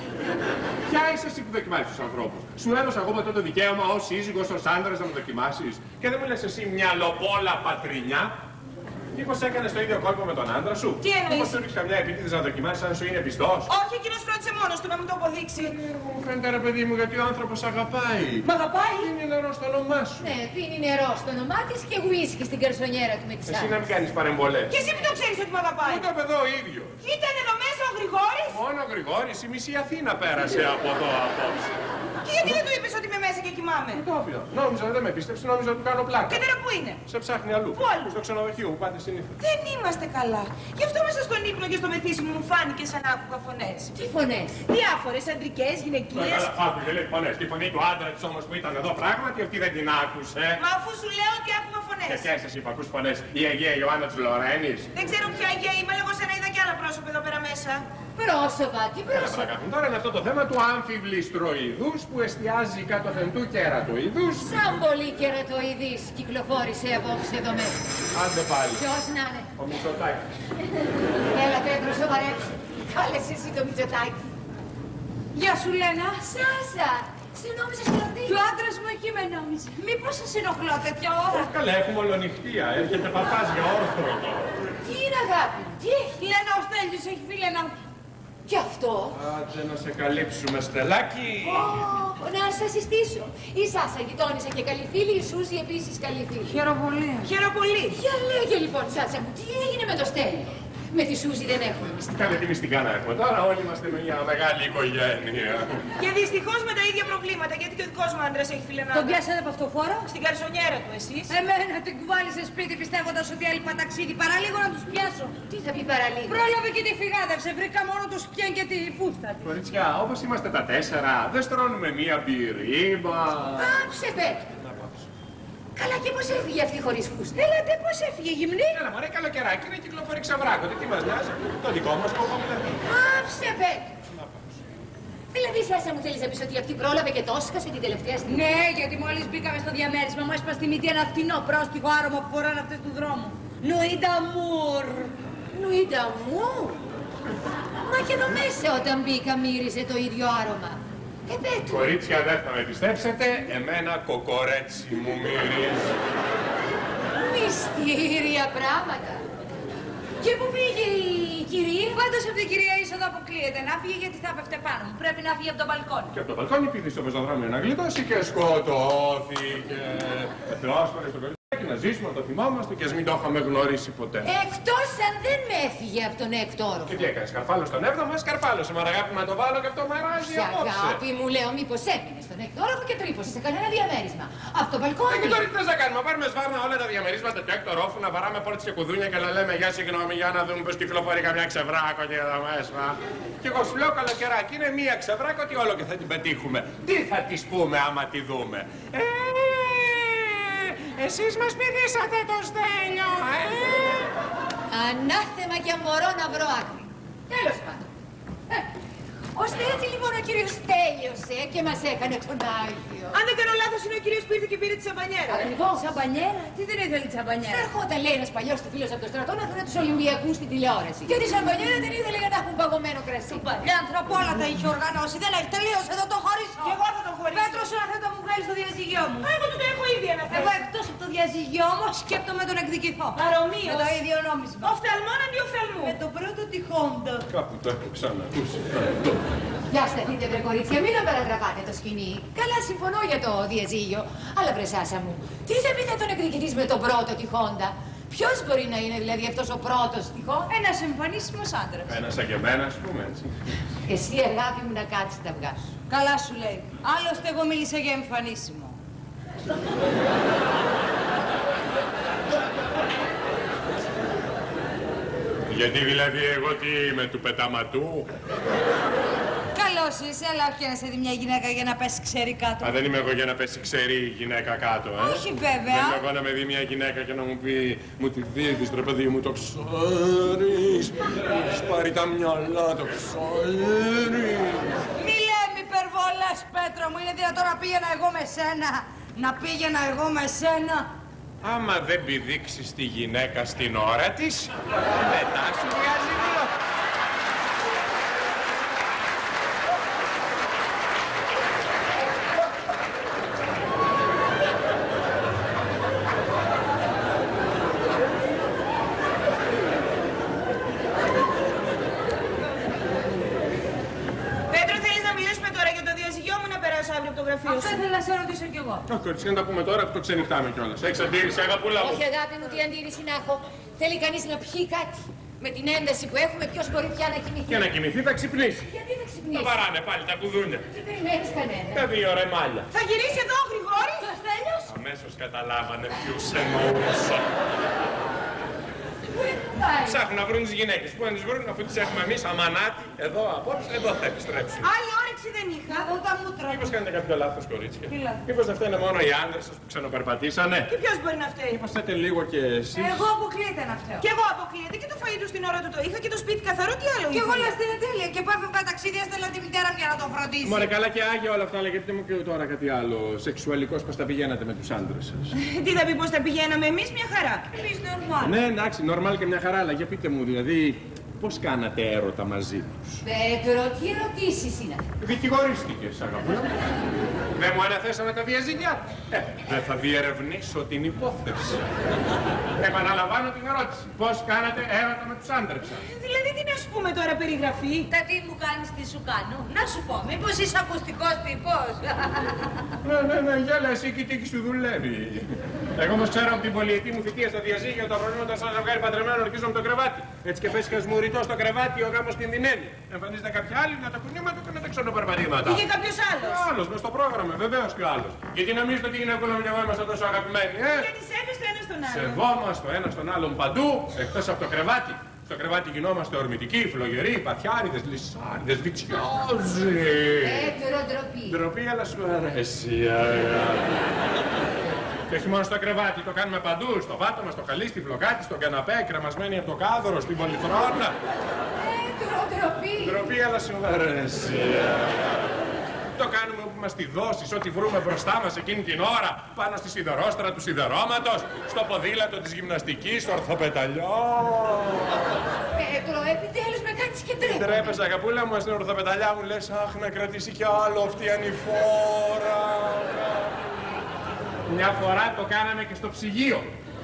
[SPEAKER 4] Ποια είσαι εσύ που δοκιμάζεις τους ανθρώπους. Σου έδωσα εγώ μετά το δικαίωμα ως σύζυγος, ως άντρας να με δοκιμάσεις. Και δεν μου λες εσύ μυαλοπόλα πατρινιά. Μήπως έκανες το ίδιο κόλπο με τον άντρα σου.
[SPEAKER 3] Τι εννοείς?
[SPEAKER 4] Μήπως του ρίξεις καμιά επίτηδες να δοκιμάσεις αν σου είναι πιστός.
[SPEAKER 3] Όχι, εκείνος φρόντισε μόνος του να μου το αποδείξει.
[SPEAKER 4] Μου φαίνεται ρε παιδί μου γιατί ο άνθρωπος αγαπάει.
[SPEAKER 3] Μ' αγαπάει.
[SPEAKER 4] Είναι νερό στο όνομά σου.
[SPEAKER 2] Ναι, πίνει νερό στο όνομά της και γουίσκι στην καρσονιέρα του με τις
[SPEAKER 4] Εσύ να
[SPEAKER 2] άλλες.
[SPEAKER 4] μην κάνεις παρεμβολές.
[SPEAKER 3] Και εσύ που το ξέρεις ότι μ' αγαπάει.
[SPEAKER 4] Ούτε από εδώ ο ίδιος.
[SPEAKER 3] Ήταν εδώ μέσα ο Γρηγόρης.
[SPEAKER 4] Μόνο ο Γρηγόρης, η μισή Αθήνα πέρασε από εδώ απόψε.
[SPEAKER 3] Και γιατί δεν του είπες ότι είμαι μέσα και κοιμάμαι?
[SPEAKER 4] Το όπλο. Νόμιζα, δεν με πίστεψε, νόμιζα ότι του κάνω πλάκα.
[SPEAKER 3] Και τώρα πού είναι?
[SPEAKER 4] Σε ψάχνει αλλού.
[SPEAKER 3] Πού αλλού?
[SPEAKER 4] Στο ξενοδοχείο μου, πάτε συνήθως.
[SPEAKER 3] Δεν είμαστε καλά. Γι' αυτό μέσα στον ύπνο και στο μεθύσι μου φάνηκε σαν να άκουγα φωνές.
[SPEAKER 2] Τι φωνές.
[SPEAKER 3] Διάφορες, αντρικές,
[SPEAKER 4] Ε,
[SPEAKER 3] γυναικείες.
[SPEAKER 4] Καλά, άκουγε, λέει φωνές. Τη φωνή του άντρα της όμως που ήταν εδώ πράγματι, αυτή δεν την άκουσε.
[SPEAKER 3] Μα αφού σου λέω ότι άκουγα
[SPEAKER 4] Και
[SPEAKER 3] φωνές.
[SPEAKER 4] ποιες εσύ που ακούς φωνές, η Αγία Ιωάννα της Λορένης.
[SPEAKER 3] Δεν ξέρω ποια αγία είμαι, αλλά εγώ σαν να είδα κι άλλα πρόσωπα εδώ πέρα μέσα.
[SPEAKER 2] Πρόσωπα, τι
[SPEAKER 4] Έλα,
[SPEAKER 2] πρόσωπα.
[SPEAKER 4] παρακάτω. Τώρα είναι αυτό το θέμα του άμφιβληστροειδούς που εστιάζει κάτω θεντού κερατοειδούς.
[SPEAKER 2] Σαν πολύ κερατοειδής κυκλοφόρησε απόψε εδώ μέσα.
[SPEAKER 4] Άντε πάλι.
[SPEAKER 2] Ποιος να είναι.
[SPEAKER 4] Ο Μητσοτάκης.
[SPEAKER 2] Έλα, Πέτρο, σοβαρέψου. Κάλεσε εσύ το Μητσοτάκη.
[SPEAKER 5] Γεια σου, Λένα.
[SPEAKER 2] Σάσα, σε νόμιζα στο
[SPEAKER 5] Και ο άντρας μου εκεί με νόμιζε. Μήπως σας ενοχλώ τέτοια ώρα?
[SPEAKER 4] Όχι καλά, έχουμε ολονυχτία. Έρχεται παπάς για όρθρο τώρα.
[SPEAKER 2] Τι είναι, αγάπη μου, τι έχει.
[SPEAKER 5] Λένα, ο Στέλιος έχει φύγει να...
[SPEAKER 2] Κι αυτό.
[SPEAKER 4] Άτσε να σε καλύψουμε, Στελάκι.
[SPEAKER 2] Oh, να σας συστήσω. Η Σάσα γειτόνισσα και καλή φίλη, η Σούζη επίσης καλή φίλη.
[SPEAKER 5] Χαιροπολί.
[SPEAKER 3] Χαιροπολί.
[SPEAKER 2] Για λέγε λοιπόν, Σάσα μου, τι έγινε με το Στέλιο? Με τη Σούζη δεν έχουμε μυστικά.
[SPEAKER 4] Κάνε τι μυστικά να έχουμε τώρα, όλοι είμαστε μια μεγάλη οικογένεια.
[SPEAKER 3] Και δυστυχώς με τα ίδια προβλήματα, γιατί και ο δικός μου άντρας έχει φιλενάδα.
[SPEAKER 5] Τον πιάσατε από αυτό φόρο?
[SPEAKER 3] Στην καρσονιέρα του, εσείς.
[SPEAKER 5] Εμένα την κουβάλει σε σπίτι πιστεύοντας ότι έλειπα ταξίδι. Παραλίγο να τους πιάσω.
[SPEAKER 2] Τι θα πει παραλίγο?
[SPEAKER 5] Πρόλαβε και τη φυγάδευσε. Βρήκα μόνο το σπιέν και τη φούστα της.
[SPEAKER 4] Κορίτσια, όπως είμαστε τα τέσσερα, δεν στρώνουμε μία μπυρίμπα.
[SPEAKER 2] Άψε, Πέτρο. Καλά, και πώς έφυγε αυτή χωρίς φούστα?
[SPEAKER 5] Έλατε, πώς έφυγε γυμνή.
[SPEAKER 4] Έλα μωρέ, καλοκαιράκι είναι κυκλοφορεί ξαβράκωτη. Τι μας νοιάζει, το δικό μας το έχουμε δηλαδή.
[SPEAKER 2] Άψε, Πέτρο. Δηλαδή, Σάσα μου, θέλεις να πεις ότι αυτή πρόλαβε και το έσκασε την τελευταία στιγμή?
[SPEAKER 5] Ναι, γιατί μόλις μπήκαμε στο διαμέρισμα μου έσπασε στη μύτη ένα φτηνό πρόστιχο άρωμα που φοράνε αυτές του δρόμου. Νουίντα Μουρ.
[SPEAKER 2] Νουίντα Μουρ. Μα και εδώ μέσα όταν μπήκα μύριζε το ίδιο άρωμα. Ε, Πέτρο.
[SPEAKER 4] Κορίτσια, δεν θα με πιστέψετε, εμένα κοκορέτσι μου μυρίζει.
[SPEAKER 2] Μυστήρια πράγματα. Και πού πήγε η κυρία?
[SPEAKER 5] Πάντως από την κυρία είσοδο αποκλείεται να φύγει γιατί θα πέφτε πάνω μου. Πρέπει να φύγει από το μπαλκόνι.
[SPEAKER 4] Και από το μπαλκόνι πήγε στο πεζοδρόμιο να γλιτώσει και σκοτώθηκε. Θεός φορές το κορίτσια να ζήσουμε, να το θυμάμαστε και ας μην το είχαμε γνωρίσει ποτέ.
[SPEAKER 2] Εκτός αν δεν με έφυγε από τον έκτορο.
[SPEAKER 4] Και τι έκανε, σκαρφάλω στον έβδομο, σκαρφάλωσε. Μα αγάπη να το βάλω και αυτό με ράζει
[SPEAKER 2] Ποια
[SPEAKER 4] απόψε.
[SPEAKER 2] αγάπη μου, λέω, μήπως έμεινε στον έκτοροφο και τρύπωσε σε κανένα διαμέρισμα. Από το
[SPEAKER 4] Ε,
[SPEAKER 2] μπαλκόνι.
[SPEAKER 4] και τώρα τι θες να κάνουμε, πάρουμε σβάρνα όλα τα διαμερίσματα του έκτοροφου, να βαράμε πόρτες και κουδούνια και να λέμε για συγγνώμη, για να δούμε πως κυκλοφορεί καμιά ξεβράκωτη εδώ μέσα. Και εγώ σου λέω καλοκαιράκι είναι μία ξεβράκωτη όλο και θα την πετύχουμε. Τι θα της πούμε άμα τη δούμε? Ε, εσείς μας πηδήσατε το Στέλιο, ε!
[SPEAKER 2] Ανάθεμα κι αν μπορώ να βρω άκρη. Τέλος πάντων. Ε, ώστε έτσι λοιπόν ο κύριος τέλειωσε και μας έκανε τον Άγιο.
[SPEAKER 3] Αν δεν κάνω λάθος, είναι ο κύριος που ήρθε και πήρε τη σαμπανιέρα.
[SPEAKER 2] Ακριβώς.
[SPEAKER 5] Σαμπανιέρα, τι δεν ήθελε τη σαμπανιέρα.
[SPEAKER 2] Έρχονταν, λέει, ένας παλιός του φίλος από το στρατό να δουν τους Ολυμπιακούς στην τηλεόραση. Και τη σαμπανιέρα δεν ήθελε για να έχουν παγωμένο κρασί.
[SPEAKER 5] Παλιά άνθρωπο όλα τα είχε οργανώσει. Δεν έχει τελείωσε, θα το χωρίσω.
[SPEAKER 3] Και εγώ θα τον χωρίσω.
[SPEAKER 5] Πέτρο, σου να θα μου βγάλει στο διαζύγιο μου.
[SPEAKER 3] Εγώ του το έχω ήδη αναφέρει.
[SPEAKER 5] Εγώ εκτός από το διαζύγιο μου σκέπτομαι τον εκδικηθώ.
[SPEAKER 3] Παρομοίως.
[SPEAKER 5] Με το ίδιο νόμισμα.
[SPEAKER 3] Οφθαλμόν αντί οφθαλμού.
[SPEAKER 5] Με το πρώτο τυχόντα.
[SPEAKER 4] Κάπου το έχω ξανακούσει.
[SPEAKER 2] Για σταθείτε, βρε κορίτσια, μην παρατραβάτε το σκηνή. Καλά, συμφωνώ για το διαζύγιο. Αλλά βρε Σάσα μου, τι θα πει να τον εκδικητής με τον πρώτο τυχόντα? Ποιος μπορεί να είναι δηλαδή αυτός ο πρώτος τυχόντα?
[SPEAKER 5] Ένας εμφανίσιμος άντρας.
[SPEAKER 4] Ένα σαν και εμένα, ας πούμε έτσι.
[SPEAKER 2] Εσύ, αγάπη μου, να κάτσεις τα αυγά σου.
[SPEAKER 5] Καλά σου λέει. Άλλωστε εγώ μίλησα για εμφανίσιμο.
[SPEAKER 4] Γιατί δηλαδή εγώ τι είμαι του πεταματού?
[SPEAKER 5] Καλώς είσαι, αλλά όχι να σε δει μια γυναίκα για να πέσει ξέρει κάτω.
[SPEAKER 4] Α, δεν είμαι εγώ για να πέσει ξέρη η γυναίκα κάτω, ε.
[SPEAKER 5] Όχι βέβαια.
[SPEAKER 4] Δεν είμαι εγώ να με δει μια γυναίκα και να μου πει μου τη δίδεις ρε παιδί μου, το ξέρεις. Έχεις πάρει τα μυαλά, το ξέρεις.
[SPEAKER 5] Μη λέμε υπερβολές, Πέτρο μου. Είναι δυνατόν να πήγαινα εγώ με σένα? Να πήγαινα εγώ με σένα?
[SPEAKER 4] Άμα δεν πηδήξεις τη γυναίκα στην ώρα της, μετά σου βγάζει δύο.
[SPEAKER 5] Αυτό ήθελα να σε ρωτήσω κι εγώ.
[SPEAKER 4] Όχι, κορίτσια, να τα πούμε τώρα που το ξενυχτάμε κιόλας. Έχεις αντίρρηση, αγαπούλα μου?
[SPEAKER 2] Όχι, αγάπη μου, τι αντίρρηση να έχω. Θέλει κανείς να πιει κάτι. Με την ένταση που έχουμε, ποιος μπορεί πια να κοιμηθεί?
[SPEAKER 4] Και να κοιμηθεί θα ξυπνήσει.
[SPEAKER 2] Γιατί θα
[SPEAKER 4] Τα
[SPEAKER 2] ξυπνήσει?
[SPEAKER 4] βαράνε πάλι τα κουδούνια.
[SPEAKER 2] Δεν περιμένεις κανένα.
[SPEAKER 4] Τα δύο ρεμάλια.
[SPEAKER 3] Θα γυρίσει εδώ ο Γρηγόρης.
[SPEAKER 2] Το Στέλιος.
[SPEAKER 4] Αμέσως καταλάβανε ποιους εννοούσα.
[SPEAKER 2] Πού πάει?
[SPEAKER 4] Ψάχνουν να βρουν τις γυναίκες. Πού να τις βρουν, αφού τις έχουμε εμείς αμανάτι, εδώ απόψε, εδώ θα επιστρέψουν.
[SPEAKER 3] Άλλη όρεξη δεν είχα.
[SPEAKER 5] Να δω τα μούτρα.
[SPEAKER 4] Μήπως κάνετε κάποιο λάθος, κορίτσια?
[SPEAKER 5] Τι λάθος?
[SPEAKER 4] Μήπως δεν φταίνε μόνο οι άντρες σας που ξενοπερπατήσανε?
[SPEAKER 3] Και ποιος μπορεί να φταίει?
[SPEAKER 4] Μήπως θέτε λίγο και εσείς?
[SPEAKER 5] Εγώ αποκλείεται να φταίω.
[SPEAKER 3] Κι εγώ αποκλείεται και το φαΐ του στην ώρα του το είχα και το σπίτι καθαρό, τι άλλο
[SPEAKER 5] Κι εγώ
[SPEAKER 3] ήθελε?
[SPEAKER 5] λέω στην τέλεια και πάω φεύγα ταξίδια, στέλνω τη μητέρα μου για να το φροντίσει.
[SPEAKER 4] Μωρέ, καλά και άγια όλα αυτά, αλλά γιατί μου και τώρα κάτι άλλο. Σεξουαλικός, πώς τα πηγαίνατε με τους άντρες σας?
[SPEAKER 3] Τι θα πει πως τα πηγαίναμε εμείς, μια χαρά.
[SPEAKER 5] Εμείς νορμάλ.
[SPEAKER 4] Ναι, εντάξει, νορμάλ και μια χαρά, αλλά για πείτε μου, δηλαδή, Πώς κάνατε έρωτα μαζί τους?
[SPEAKER 2] Πέτρο, τι ερωτήσεις είναι?
[SPEAKER 4] Δικηγορίστηκες, αγαπούλα μου. Δεν μου αναθέσανε τα διαζύγια. Ε, δεν θα διερευνήσω την υπόθεση. Επαναλαμβάνω την ερώτηση. Πώς κάνατε έρωτα με τους άντρες σας?
[SPEAKER 3] Δηλαδή τι να σου πούμε τώρα, περιγραφή?
[SPEAKER 7] Τα τι μου κάνεις, τι σου κάνω. Να σου πω, μήπως είσαι ακουστικός τύπος.
[SPEAKER 4] Ναι, ναι, ναι, γέλα, εσύ και η τύχη σου δουλεύει. Εγώ όμως ξέρω από την πολυετή μου θητεία στα διαζύγια τα προβλήματα σαν ζευγάρι παντρεμένο ορκίζομαι το κρεβάτι. Έτσι και πέσει χασμουριτό στο κρεβάτι, ο γάμος κινδυνεύει. Εμφανίζεται κάποια άλλη με τα κουνήματα και με τα ξενοπερπατήματα.
[SPEAKER 3] Ή και κάποιος άλλος.
[SPEAKER 4] Άλλος, μες στο πρόγραμμα, βεβαίως και άλλος. Γιατί νομίζετε ότι η γυναίκουλα μου και εγώ είμαστε τόσο αγαπημένοι, ε?
[SPEAKER 3] Γιατί σέβεστε ένα στον άλλο.
[SPEAKER 4] Σεβόμαστε ο ένας τον άλλον παντού, εκτός από το κρεβάτι. Στο κρεβάτι γινόμαστε ορμητικοί, φλογεροί, παθιάριδες, λυσάριδες, βιτσιόζοι.
[SPEAKER 2] Πέτρο, ντροπή.
[SPEAKER 4] Ντροπή, αλλά σου αρέσει. Και όχι μόνο στο κρεβάτι, το κάνουμε παντού. Στο βάτωμα, στο χαλί, στη φλοκάτι, στον καναπέ, κρεμασμένοι από το κάδωρο, στην πολυθρόνα.
[SPEAKER 2] Πέτρο, ντροπή.
[SPEAKER 4] Ντροπή, αλλά σου αρέσει. Το κάνουμε όπου μας τη δώσεις, ό,τι βρούμε μπροστά μας εκείνη την ώρα, πάνω στη σιδερόστρα του σιδερώματος, στο ποδήλατο της γυμναστικής, στο ορθοπεταλιό.
[SPEAKER 2] Πέτρο, επιτέλους με κάνεις και τρέπομαι.
[SPEAKER 4] Τρέπεσαι, αγαπούλα μου, στην ορθοπεταλιά μου λες, αχ, να κρατήσει κι άλλο αυτή η ανηφόρα. Μια φορά το κάναμε και στο ψυγείο.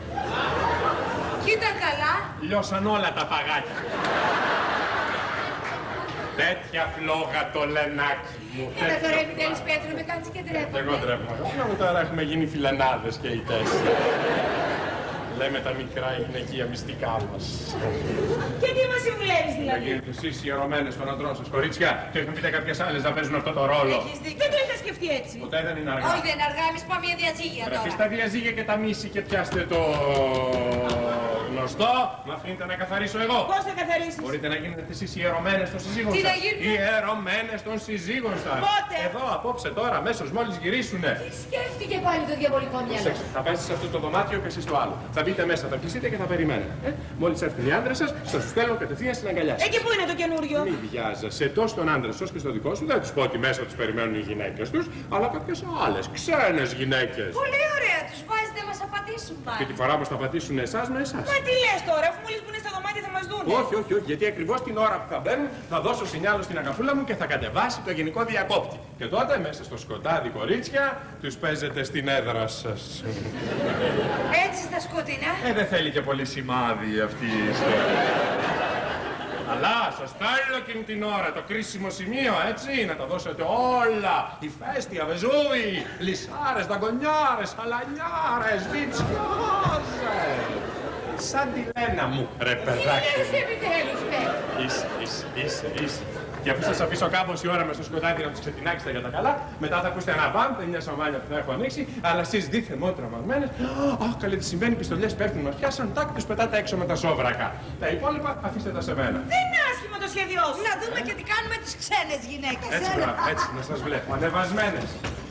[SPEAKER 7] Κοίτα καλά.
[SPEAKER 4] Λιώσαν όλα τα παγάκια. Τέτοια φλόγα το λενάκι μου.
[SPEAKER 2] Έλα τώρα επιτέλους, Πέτρο, με κάνεις και τρέπομαι.
[SPEAKER 4] Εγώ τρέπομαι. Αγαπούλα μου, τώρα έχουμε γίνει φιλενάδες και οι τέσσερις. Λέμε τα μικρά γυναικεία μυστικά μας.
[SPEAKER 3] Και τι μας συμβουλεύεις
[SPEAKER 4] Να
[SPEAKER 3] δηλαδή?
[SPEAKER 4] γίνετε εσείς ιερωμένες των αντρών σας, κορίτσια, και να πείτε κάποιες άλλες να παίζουν αυτό το ρόλο.
[SPEAKER 3] Έχεις δίκιο. Δεν το είχα σκεφτεί έτσι.
[SPEAKER 4] Ποτέ δεν είναι αργά.
[SPEAKER 7] Όχι, δεν είναι αργά, εμείς πάμε για διαζύγια
[SPEAKER 4] Βρεθείς
[SPEAKER 7] τώρα.
[SPEAKER 4] τα διαζύγια και τα μίση και πιάστε το γνωστό. Μ' αφήνετε να καθαρίσω εγώ.
[SPEAKER 3] Πώς θα καθαρίσεις?
[SPEAKER 4] Μπορείτε να γίνετε εσείς ιερωμένες των συζύγων
[SPEAKER 7] Τι
[SPEAKER 4] σας.
[SPEAKER 7] να γίνουμε?
[SPEAKER 4] Ιερωμένες των συζύγων σας.
[SPEAKER 3] Πότε?
[SPEAKER 4] Εδώ, απόψε τώρα, αμέσως μόλις γυρίσουνε.
[SPEAKER 2] Τι σκέφτηκε πάλι το διαβολικό μυαλό?
[SPEAKER 4] Προσέξτε, θα πέσει σε αυτό το δωμάτιο και εσείς στο άλλο. Θα μπείτε μέσα, θα κλειστείτε και θα περιμένετε. Ε? Μόλις έρθουν οι άντρες σας, σας τους στέλνω κατευθείαν στην αγκαλιά σας.
[SPEAKER 3] Ε, και πού είναι το καινούριο?
[SPEAKER 4] Μη βιάζεσαι, τόσο τον άντρα σου όσο και στο δικό σου. Δεν τους πω ότι μέσα τους περιμένουν οι γυναίκες τους, αλλά κάποιες άλλες, ξένες γυναίκες.
[SPEAKER 7] Πολύ ωραία, τους βάζετε να μας απαντήσουν
[SPEAKER 4] Και
[SPEAKER 7] πάλι.
[SPEAKER 4] τη φορά που θα πατήσουν εσάς με εσάς.
[SPEAKER 3] Μα τι λες τώρα, αφού μόλις που είναι στα δωμάτια θα μας δούνε.
[SPEAKER 4] Όχι, όχι, όχι, γιατί ακριβώς την ώρα που θα μπαίνουν θα δώσω σινιάλο στην αγαπούλα μου και θα κατεβάσει το γενικό διακόπτη. Και τότε μέσα στο σκοτάδι, κορίτσια, τους παίζετε στην έδρα σας.
[SPEAKER 7] Έτσι στα σκοτεινά.
[SPEAKER 4] Ε, δεν θέλει και πολύ σημάδι αυτή η ιστορία. Αλλά σας θέλω εκείνη την ώρα το κρίσιμο σημείο, έτσι, να τα δώσετε όλα. Ηφαίστεια, Βεζούβι, λυσάρες, δαγκονιάρες, αλανιάρες, βιτσιάζες. Σαν τη Λένα μου, ρε παιδάκι.
[SPEAKER 2] Τι λες επιτέλους, Πέτρο?
[SPEAKER 4] Είσαι, είσαι, είσαι, είσαι. Και αφού σας αφήσω κάπως η ώρα μες στο σκοτάδι να τους ξετινάξετε για τα καλά, μετά θα ακούσετε ένα μπαμπ, μια σαμάνια που θα έχω ανοίξει, αλλά εσείς δίθεν μόνο τραυματμένες. Αχ, καλέ, τι συμβαίνει, πιστολιές πέφτουν, μας πιάσαν, τάκ, τους πετάτε έξω με τα σόβρακα. Τα υπόλοιπα αφήστε τα σε μένα.
[SPEAKER 3] Δεν είναι άσχημο το σχέδιό σου.
[SPEAKER 7] Να δούμε και τι κάνουμε τις ξένες γυναίκες.
[SPEAKER 4] Έτσι,
[SPEAKER 7] έλα.
[SPEAKER 4] μπράβο, έτσι, να σας βλέπω, ανεβασμένες.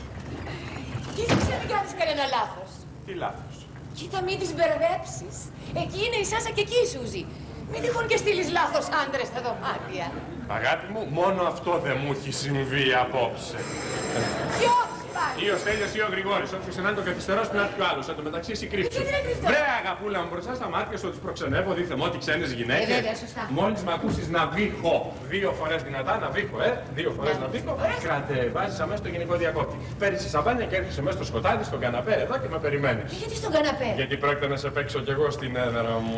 [SPEAKER 2] Κοίταξε μην κάνεις κανένα λάθος.
[SPEAKER 4] Τι λάθος.
[SPEAKER 2] Κοίτα, μην τις μπερδέψεις. Εκεί είναι η Σάσα και εκεί η Σούζη. Μην τυχόν και στείλεις λάθος άντρες στα δωμάτια.
[SPEAKER 4] Αγάπη μου, μόνο αυτό δεν μου έχει συμβεί απόψε.
[SPEAKER 2] Ποιος πάλι?
[SPEAKER 4] Ή ο Στέλιος ή ο Γρηγόρης. Όποιος είναι το καθυστερός πρέπει να έρθει ο άλλος. Εν τω μεταξύ εσύ κρύψου.
[SPEAKER 2] Γιατί δεν κρυφτώ?
[SPEAKER 4] Βρε αγαπούλα μου, μπροστά στα μάτια σου ότι προξενεύω δίθεν ό,τι ξένες γυναίκες.
[SPEAKER 2] Ε, βέβαια, σωστά.
[SPEAKER 4] Μόλις με ακούσεις να βήχω δύο φορές δυνατά, να βήχω, ε, δύο φορές να βήχω, κατεβάζεις αμέσως το γενικό διακόπτη. Παίρνεις τη σαμπάνια και έρχεσαι μέσα στο σκοτάδι, στον καναπέ εδώ και με περιμένεις.
[SPEAKER 2] Γιατί στον καναπέ?
[SPEAKER 4] Γιατί πρόκειται να σε παίξω κι εγώ στην έδρα μου.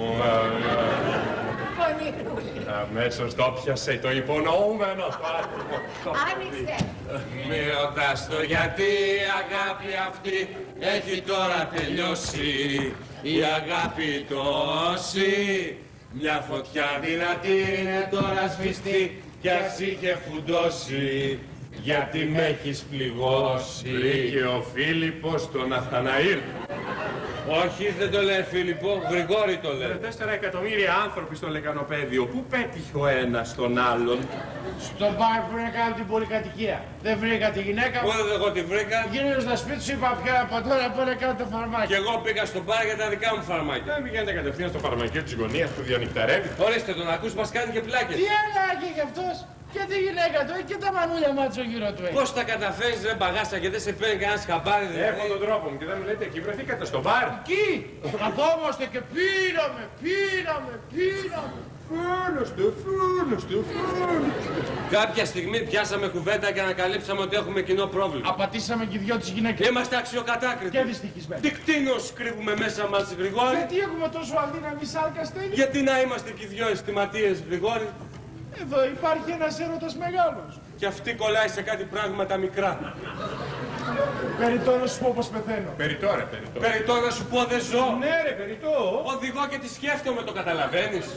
[SPEAKER 2] Πονηρούλη.
[SPEAKER 4] Αμέσως το πιάσε το υπονοούμενο.
[SPEAKER 2] Άνοιξε.
[SPEAKER 1] Μη ρωτάς το γιατί η αγάπη αυτή έχει τώρα τελειώσει. Η αγάπη τόση, μια φωτιά δυνατή είναι τώρα σβηστή κι ας είχε φουντώσει. Γιατί με έχεις πληγώσει.
[SPEAKER 4] Βρήκε ο Φίλιππος τον Αθαναήλ.
[SPEAKER 1] Όχι, δεν το λέει Φίλιππο, Γρηγόρη το λέει.
[SPEAKER 4] Τέσσερα εκατομμύρια άνθρωποι στο λεκανοπέδιο. Πού πέτυχε ο ένας τον άλλον?
[SPEAKER 6] Στον μπαρ που είναι κάτω την πολυκατοικία. Δεν βρήκα τη γυναίκα μου.
[SPEAKER 1] Πότε εγώ τη βρήκα
[SPEAKER 6] Γίνανε στο σπίτι σου, είπα πια από τώρα πάνε κάτω το φαρμάκι.
[SPEAKER 1] και εγώ πήγα στο μπαρ για τα δικά μου φαρμάκια.
[SPEAKER 4] Δεν πηγαίνετε κατευθείαν στο φαρμακείο της γωνίας που διανυκτερεύει.
[SPEAKER 1] Ορίστε τον ακούς, μας κάνει και πλάκες.
[SPEAKER 6] Τι έλεγε κι αυτός και τη γυναίκα του έχει και τα μανούλια μάτσο γύρω του έχει.
[SPEAKER 1] Πώς τα καταφέρεις ρε μπαγάσα και δεν σε παίρνει κανένας χαμπάρι δηλαδή.
[SPEAKER 4] Έχω τον τρόπο μου και δεν μου λέτε εκεί βρεθήκατε στο μπαρ.
[SPEAKER 6] Εκεί καθόμαστε και πήραμε, πήραμε, πήραμε.
[SPEAKER 4] Φούρνος του, φούρνος του, φούρνος.
[SPEAKER 1] Κάποια στιγμή πιάσαμε κουβέντα και ανακαλύψαμε ότι έχουμε κοινό πρόβλημα.
[SPEAKER 6] Απατήσαμε και δυο τις γυναίκες.
[SPEAKER 1] Είμαστε αξιοκατάκριτοι.
[SPEAKER 6] Και δυστυχισμένοι.
[SPEAKER 1] Τι κτίνος κρύβουμε μέσα μας, Γρηγόρη.
[SPEAKER 6] Γιατί έχουμε τόσο αδύναμη σάρκα, Στέλιο.
[SPEAKER 1] Γιατί να είμαστε και οι δυο αισθηματίες, Γρηγόρη.
[SPEAKER 6] Εδώ υπάρχει ένας έρωτας μεγάλος.
[SPEAKER 1] Και αυτή κολλάει σε κάτι πράγματα μικρά.
[SPEAKER 6] Περιττό να σου πω πως πεθαίνω.
[SPEAKER 4] Περιττό ρε, περιττό.
[SPEAKER 1] Περιττό να σου πω δεν ζω.
[SPEAKER 6] Ναι ρε, περιττό.
[SPEAKER 1] Οδηγώ και τη σκέφτομαι, το καταλαβαίνεις.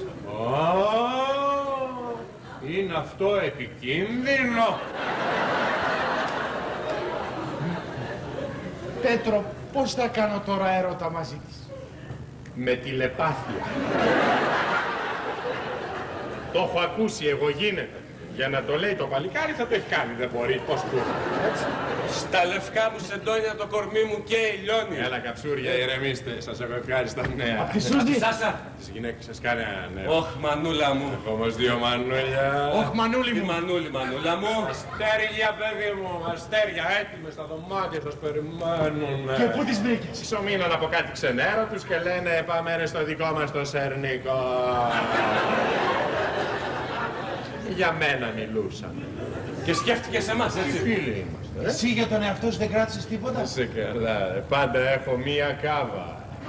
[SPEAKER 4] Είναι αυτό επικίνδυνο.
[SPEAKER 6] Πέτρο, πώς θα κάνω τώρα έρωτα μαζί της.
[SPEAKER 4] Με τηλεπάθεια. Το έχω ακούσει, εγώ γίνεται. Για να το λέει το παλικάρι θα το έχει κάνει, δεν μπορεί, πώς του. Έτσι.
[SPEAKER 1] Στα λευκά μου σεντόνια το κορμί μου και η λιώνει.
[SPEAKER 4] Έλα καψούρια, ηρεμήστε, σας έχω ευχάριστα νέα.
[SPEAKER 6] Απ' τη Σούζη.
[SPEAKER 1] Σάσα.
[SPEAKER 4] Τις γυναίκες σας κάνει ένα νέο.
[SPEAKER 1] Όχ, μανούλα μου.
[SPEAKER 4] Έχω όμως δύο μανούλια.
[SPEAKER 6] Όχ, μανούλη
[SPEAKER 1] Τι
[SPEAKER 6] μου.
[SPEAKER 1] μανούλη, μανούλα μου.
[SPEAKER 4] Αστέρια, παιδί μου, αστέρια έτοιμες στα δωμάτια, σας περιμένουν.
[SPEAKER 6] Και πού τις βρήκες.
[SPEAKER 4] Ξομείναν από κάτι ξενέρο τους και λένε πάμε ρε στο δικό μας το σερνικό. Για μένα μιλούσαν.
[SPEAKER 1] Και σκέφτηκες εμάς, έτσι.
[SPEAKER 4] Φίλοι είμαστε.
[SPEAKER 6] Εσύ για τον εαυτό σου δεν κράτησες τίποτα.
[SPEAKER 4] Σε καλά, ρε. Πάντα έχω μία κάβα.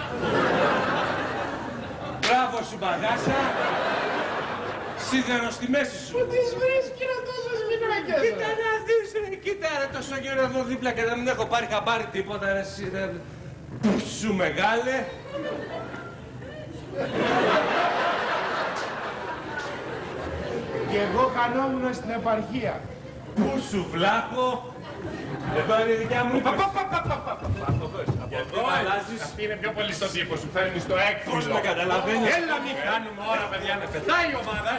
[SPEAKER 1] Μπράβο σου, μπαγάσα. Σίδερο στη μέση σου.
[SPEAKER 6] Πού τις βρίσκει ρε τόσες γυναίκες.
[SPEAKER 1] Κοίτα να δεις, ρε, κοίτα ρε, τόσο καιρό εδώ δίπλα και να μην έχω πάρει χαμπάρι τίποτα, ρε, εσύ, ρε. Πού σου μεγάλε.
[SPEAKER 6] Και εγώ χανόμουν στην επαρχία.
[SPEAKER 1] Πού σου βλάπω. Εδώ είναι η δικιά μου.
[SPEAKER 4] Γιατί αλλάζεις. Αυτή είναι πιο πολύ στον τύπο σου, φέρνει στο έκφυλο.
[SPEAKER 1] Πώς με καταλαβαίνεις.
[SPEAKER 4] Έλα μην κάνουμε ώρα, παιδιά, να πετάει η ομάδα.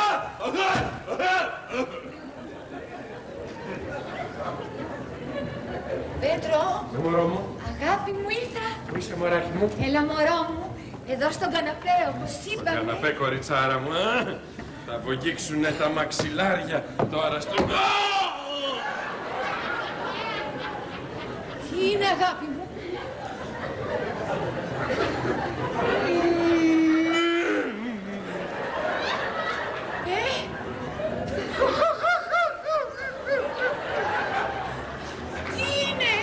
[SPEAKER 2] Πέτρο,
[SPEAKER 4] Ναι, μωρό μου.
[SPEAKER 2] αγάπη μου ήρθα.
[SPEAKER 4] Πού είσαι, μωράκι μου.
[SPEAKER 2] Έλα μωρό μου, εδώ στον καναπέ όπως είπαμε.
[SPEAKER 1] Καναπέ, κοριτσάρα μου, α. Θα βογγίξουνε τα μαξιλάρια τώρα στο...
[SPEAKER 2] Τι είναι αγάπη μου. Ε, τι είναι.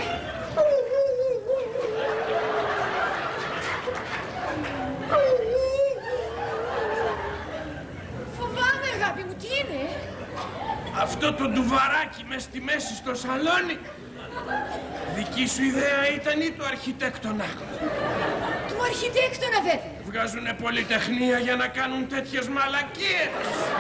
[SPEAKER 2] Φοβάμαι αγάπη μου, τι είναι.
[SPEAKER 1] Αυτό το ντουβαράκι μες στη μέση στο σαλόνι. Δική σου ιδέα ήταν ή του αρχιτέκτονα.
[SPEAKER 2] Του αρχιτέκτονα βέβαια.
[SPEAKER 1] Βγάζουνε πολυτεχνία για να κάνουν τέτοιες μαλακίες.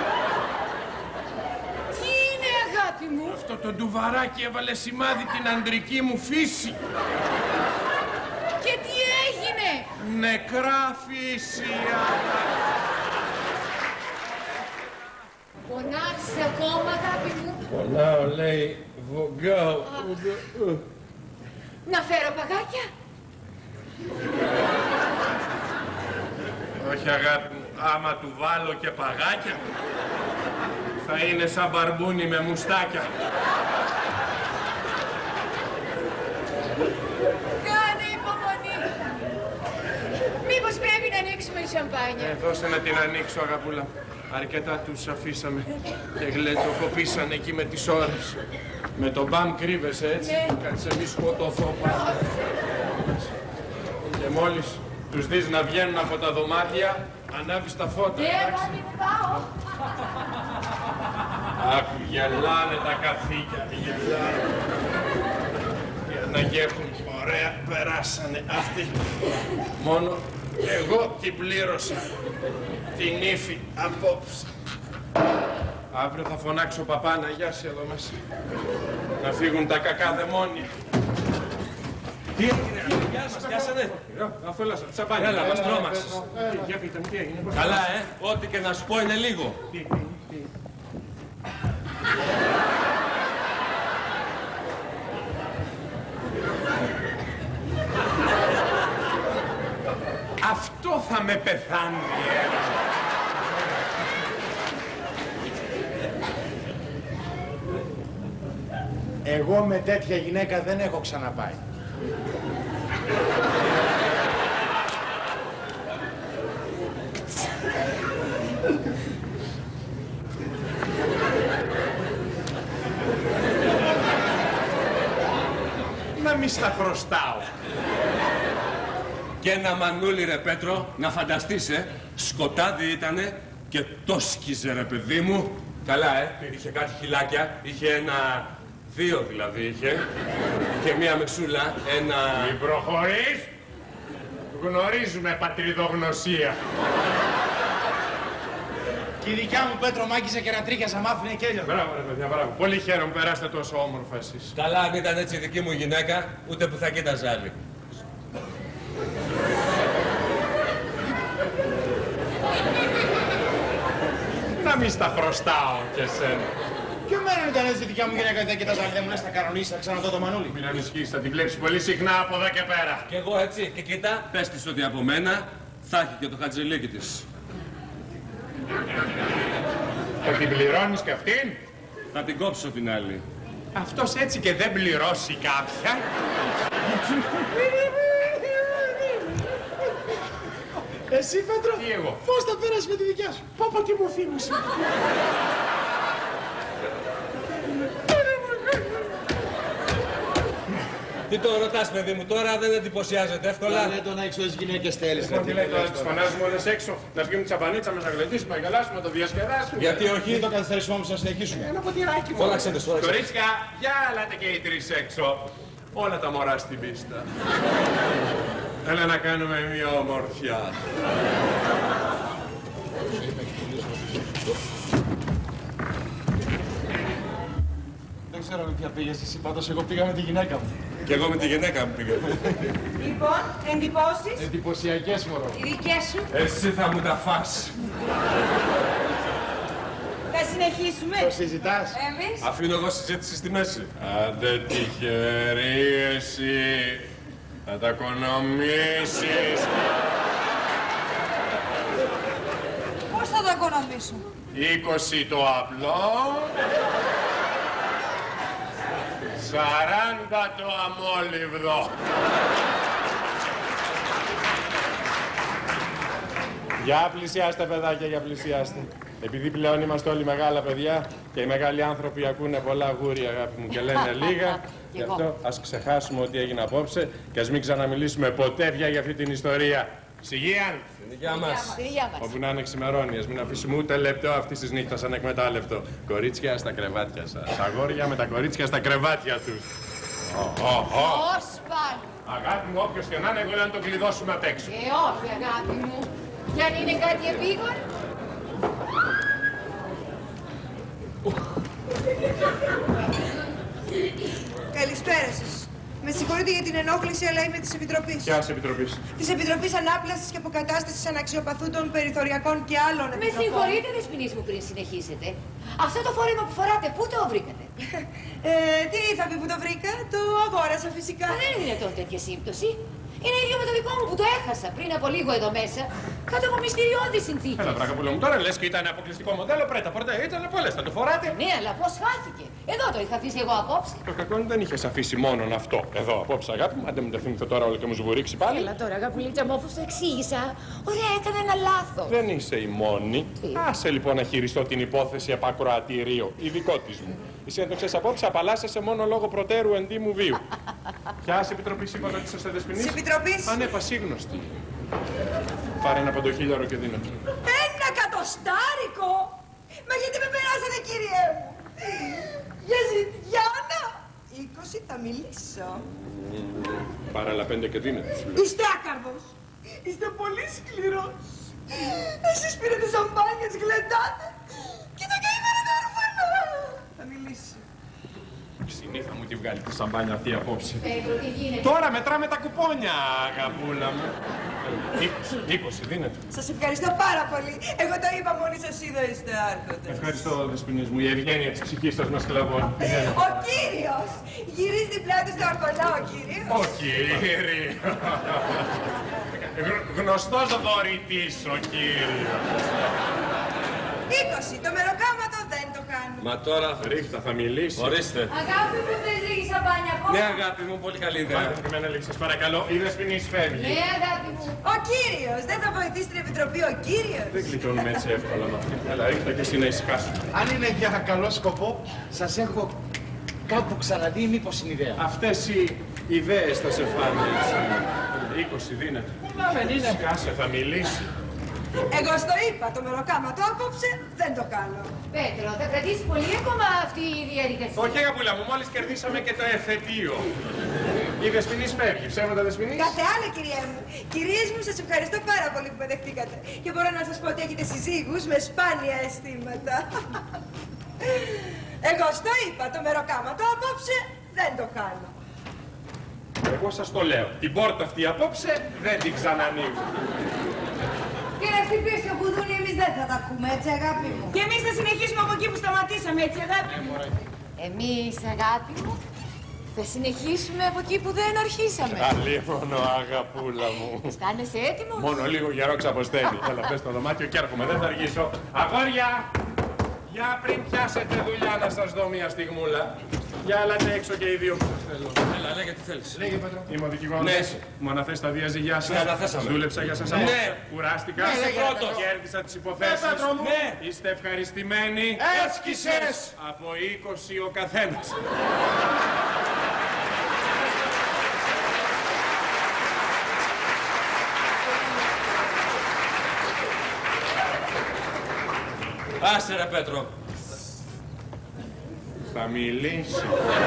[SPEAKER 2] Τι είναι αγάπη μου.
[SPEAKER 1] Αυτό το ντουβαράκι έβαλε σημάδι την αντρική μου φύση.
[SPEAKER 2] Και τι έγινε.
[SPEAKER 1] Νεκρά φύση.
[SPEAKER 2] Πονάς ακόμα αγάπη μου.
[SPEAKER 1] Πονάω, λέει, βογκάω.
[SPEAKER 2] Να φέρω παγάκια.
[SPEAKER 1] Όχι αγάπη μου, άμα του βάλω και παγάκια θα είναι σαν μπαρμπούνι με μουστάκια.
[SPEAKER 2] Κάνε υπομονή. Μήπως πρέπει να ανοίξουμε η σαμπάνια.
[SPEAKER 1] Ε, δώσε να την ανοίξω αγαπούλα. Αρκετά τους αφήσαμε και γλεντοκοπήσανε εκεί με τις ώρες. Με τον μπαμ κρύβεσαι έτσι,
[SPEAKER 2] Ναι.
[SPEAKER 1] κάτσε μη σκοτωθώ πάνω. Και μόλις τους δεις να βγαίνουν από τα δωμάτια, ανάβεις τα φώτα.
[SPEAKER 2] Ναι,
[SPEAKER 1] εντάξει.
[SPEAKER 2] αγάπη μου, πάω.
[SPEAKER 1] Άκου, γελάνε τα καθήκια, γελάνε. Για να γεύουν ωραία, περάσανε αυτοί. Μόνο εγώ την πλήρωσα. Την ύφη απόψε. Αύριο θα φωνάξω παπά να γιάσει εδώ μέσα. Να φύγουν τα κακά δαιμόνια. Τι έγινε, γεια σας, γιάσανε.
[SPEAKER 4] Αφού έλα, τσαμπάνι.
[SPEAKER 1] Έλα, μας τρόμαξες.
[SPEAKER 4] Για πείτε μου, τι έγινε.
[SPEAKER 1] Καλά, ε. Ό,τι και να σου πω είναι λίγο.
[SPEAKER 4] Αυτό θα με πεθάνει, ε.
[SPEAKER 6] Εγώ με τέτοια γυναίκα δεν έχω ξαναπάει.
[SPEAKER 4] μη στα χρωστάω.
[SPEAKER 1] Και ένα μανούλι ρε Πέτρο, να φανταστείς ε, σκοτάδι ήτανε και το σκίζε ρε παιδί μου. Καλά ε, είχε κάτι χυλάκια, είχε ένα, δύο δηλαδή είχε, και μία μεξούλα, ένα...
[SPEAKER 4] Μην προχωρείς, γνωρίζουμε πατριδογνωσία.
[SPEAKER 6] Και η δικιά μου Πέτρο μ' άγγιζε και να τρίχιασα, μ' άφηνε και έλειωνα.
[SPEAKER 4] Μπράβο ρε παιδιά, μπράβο. Πολύ χαίρομαι, περάστε τόσο όμορφα εσείς.
[SPEAKER 1] Καλά, αν ήταν έτσι η δική μου γυναίκα, ούτε που θα κοίταζε άλλη.
[SPEAKER 4] Να μη στα χρωστάω κι εσένα.
[SPEAKER 6] Και εμένα ήταν έτσι η δικιά μου γυναίκα, δεν κοιτάζα άλλη, δεν μου λες θα κανονίσεις, θα ξαναδώ το μανούλι.
[SPEAKER 4] Μην ανησυχείς, θα τη βλέπεις πολύ συχνά από εδώ και πέρα.
[SPEAKER 1] Κι εγώ έτσι, και κοίτα, πες της ότι από μένα θα έχει και το χατζηλίκι της.
[SPEAKER 4] Θα την πληρώνεις κι αυτήν.
[SPEAKER 1] Θα την κόψω την άλλη.
[SPEAKER 4] Αυτός έτσι και δεν πληρώσει κάποια.
[SPEAKER 6] Εσύ Πέτρο,
[SPEAKER 4] Τι εγώ.
[SPEAKER 6] πώς θα πέρασες με τη δικιά σου.
[SPEAKER 4] Πω πω τι μου θύμισε.
[SPEAKER 1] Τι το ρωτάς παιδί μου τώρα, δεν εντυπωσιάζεται εύκολα.
[SPEAKER 6] Δεν τον έχεις όλες τις γυναίκες θέλεις.
[SPEAKER 4] Λοιπόν, τι λέει τώρα, τις φωνάζουμε όλες έξω. Να βγούμε τσαμπανίτσα, να γλεντήσουμε, να γελάσουμε, να το διασκεδάσουμε.
[SPEAKER 1] Γιατί
[SPEAKER 6] Μην
[SPEAKER 1] όχι.
[SPEAKER 6] το καθυστερήσουμε όμως να συνεχίσουμε.
[SPEAKER 4] Ένα ποτηράκι μόνο.
[SPEAKER 1] Φώναξε τις, φώναξε.
[SPEAKER 4] Κορίτσια, για έλατε και οι τρεις έξω. Όλα τα μωρά στην πίστα. Έλα να κάνουμε μια ομορφιά.
[SPEAKER 6] Δεν ξέρω με ποια πήγες εσύ, πάντως εγώ πήγα με τη γυναίκα μου.
[SPEAKER 1] Κι εγώ με τη γυναίκα μου πήγα.
[SPEAKER 3] Λοιπόν, εντυπώσεις.
[SPEAKER 6] Εντυπωσιακές μωρό.
[SPEAKER 7] Οι δικές σου.
[SPEAKER 1] Εσύ θα μου τα φας.
[SPEAKER 3] Θα συνεχίσουμε.
[SPEAKER 6] Το συζητάς.
[SPEAKER 7] Εμείς.
[SPEAKER 1] Αφήνω εγώ συζήτηση στη μέση.
[SPEAKER 4] Άντε τυχερή εσύ. Θα τα οικονομήσεις.
[SPEAKER 7] Πώς θα το οικονομήσω.
[SPEAKER 4] Είκοσι το απλό. Σαράντα το αμόλυβδο. Για πλησιάστε παιδάκια, για πλησιάστε. Επειδή πλέον είμαστε όλοι μεγάλα παιδιά και οι μεγάλοι άνθρωποι ακούνε πολλά γούρια, αγάπη μου, και λένε λίγα, γι' αυτό ας ξεχάσουμε ό,τι έγινε απόψε και ας μην ξαναμιλήσουμε ποτέ πια για αυτή την ιστορία. Ψυγείαν!
[SPEAKER 1] Την δικιά μας.
[SPEAKER 2] Την υγεία μας.
[SPEAKER 4] Όπου να είναι ξημερώνει, ας μην αφήσουμε ούτε λεπτό αυτή τη νύχτα ανεκμετάλλευτο. Κορίτσια στα κρεβάτια σας. Αγόρια με τα κορίτσια στα κρεβάτια τους.
[SPEAKER 2] Ως πάνω.
[SPEAKER 4] Αγάπη μου, όποιος και να είναι, εγώ λέω να το κλειδώσουμε απ' έξω.
[SPEAKER 2] Ε, όχι αγάπη μου. Κι αν είναι κάτι επίγον.
[SPEAKER 5] Καλησπέρα σας. Με συγχωρείτε για την ενόχληση, αλλά είμαι της Επιτροπής.
[SPEAKER 4] Ποια επιτροπή.
[SPEAKER 5] Της Επιτροπής Ανάπλασης και Αποκατάστασης Αναξιοπαθούντων Περιθωριακών και άλλων
[SPEAKER 2] Με
[SPEAKER 5] επιτροπών.
[SPEAKER 2] συγχωρείτε δεσποινής μου πριν συνεχίσετε. Αυτό το φόρεμα που φοράτε, πού το βρήκατε.
[SPEAKER 5] Ε, τι θα πει που το βρήκα, το αγόρασα φυσικά.
[SPEAKER 2] Μα δεν είναι δυνατόν τέτοια σύμπτωση. Είναι ίδιο με το δικό μου που το έχασα πριν από λίγο εδώ μέσα, κάτω από μυστηριώδεις συνθήκες.
[SPEAKER 4] Έλα, βράγα μου, τώρα λες και ήταν αποκλειστικό μοντέλο, πρέτα πορτέ, ήταν πολλές, θα το φοράτε.
[SPEAKER 2] Ναι, αλλά πώς χάθηκε. Εδώ το είχα αφήσει εγώ απόψε.
[SPEAKER 4] Το κακό είναι δεν είχες αφήσει μόνον αυτό εδώ απόψε, αγάπη μου. Άντε μου το θυμηθώ τώρα όλο και μου σβουρίξει πάλι.
[SPEAKER 2] Έλα τώρα, αγαπουλίτσα μου, όπως το εξήγησα. Ωραία, έκανα ένα λάθος.
[SPEAKER 4] Δεν είσαι η μόνη.
[SPEAKER 2] Τι?
[SPEAKER 4] Άσε λοιπόν να χειριστώ την υπόθεση από ακροατήριο, ειδικό της μου. Εσύ αν το ξέρεις απόψε, απαλλάσσεσαι μόνο λόγω προτέρου εντύμου βίου. Ποια επιτροπή είπατε ότι είσαστε δεσποινής?
[SPEAKER 5] Της Επιτροπής.
[SPEAKER 4] Α, ναι, πασίγνωστη. Πάρε ένα πεντοχίλιαρο και δίνω.
[SPEAKER 5] Ένα κατοστάρικο! Μα γιατί με περάσατε, κύριε μου! Για ζητιάνα! Είκοσι θα μιλήσω.
[SPEAKER 4] Πάρε άλλα πέντε και δίνω.
[SPEAKER 5] Είστε άκαρδος! Είστε πολύ σκληρός! Εσείς πήρατε σαμπάνιες, γλεντάτε! Και το καημένο το ορφανό! Θα μιλήσει.
[SPEAKER 4] Συνήθα μου τη βγάλει τη σαμπάνια αυτή απόψε.
[SPEAKER 2] Πέτρο, τι γίνεται.
[SPEAKER 4] Τώρα μετράμε τα κουπόνια, αγαπούλα μου. είκοσι, είκοσι, δίνετε.
[SPEAKER 5] Σας ευχαριστώ πάρα πολύ. Εγώ το είπα, μόλι σας είδα, είστε άρχοντες.
[SPEAKER 4] Ευχαριστώ, δεσποινής μου. Η ευγένεια της ψυχής σας μας κλαβώνει.
[SPEAKER 5] Ο κύριος! Γυρίζει διπλά του στο ορκολά ο κύριος.
[SPEAKER 4] Ο κύριος. Γ- Γνωστός δωρητής ο κύριος.
[SPEAKER 5] είκοσι. Το μεροκάματο δεν το κάνω.
[SPEAKER 1] Μα τώρα,
[SPEAKER 4] Ρίχτα, θα μιλήσει.
[SPEAKER 1] ορίστε.
[SPEAKER 7] Αγάπη μου, θες λίγη σαμπάνια ακόμα.
[SPEAKER 1] Ναι, αγάπη μου, πολύ καλή ιδέα.
[SPEAKER 4] Πάρτε τη μένα λίγο, σας παρακαλώ. Η δεσποινής φεύγει.
[SPEAKER 2] Ναι, αγάπη μου.
[SPEAKER 5] Ο κύριος! Δεν θα βοηθήσει την Επιτροπή ο κύριος.
[SPEAKER 4] Δεν γλιτώνουμε έτσι εύκολα με αυτή. Έλα, ρίχτα και εσύ να ησυχάσου.
[SPEAKER 6] Αν είναι για καλό σκοπό, σας έχω κάπου ξαναδεί, μήπως είναι ιδέα.
[SPEAKER 4] Αυτές οι ιδέες θα σε φάνε έτσι. είκοσι δίνεται.
[SPEAKER 6] Να δεν είναι.
[SPEAKER 4] Σκάσε, θα μιλήσει.
[SPEAKER 3] Εγώ στο είπα, το μεροκάματο απόψε δεν το κάνω.
[SPEAKER 2] Πέτρο, θα κρατήσει πολύ ακόμα αυτή η διαδικασία.
[SPEAKER 4] Όχι, αγαπούλα μου, μόλις κερδίσαμε και το εφετείο. Η Δεσποινής φεύγει. Ψέματα, Δεσποινής.
[SPEAKER 3] Κάθε άλλο, κυρία μου. Κυρίες μου, σας ευχαριστώ πάρα πολύ που με δεχτήκατε. Και μπορώ να σας πω ότι έχετε συζύγους με σπάνια αισθήματα. Εγώ στο είπα, το μεροκάματο απόψε δεν το κάνω.
[SPEAKER 4] Εγώ σας το λέω. Την πόρτα αυτή απόψε δεν την ξανανοίγω.
[SPEAKER 7] Και να χτυπήσει το κουδούνι, εμείς δεν θα τα ακούμε, έτσι αγάπη μου.
[SPEAKER 3] Και εμείς θα συνεχίσουμε από εκεί που σταματήσαμε, έτσι αγάπη μου.
[SPEAKER 2] Εμείς, αγάπη μου, θα συνεχίσουμε από εκεί που δεν αρχίσαμε.
[SPEAKER 4] Αλίμονο, αγαπούλα μου.
[SPEAKER 2] Αισθάνεσαι έτοιμος?
[SPEAKER 4] Μόνο λίγο γερό ξαποστέλει. Έλα, πες στο δωμάτιο και έρχομαι, δεν θα αργήσω. Αγόρια! Για πριν πιάσετε δουλειά να σας δω μια στιγμούλα. Για έλατε έξω και οι δύο που σας θέλω.
[SPEAKER 1] Έλα, λέγε τι θέλεις.
[SPEAKER 4] Λέγε, Πέτρο. Είμαι ο δικηγόρος.
[SPEAKER 1] Ναι.
[SPEAKER 4] Μου αναθέσει τα διαζυγιά σας.
[SPEAKER 1] Ναι, αναθέσαμε.
[SPEAKER 4] Δούλεψα για σας
[SPEAKER 1] Ναι.
[SPEAKER 4] απόψε. Κουράστηκα.
[SPEAKER 1] Ναι, είσαι πρώτος.
[SPEAKER 4] Κέρδισα τις υποθέσεις.
[SPEAKER 6] Ναι, Πέτρο μου.
[SPEAKER 1] Ναι.
[SPEAKER 4] Είστε ευχαριστημένοι.
[SPEAKER 6] Έσκησες!
[SPEAKER 4] Από είκοσι ο καθένας.
[SPEAKER 1] Άσε ρε Πέτρο.
[SPEAKER 4] Θα μιλήσω.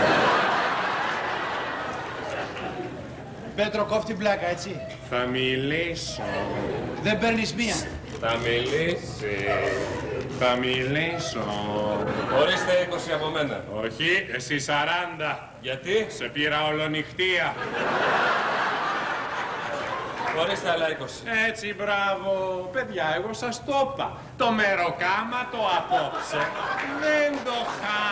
[SPEAKER 6] Πέτρο, κόφτει μπλάκα, έτσι.
[SPEAKER 4] Θα μιλήσω.
[SPEAKER 6] Δεν παίρνεις μία.
[SPEAKER 4] Θα μιλήσει. Θα μιλήσω.
[SPEAKER 1] Ορίστε είκοσι από μένα.
[SPEAKER 4] Όχι, εσύ σαράντα.
[SPEAKER 1] Γιατί?
[SPEAKER 4] Σε πήρα ολονυχτία.
[SPEAKER 1] Ορίστε άλλα είκοσι.
[SPEAKER 4] Έτσι, μπράβο. Παιδιά, εγώ σας το είπα. Το μεροκάματο απόψε δεν το χάνω.